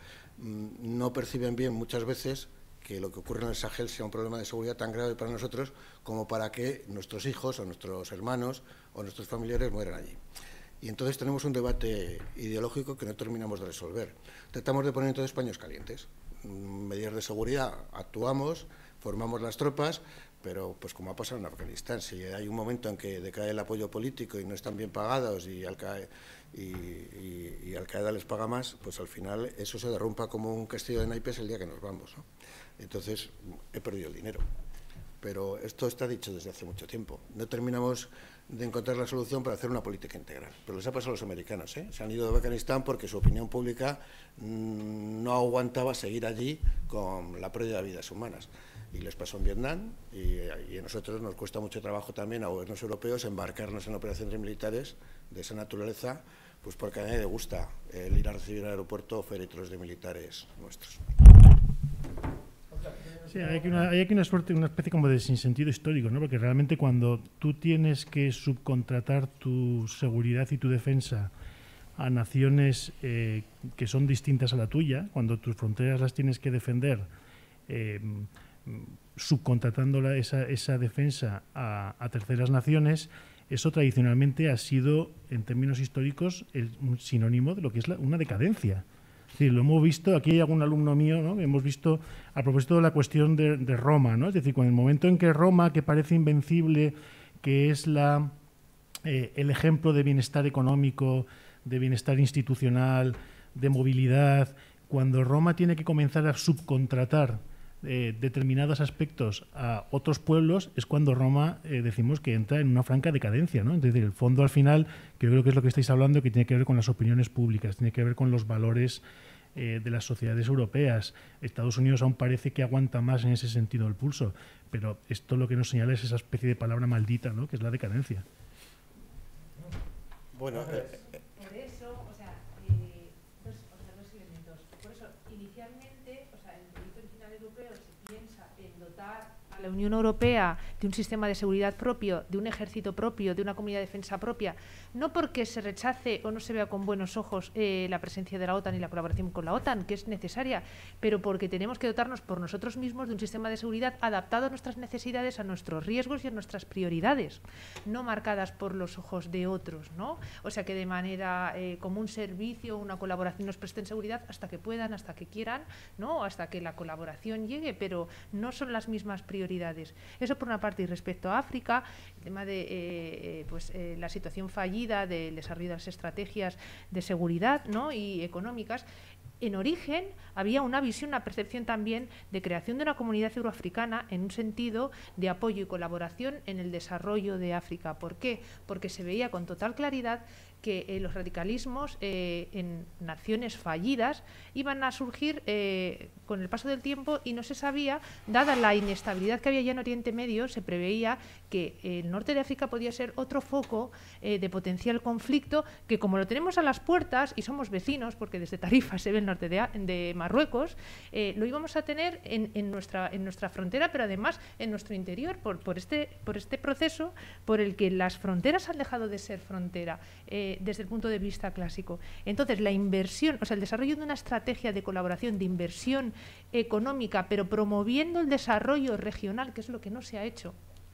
no perciben bien muchas veces que lo que ocurre en el Sahel sea un problema de seguridad tan grave para nosotros como para que nuestros hijos o nuestros hermanos o nuestros familiares mueran allí. Y entonces tenemos un debate ideológico que no terminamos de resolver. Tratamos de poner entonces paños calientes. Medidas de seguridad, actuamos, formamos las tropas, pero pues como ha pasado en Afganistán, si hay un momento en que decae el apoyo político y no están bien pagados y Al Qaeda, y, y, y Al Qaeda les paga más, pues al final eso se derrumpa como un castillo de naipes el día que nos vamos, ¿no? Entonces he perdido el dinero. Pero esto está dicho desde hace mucho tiempo. No terminamos de encontrar la solución para hacer una política integral. Pero les ha pasado a los americanos, ¿eh? Se han ido de Afganistán porque su opinión pública mmm, no aguantaba seguir allí con la pérdida de vidas humanas. Y les pasó en Vietnam, y, y a nosotros nos cuesta mucho trabajo también a gobiernos europeos embarcarnos en operaciones militares de esa naturaleza, pues porque a nadie le gusta el ir a recibir al aeropuerto féretros de militares nuestros. Sí, hay aquí una, hay aquí una, suerte, una especie como de sinsentido histórico, ¿no? Porque realmente cuando tú tienes que subcontratar tu seguridad y tu defensa a naciones eh, que son distintas a la tuya, cuando tus fronteras las tienes que defender eh, subcontratando la, esa, esa defensa a, a terceras naciones, eso tradicionalmente ha sido, en términos históricos, el, un sinónimo de lo que es la, una decadencia. Es decir, lo hemos visto, aquí hay algún alumno mío, ¿no? Hemos visto a propósito de la cuestión de, de Roma, ¿no? Es decir, con el momento en que Roma, que parece invencible, que es la, eh, el ejemplo de bienestar económico, de bienestar institucional, de movilidad, cuando Roma tiene que comenzar a subcontratar eh, determinados aspectos a otros pueblos, es cuando Roma eh, decimos que entra en una franca decadencia, ¿no? Es decir, el fondo al final, que yo creo que es lo que estáis hablando, que tiene que ver con las opiniones públicas, tiene que ver con los valores eh, de las sociedades europeas. Estados Unidos aún parece que aguanta más en ese sentido el pulso, pero esto lo que nos señala es esa especie de palabra maldita, ¿no? Que es la decadencia. Bueno, eh, por eso, o sea, eh, dos, o sea, dos elementos. Por eso, inicialmente, o sea, en el proyecto original europeo se piensa en dotar a la Unión Europea de un sistema de seguridad propio, de un ejército propio, de una comunidad de defensa propia, no porque se rechace o no se vea con buenos ojos eh, la presencia de la OTAN y la colaboración con la OTAN, que es necesaria, pero porque tenemos que dotarnos por nosotros mismos de un sistema de seguridad adaptado a nuestras necesidades, a nuestros riesgos y a nuestras prioridades, no marcadas por los ojos de otros, ¿no? O sea, que de manera eh, como un servicio, una colaboración nos presten seguridad hasta que puedan, hasta que quieran, ¿no? Hasta que la colaboración llegue, pero no son las mismas prioridades. Eso por una parte. Y respecto a África, el tema de eh, pues, eh, la situación fallida del desarrollo de las estrategias de seguridad, ¿no? y económicas, en origen había una visión, una percepción también de creación de una comunidad euroafricana en un sentido de apoyo y colaboración en el desarrollo de África. ¿Por qué? Porque se veía con total claridad que eh, los radicalismos eh, en naciones fallidas iban a surgir eh, con el paso del tiempo y no se sabía, dada la inestabilidad que había ya en Oriente Medio, se preveía que el norte de África podía ser otro foco eh, de potencial conflicto, que como lo tenemos a las puertas y somos vecinos, porque desde Tarifa se ve el norte de, de Marruecos, eh, lo íbamos a tener en, en, nuestra, en nuestra frontera, pero además en nuestro interior, por, por, este, por este proceso por el que las fronteras han dejado de ser frontera. Eh, desde el punto de vista clásico. Entonces, la inversión, o sea, el desarrollo de una estrategia de colaboración, de inversión económica, pero promoviendo el desarrollo regional, que es lo que no se ha hecho,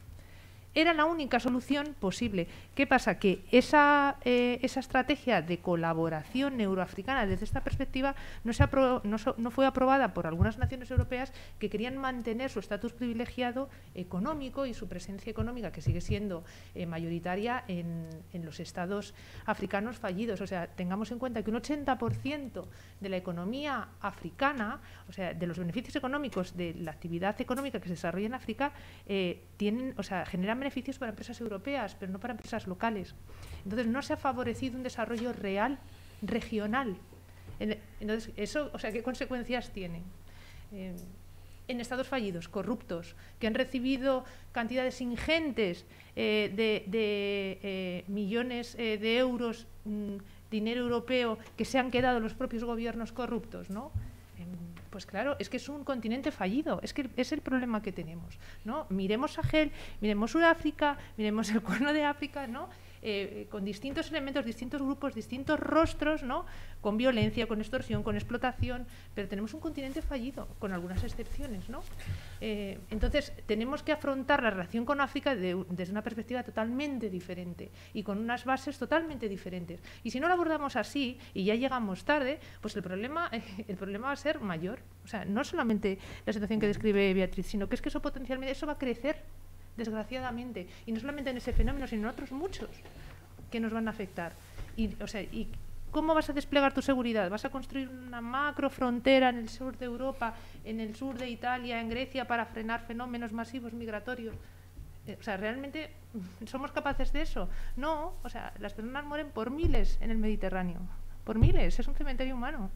era la única solución posible. ¿Qué pasa? Que esa, eh, esa estrategia de colaboración euroafricana desde esta perspectiva no, se aprobó, no, so, no fue aprobada por algunas naciones europeas que querían mantener su estatus privilegiado económico y su presencia económica, que sigue siendo eh, mayoritaria en, en los estados africanos fallidos. O sea, tengamos en cuenta que un ochenta por ciento de la economía africana, o sea, de los beneficios económicos de la actividad económica que se desarrolla en África, eh, tienen, o sea, generan beneficios para empresas europeas, pero no para empresas locales. Entonces, no se ha favorecido un desarrollo real, regional. Entonces, eso, o sea, ¿qué consecuencias tiene? Eh, en estados fallidos, corruptos, que han recibido cantidades ingentes eh, de, de eh, millones eh, de euros, mmm, dinero europeo, que se han quedado los propios gobiernos corruptos, ¿no? Pues claro, es que es un continente fallido, es que es el problema que tenemos, ¿no? Miremos Sahel, miremos Sudáfrica, miremos el Cuerno de África, ¿no? Eh, con distintos elementos, distintos grupos, distintos rostros, ¿no? Con violencia, con extorsión, con explotación, pero tenemos un continente fallido, con algunas excepciones, ¿no? Eh, entonces, tenemos que afrontar la relación con África de, desde una perspectiva totalmente diferente y con unas bases totalmente diferentes. Y si no lo abordamos así y ya llegamos tarde, pues el problema, eh, el problema va a ser mayor. O sea, no solamente la situación que describe Beatriz, sino que es que eso potencialmente eso va a crecer, desgraciadamente, y no solamente en ese fenómeno, sino en otros muchos que nos van a afectar. Y, o sea, ¿y cómo vas a desplegar tu seguridad? ¿Vas a construir una macro frontera en el sur de Europa, en el sur de Italia, en Grecia, para frenar fenómenos masivos migratorios? Eh, o sea, ¿realmente somos capaces de eso? No, o sea, las personas mueren por miles en el Mediterráneo, por miles, es un cementerio humano.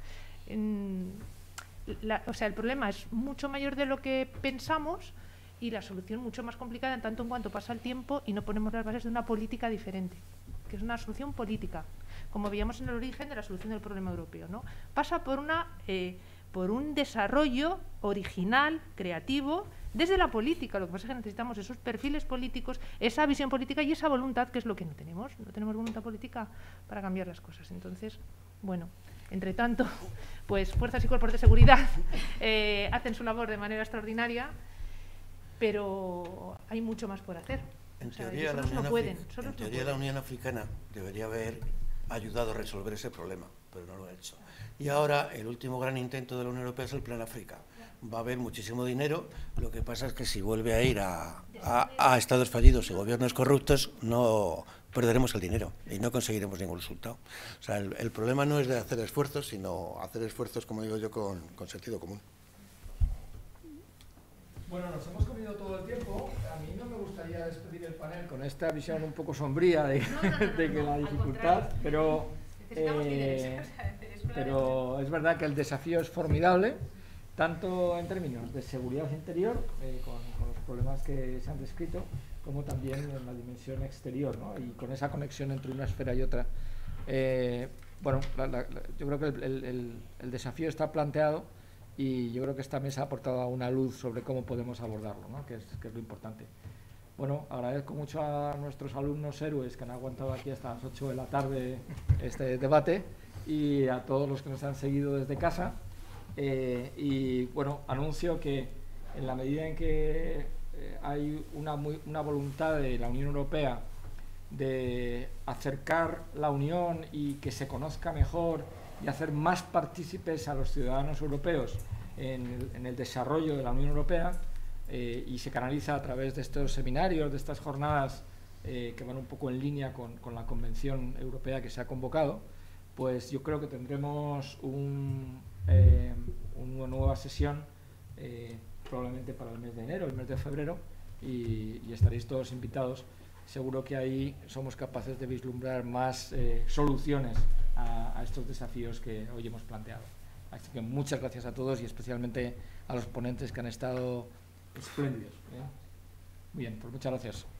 En, la, o sea, el problema es mucho mayor de lo que pensamos, y la solución mucho más complicada en tanto en cuanto pasa el tiempo y no ponemos las bases de una política diferente, que es una solución política, como veíamos en el origen de la solución del problema europeo, ¿no? Pasa por, una, eh, por un desarrollo original, creativo, desde la política. Lo que pasa es que necesitamos esos perfiles políticos, esa visión política y esa voluntad, que es lo que no tenemos. No tenemos voluntad política para cambiar las cosas. Entonces, bueno, entre tanto, pues fuerzas y cuerpos de seguridad eh, hacen su labor de manera extraordinaria, pero hay mucho más por hacer. En o sea, teoría, la Unión, no pueden, en teoría no la Unión Africana debería haber ayudado a resolver ese problema, pero no lo ha hecho. Y ahora el último gran intento de la Unión Europea es el Plan África. Va a haber muchísimo dinero, lo que pasa es que si vuelve a ir a, a, a estados fallidos y gobiernos corruptos, no perderemos el dinero y no conseguiremos ningún resultado. O sea, el, el problema no es de hacer esfuerzos, sino hacer esfuerzos, como digo yo, con, con sentido común. Bueno, nos hemos comido todo el tiempo. A mí no me gustaría despedir el panel con esta visión un poco sombría de, no, no, no, de que la dificultad, pero, eh, pero es verdad que el desafío es formidable, tanto en términos de seguridad interior, eh, con, con los problemas que se han descrito, como también en la dimensión exterior, ¿no? Y con esa conexión entre una esfera y otra. Eh, bueno, la, la, la, yo creo que el, el, el desafío está planteado y yo creo que esta mesa ha aportado una luz sobre cómo podemos abordarlo, ¿no? que, es, que es lo importante. Bueno, agradezco mucho a nuestros alumnos héroes que han aguantado aquí hasta las ocho de la tarde este debate y a todos los que nos han seguido desde casa. Eh, y bueno, anuncio que en la medida en que eh, hay una, muy, una voluntad de la Unión Europea de acercar la Unión y que se conozca mejor y hacer más partícipes a los ciudadanos europeos en el, en el desarrollo de la Unión Europea, eh, y se canaliza a través de estos seminarios, de estas jornadas eh, que van un poco en línea con, con la Convención Europea que se ha convocado, pues yo creo que tendremos un, eh, una nueva sesión eh, probablemente para el mes de enero, el mes de febrero, y, y estaréis todos invitados. Seguro que ahí somos capaces de vislumbrar más eh, soluciones a, a estos desafíos que hoy hemos planteado. Así que muchas gracias a todos y especialmente a los ponentes que han estado espléndidos, ¿eh? Muy bien, pues muchas gracias.